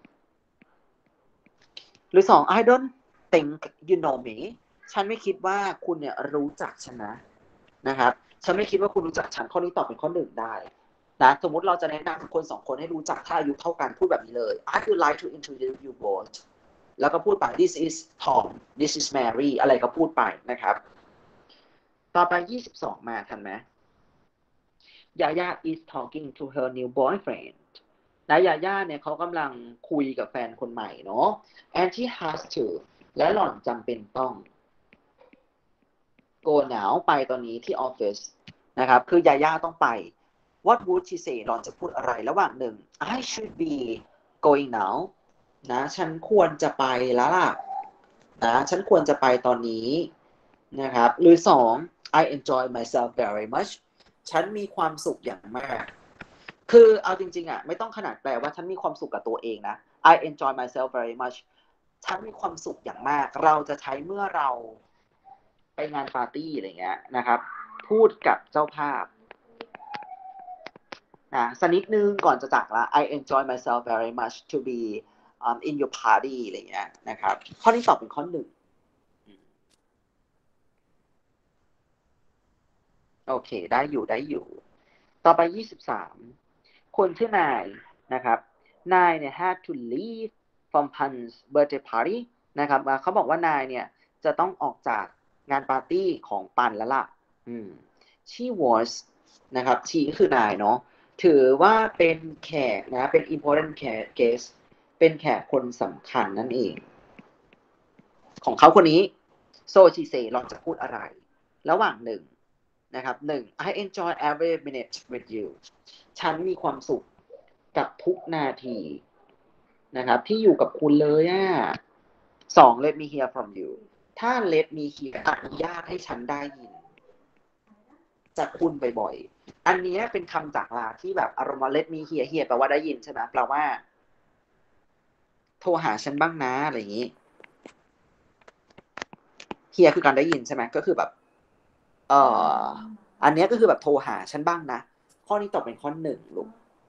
หรือสอง I don't think you know me ฉันไม่คิดว่าคุณเนี่ยรู้จักฉันนะนะครับฉันไม่คิดว่าคุณรู้จักฉันข้อนี้ตอบเป็นข้อหนึ่งได้นะสมมติเราจะแนะนำคนสองคนให้รู้จักถ้าอายุเท่ากันพูดแบบนี้เลย I would like to introduce you both แล้วก็พูดไป this is Tom this is Mary อะไรก็พูดไปนะครับต่อไปยี่สิบสองมาทันไหมยาย่า is talking to her new boyfriend นะยาย่าเนี่ยเขากำลังคุยกับแฟนคนใหม่เนาะ and she has to และหล่อนจำเป็นต้อง go now ไปตอนนี้ที่ออฟฟิศนะครับคือยาย่าต้องไป what would she say หล่อนจะพูดอะไรระหว่างหนึ่ง I should be going now นะฉันควรจะไปแล้วล่ะนะฉันควรจะไปตอนนี้นะครับหรือสอง I enjoy myself very much ฉันมีความสุขอย่างมากคือเอาจริงๆอ่ะไม่ต้องขนาดแปลว่าฉันมีความสุขกับตัวเองนะ I enjoy myself very much ฉันมีความสุขอย่างมากเราจะใช้เมื่อเราไปงานปาร์ตี้อะไรเงี้ยนะครับพูดกับเจ้าภาพนะสักนิดนึงก่อนจะจากละ I enjoy myself very much to be um, in your party อะไรเงี้ยนะครับข้อที่ตอบเป็นข้อหนึ่งโอเคได้อยู่ได้อยู่ต่อไปยี่สิบสามคนชื่อนายนะครับนายเนี่ย had to leave from Pan's birthday party นะครับเขาบอกว่านายเนี่ยจะต้องออกจากงานปาร์ตี้ของปันแล้วล่ะอืม she was นะครับ she ก็คือนายเนาะถือว่าเป็นแขกนะเป็น important guest เป็นแขกคนสำคัญนั่นเองของเขาคนนี้ so she say เราจะพูดอะไรระหว่างหนึ่งนะครับหนึ่ง I enjoy every minute with you ฉันมีความสุขกับทุกนาทีนะครับที่อยู่กับคุณเลยอ่ะสอง let me hear from you ถ้า let me hear อนุญาตให้ฉันได้ยินจากคุณบ่อยๆอันนี้เป็นคำจากลาที่แบบอารมณ์ let me hear hear แปลว่าได้ยินใช่ไหมแปลว่าโทรหาฉันบ้างนะอะไรอย่างนี้ hear คือการได้ยินใช่ไหมก็คือแบบเอ่ออันนี้ก็คือแบบโทรหาฉันบ้างนะข้อนี้ตอบเป็นข้อหนึ่งลูก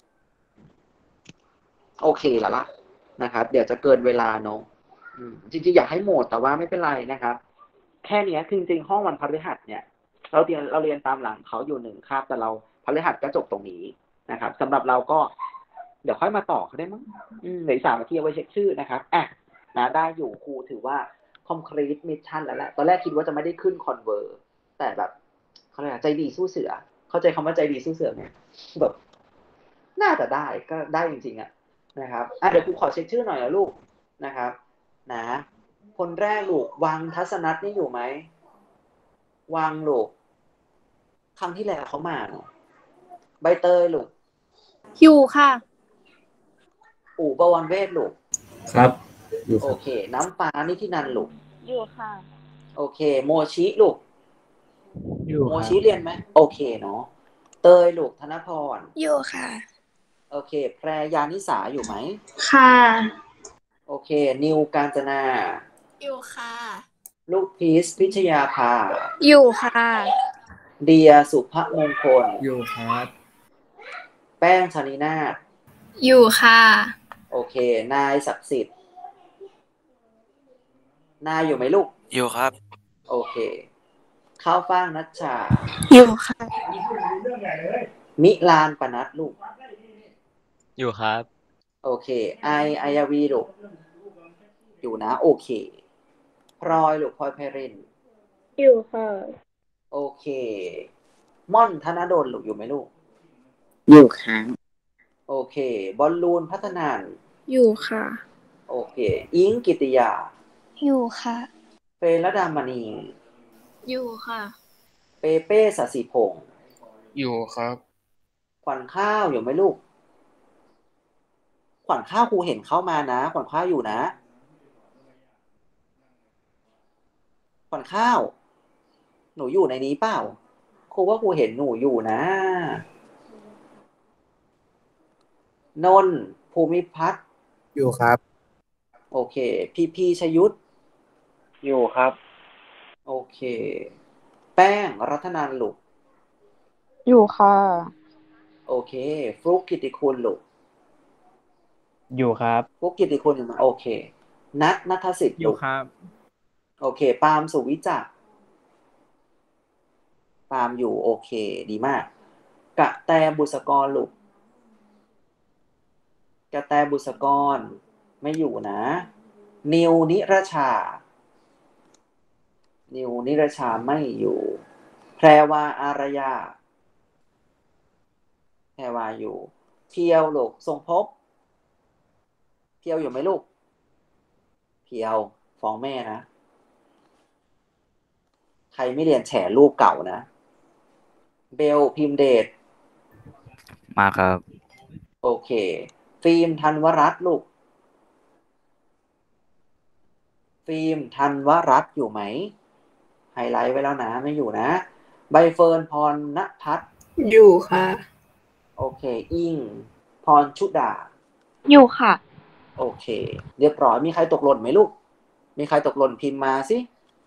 โอเคแล้วล่ะนะครับเดี๋ยวจะเกินเวลาเนาะจริงๆอยากให้โหมดแต่ว่าไม่เป็นไรนะครับแค่นี้คือจริงๆห้องวันพฤหัสเนี่ยเราเรียนเราเรียนตามหลังเขาอยู่หนึ่งคาบแต่เราพฤหัสก็จบตรงนี้นะครับสำหรับเราก็เดี๋ยวค่อยมาต่อเขาได้มั้งเหลือสามนาทีเอาไว้เช็คชื่อนะครับอ่ะนะได้อยู่ครูถือว่า complete mission แล้วแหละตอนแรกคิดว่าจะไม่ได้ขึ้น convert แต่แบบเขาเรียกใจดีสู้เสือเข้าใจคำว่าใจดีสู้เสือไหมแบบน่าจะได้ก็ได้จริงๆอ่ะนะครับอ่ะเดี๋ยวครูขอเช็คชื่อหน่อยนะลูกนะครับนะคนแรกลูกวังทัศนัทนี่อยู่ไหมวังลูกครั้งที่แล้วเขามาเนาะใบเตยลูกอยู่ค่ะอู่บวรเวทลูกครับอยู่คโอรับเค น้ำฟ้านิธินันลูกอยู่ค่ะโอเค โมชิลูกอยู่โมครัชิบเรียนไหมโอเคเนาะเตยลูกธนพรอยู่ค่ะโอเค แพรยานิสาอยู่ไหมค่ะโอเค นิวกาญจนาอยู่ค่ะลูกพีชพิชยาภาอยู่ค่ะเดียสุภมงคลอยู่ครับแป้งชนินาถอยู่ค่ะโอเค นายศักดิ์สิทธิ์ นายอยู่ไหมลูกอยู่ครับโอเค ข้าวฟ่างนัชชาอยู่ค่ะมิลานปนัดลูกอยู่ครับโอเค ไอไอยาวีลูก อยู่นะ โอเค พลอยลูกพลอยไพรินอยู่ค่ะโอเค ม่อนธนดลลูกอยู่ไหมลูกอยู่ค่ะโอเค บอลลูนพัฒนานอยู่ค่ะโอเค อิงกิติยาอยู่ค่ะเฟรดามณีอยู่ค่ะเปเป้สศิพงษ์อยู่ครับขวัญข้าวอยู่ไหมลูก ขวัญข้าวครูเห็นเข้ามานะ ขวัญข้าวอยู่นะ ขวัญข้าว หนูอยู่ในนี้เปล่า ครูว่าครูเห็นหนูอยู่นะ นนท์ภูมิพัฒน์อยู่ครับโอเค พีพีชยุทธอยู่ครับโอเค แป้งรัตนันลูกอยู่ค่ะโอเค ฟลุกกิติคุณลูกอยู่ครับฟลุกกิติคุณอยู่ไหมโอเค นัทนัทสิทธิ์อลูยู่กครับโอเค ปาล์มสุวิจักร ปาล์มอยู่โอเค ดีมาก กะแตบุษกรลูก กะแตบุษกร ไม่อยู่นะ นิวนิรชา นิวนิรชาไม่อยู่ แพรวาอารยา แพรวาอยู่ เพียวลูกทรงภพ เพียวอยู่ไหมลูก เพียวฟ้องแม่นะ ใครไม่เรียนแฉรูปเก่านะ เบลพิมพ์เดชมาครับโอเค ฟิล์มธันวรัตน์ลูก ฟิล์มธันวรัตน์อยู่ไหม ไฮไลท์ไว้แล้วนะ ไม่อยู่นะ ใบเฟิร์นพรณพัฒน์อยู่ค่ะโอเค อิงพรชุดาอยู่ค่ะโอเค เรียบร้อย มีใครตกหล่นไหมลูก มีใครตกหล่นพิมพ์มาสิ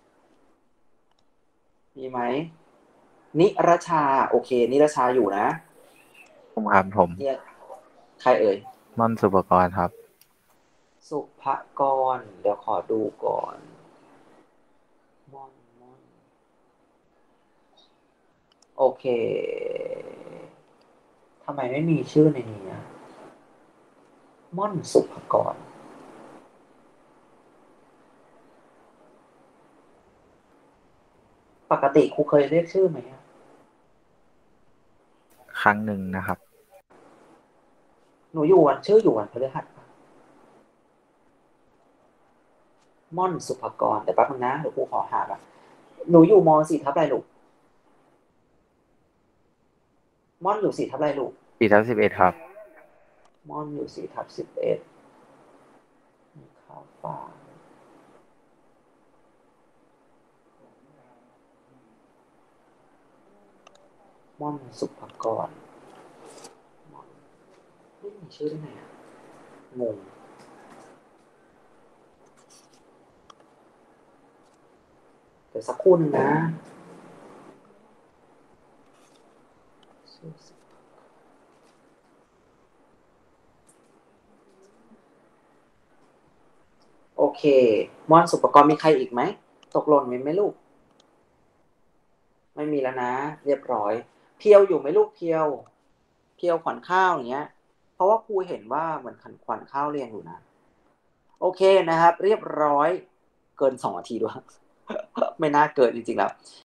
มีไหม นิรชา โอเค นิรชาอยู่นะผมครับผมเนี่ยใครเอ่ยม่อนสุปกรณ์ครับสุภกร เดี๋ยวขอดูก่อนม่อนม่อนโอเค ทำไมไม่มีชื่อในนี้อะม่อนสุภกร ปกติครูเคยเรียกชื่อไหมอะครั้งหนึ่งนะครับหนูอยู่วันชื่ออยู่วันพฤหัสปะม่อนสุภกร แต่แป๊บนึงนะเดี๋ยวครูขอหาแบบหนูอยู่มสี่ทับอะไรลูก ม่อนอยู่สี่ทับอะไรลูกปีทับสิบเอ็ดครับม่อนอยู่สี่ทับสิบเอ็ดข้าวฟ่างม่อนสุภกรม่อนไม่มีชื่อได้ไงอะงงเดี๋ยวสักครู่หนึงนะโอเคม่อนสุภกรมีใครอีกไหมตกหล่นไหมไหมลูก ไม่มีแล้วนะ เรียบร้อย เพียวอยู่ไหมลูกเพียว เพียวขวัญข้าวอย่างเงี้ย เพราะว่าครูเห็นว่าเหมือนขวัญข้าวเรียนอยู่นะ โอเคนะครับ เรียบร้อยเกินสองนาทีด้วย ไม่น่าเกินจริงๆแล้ว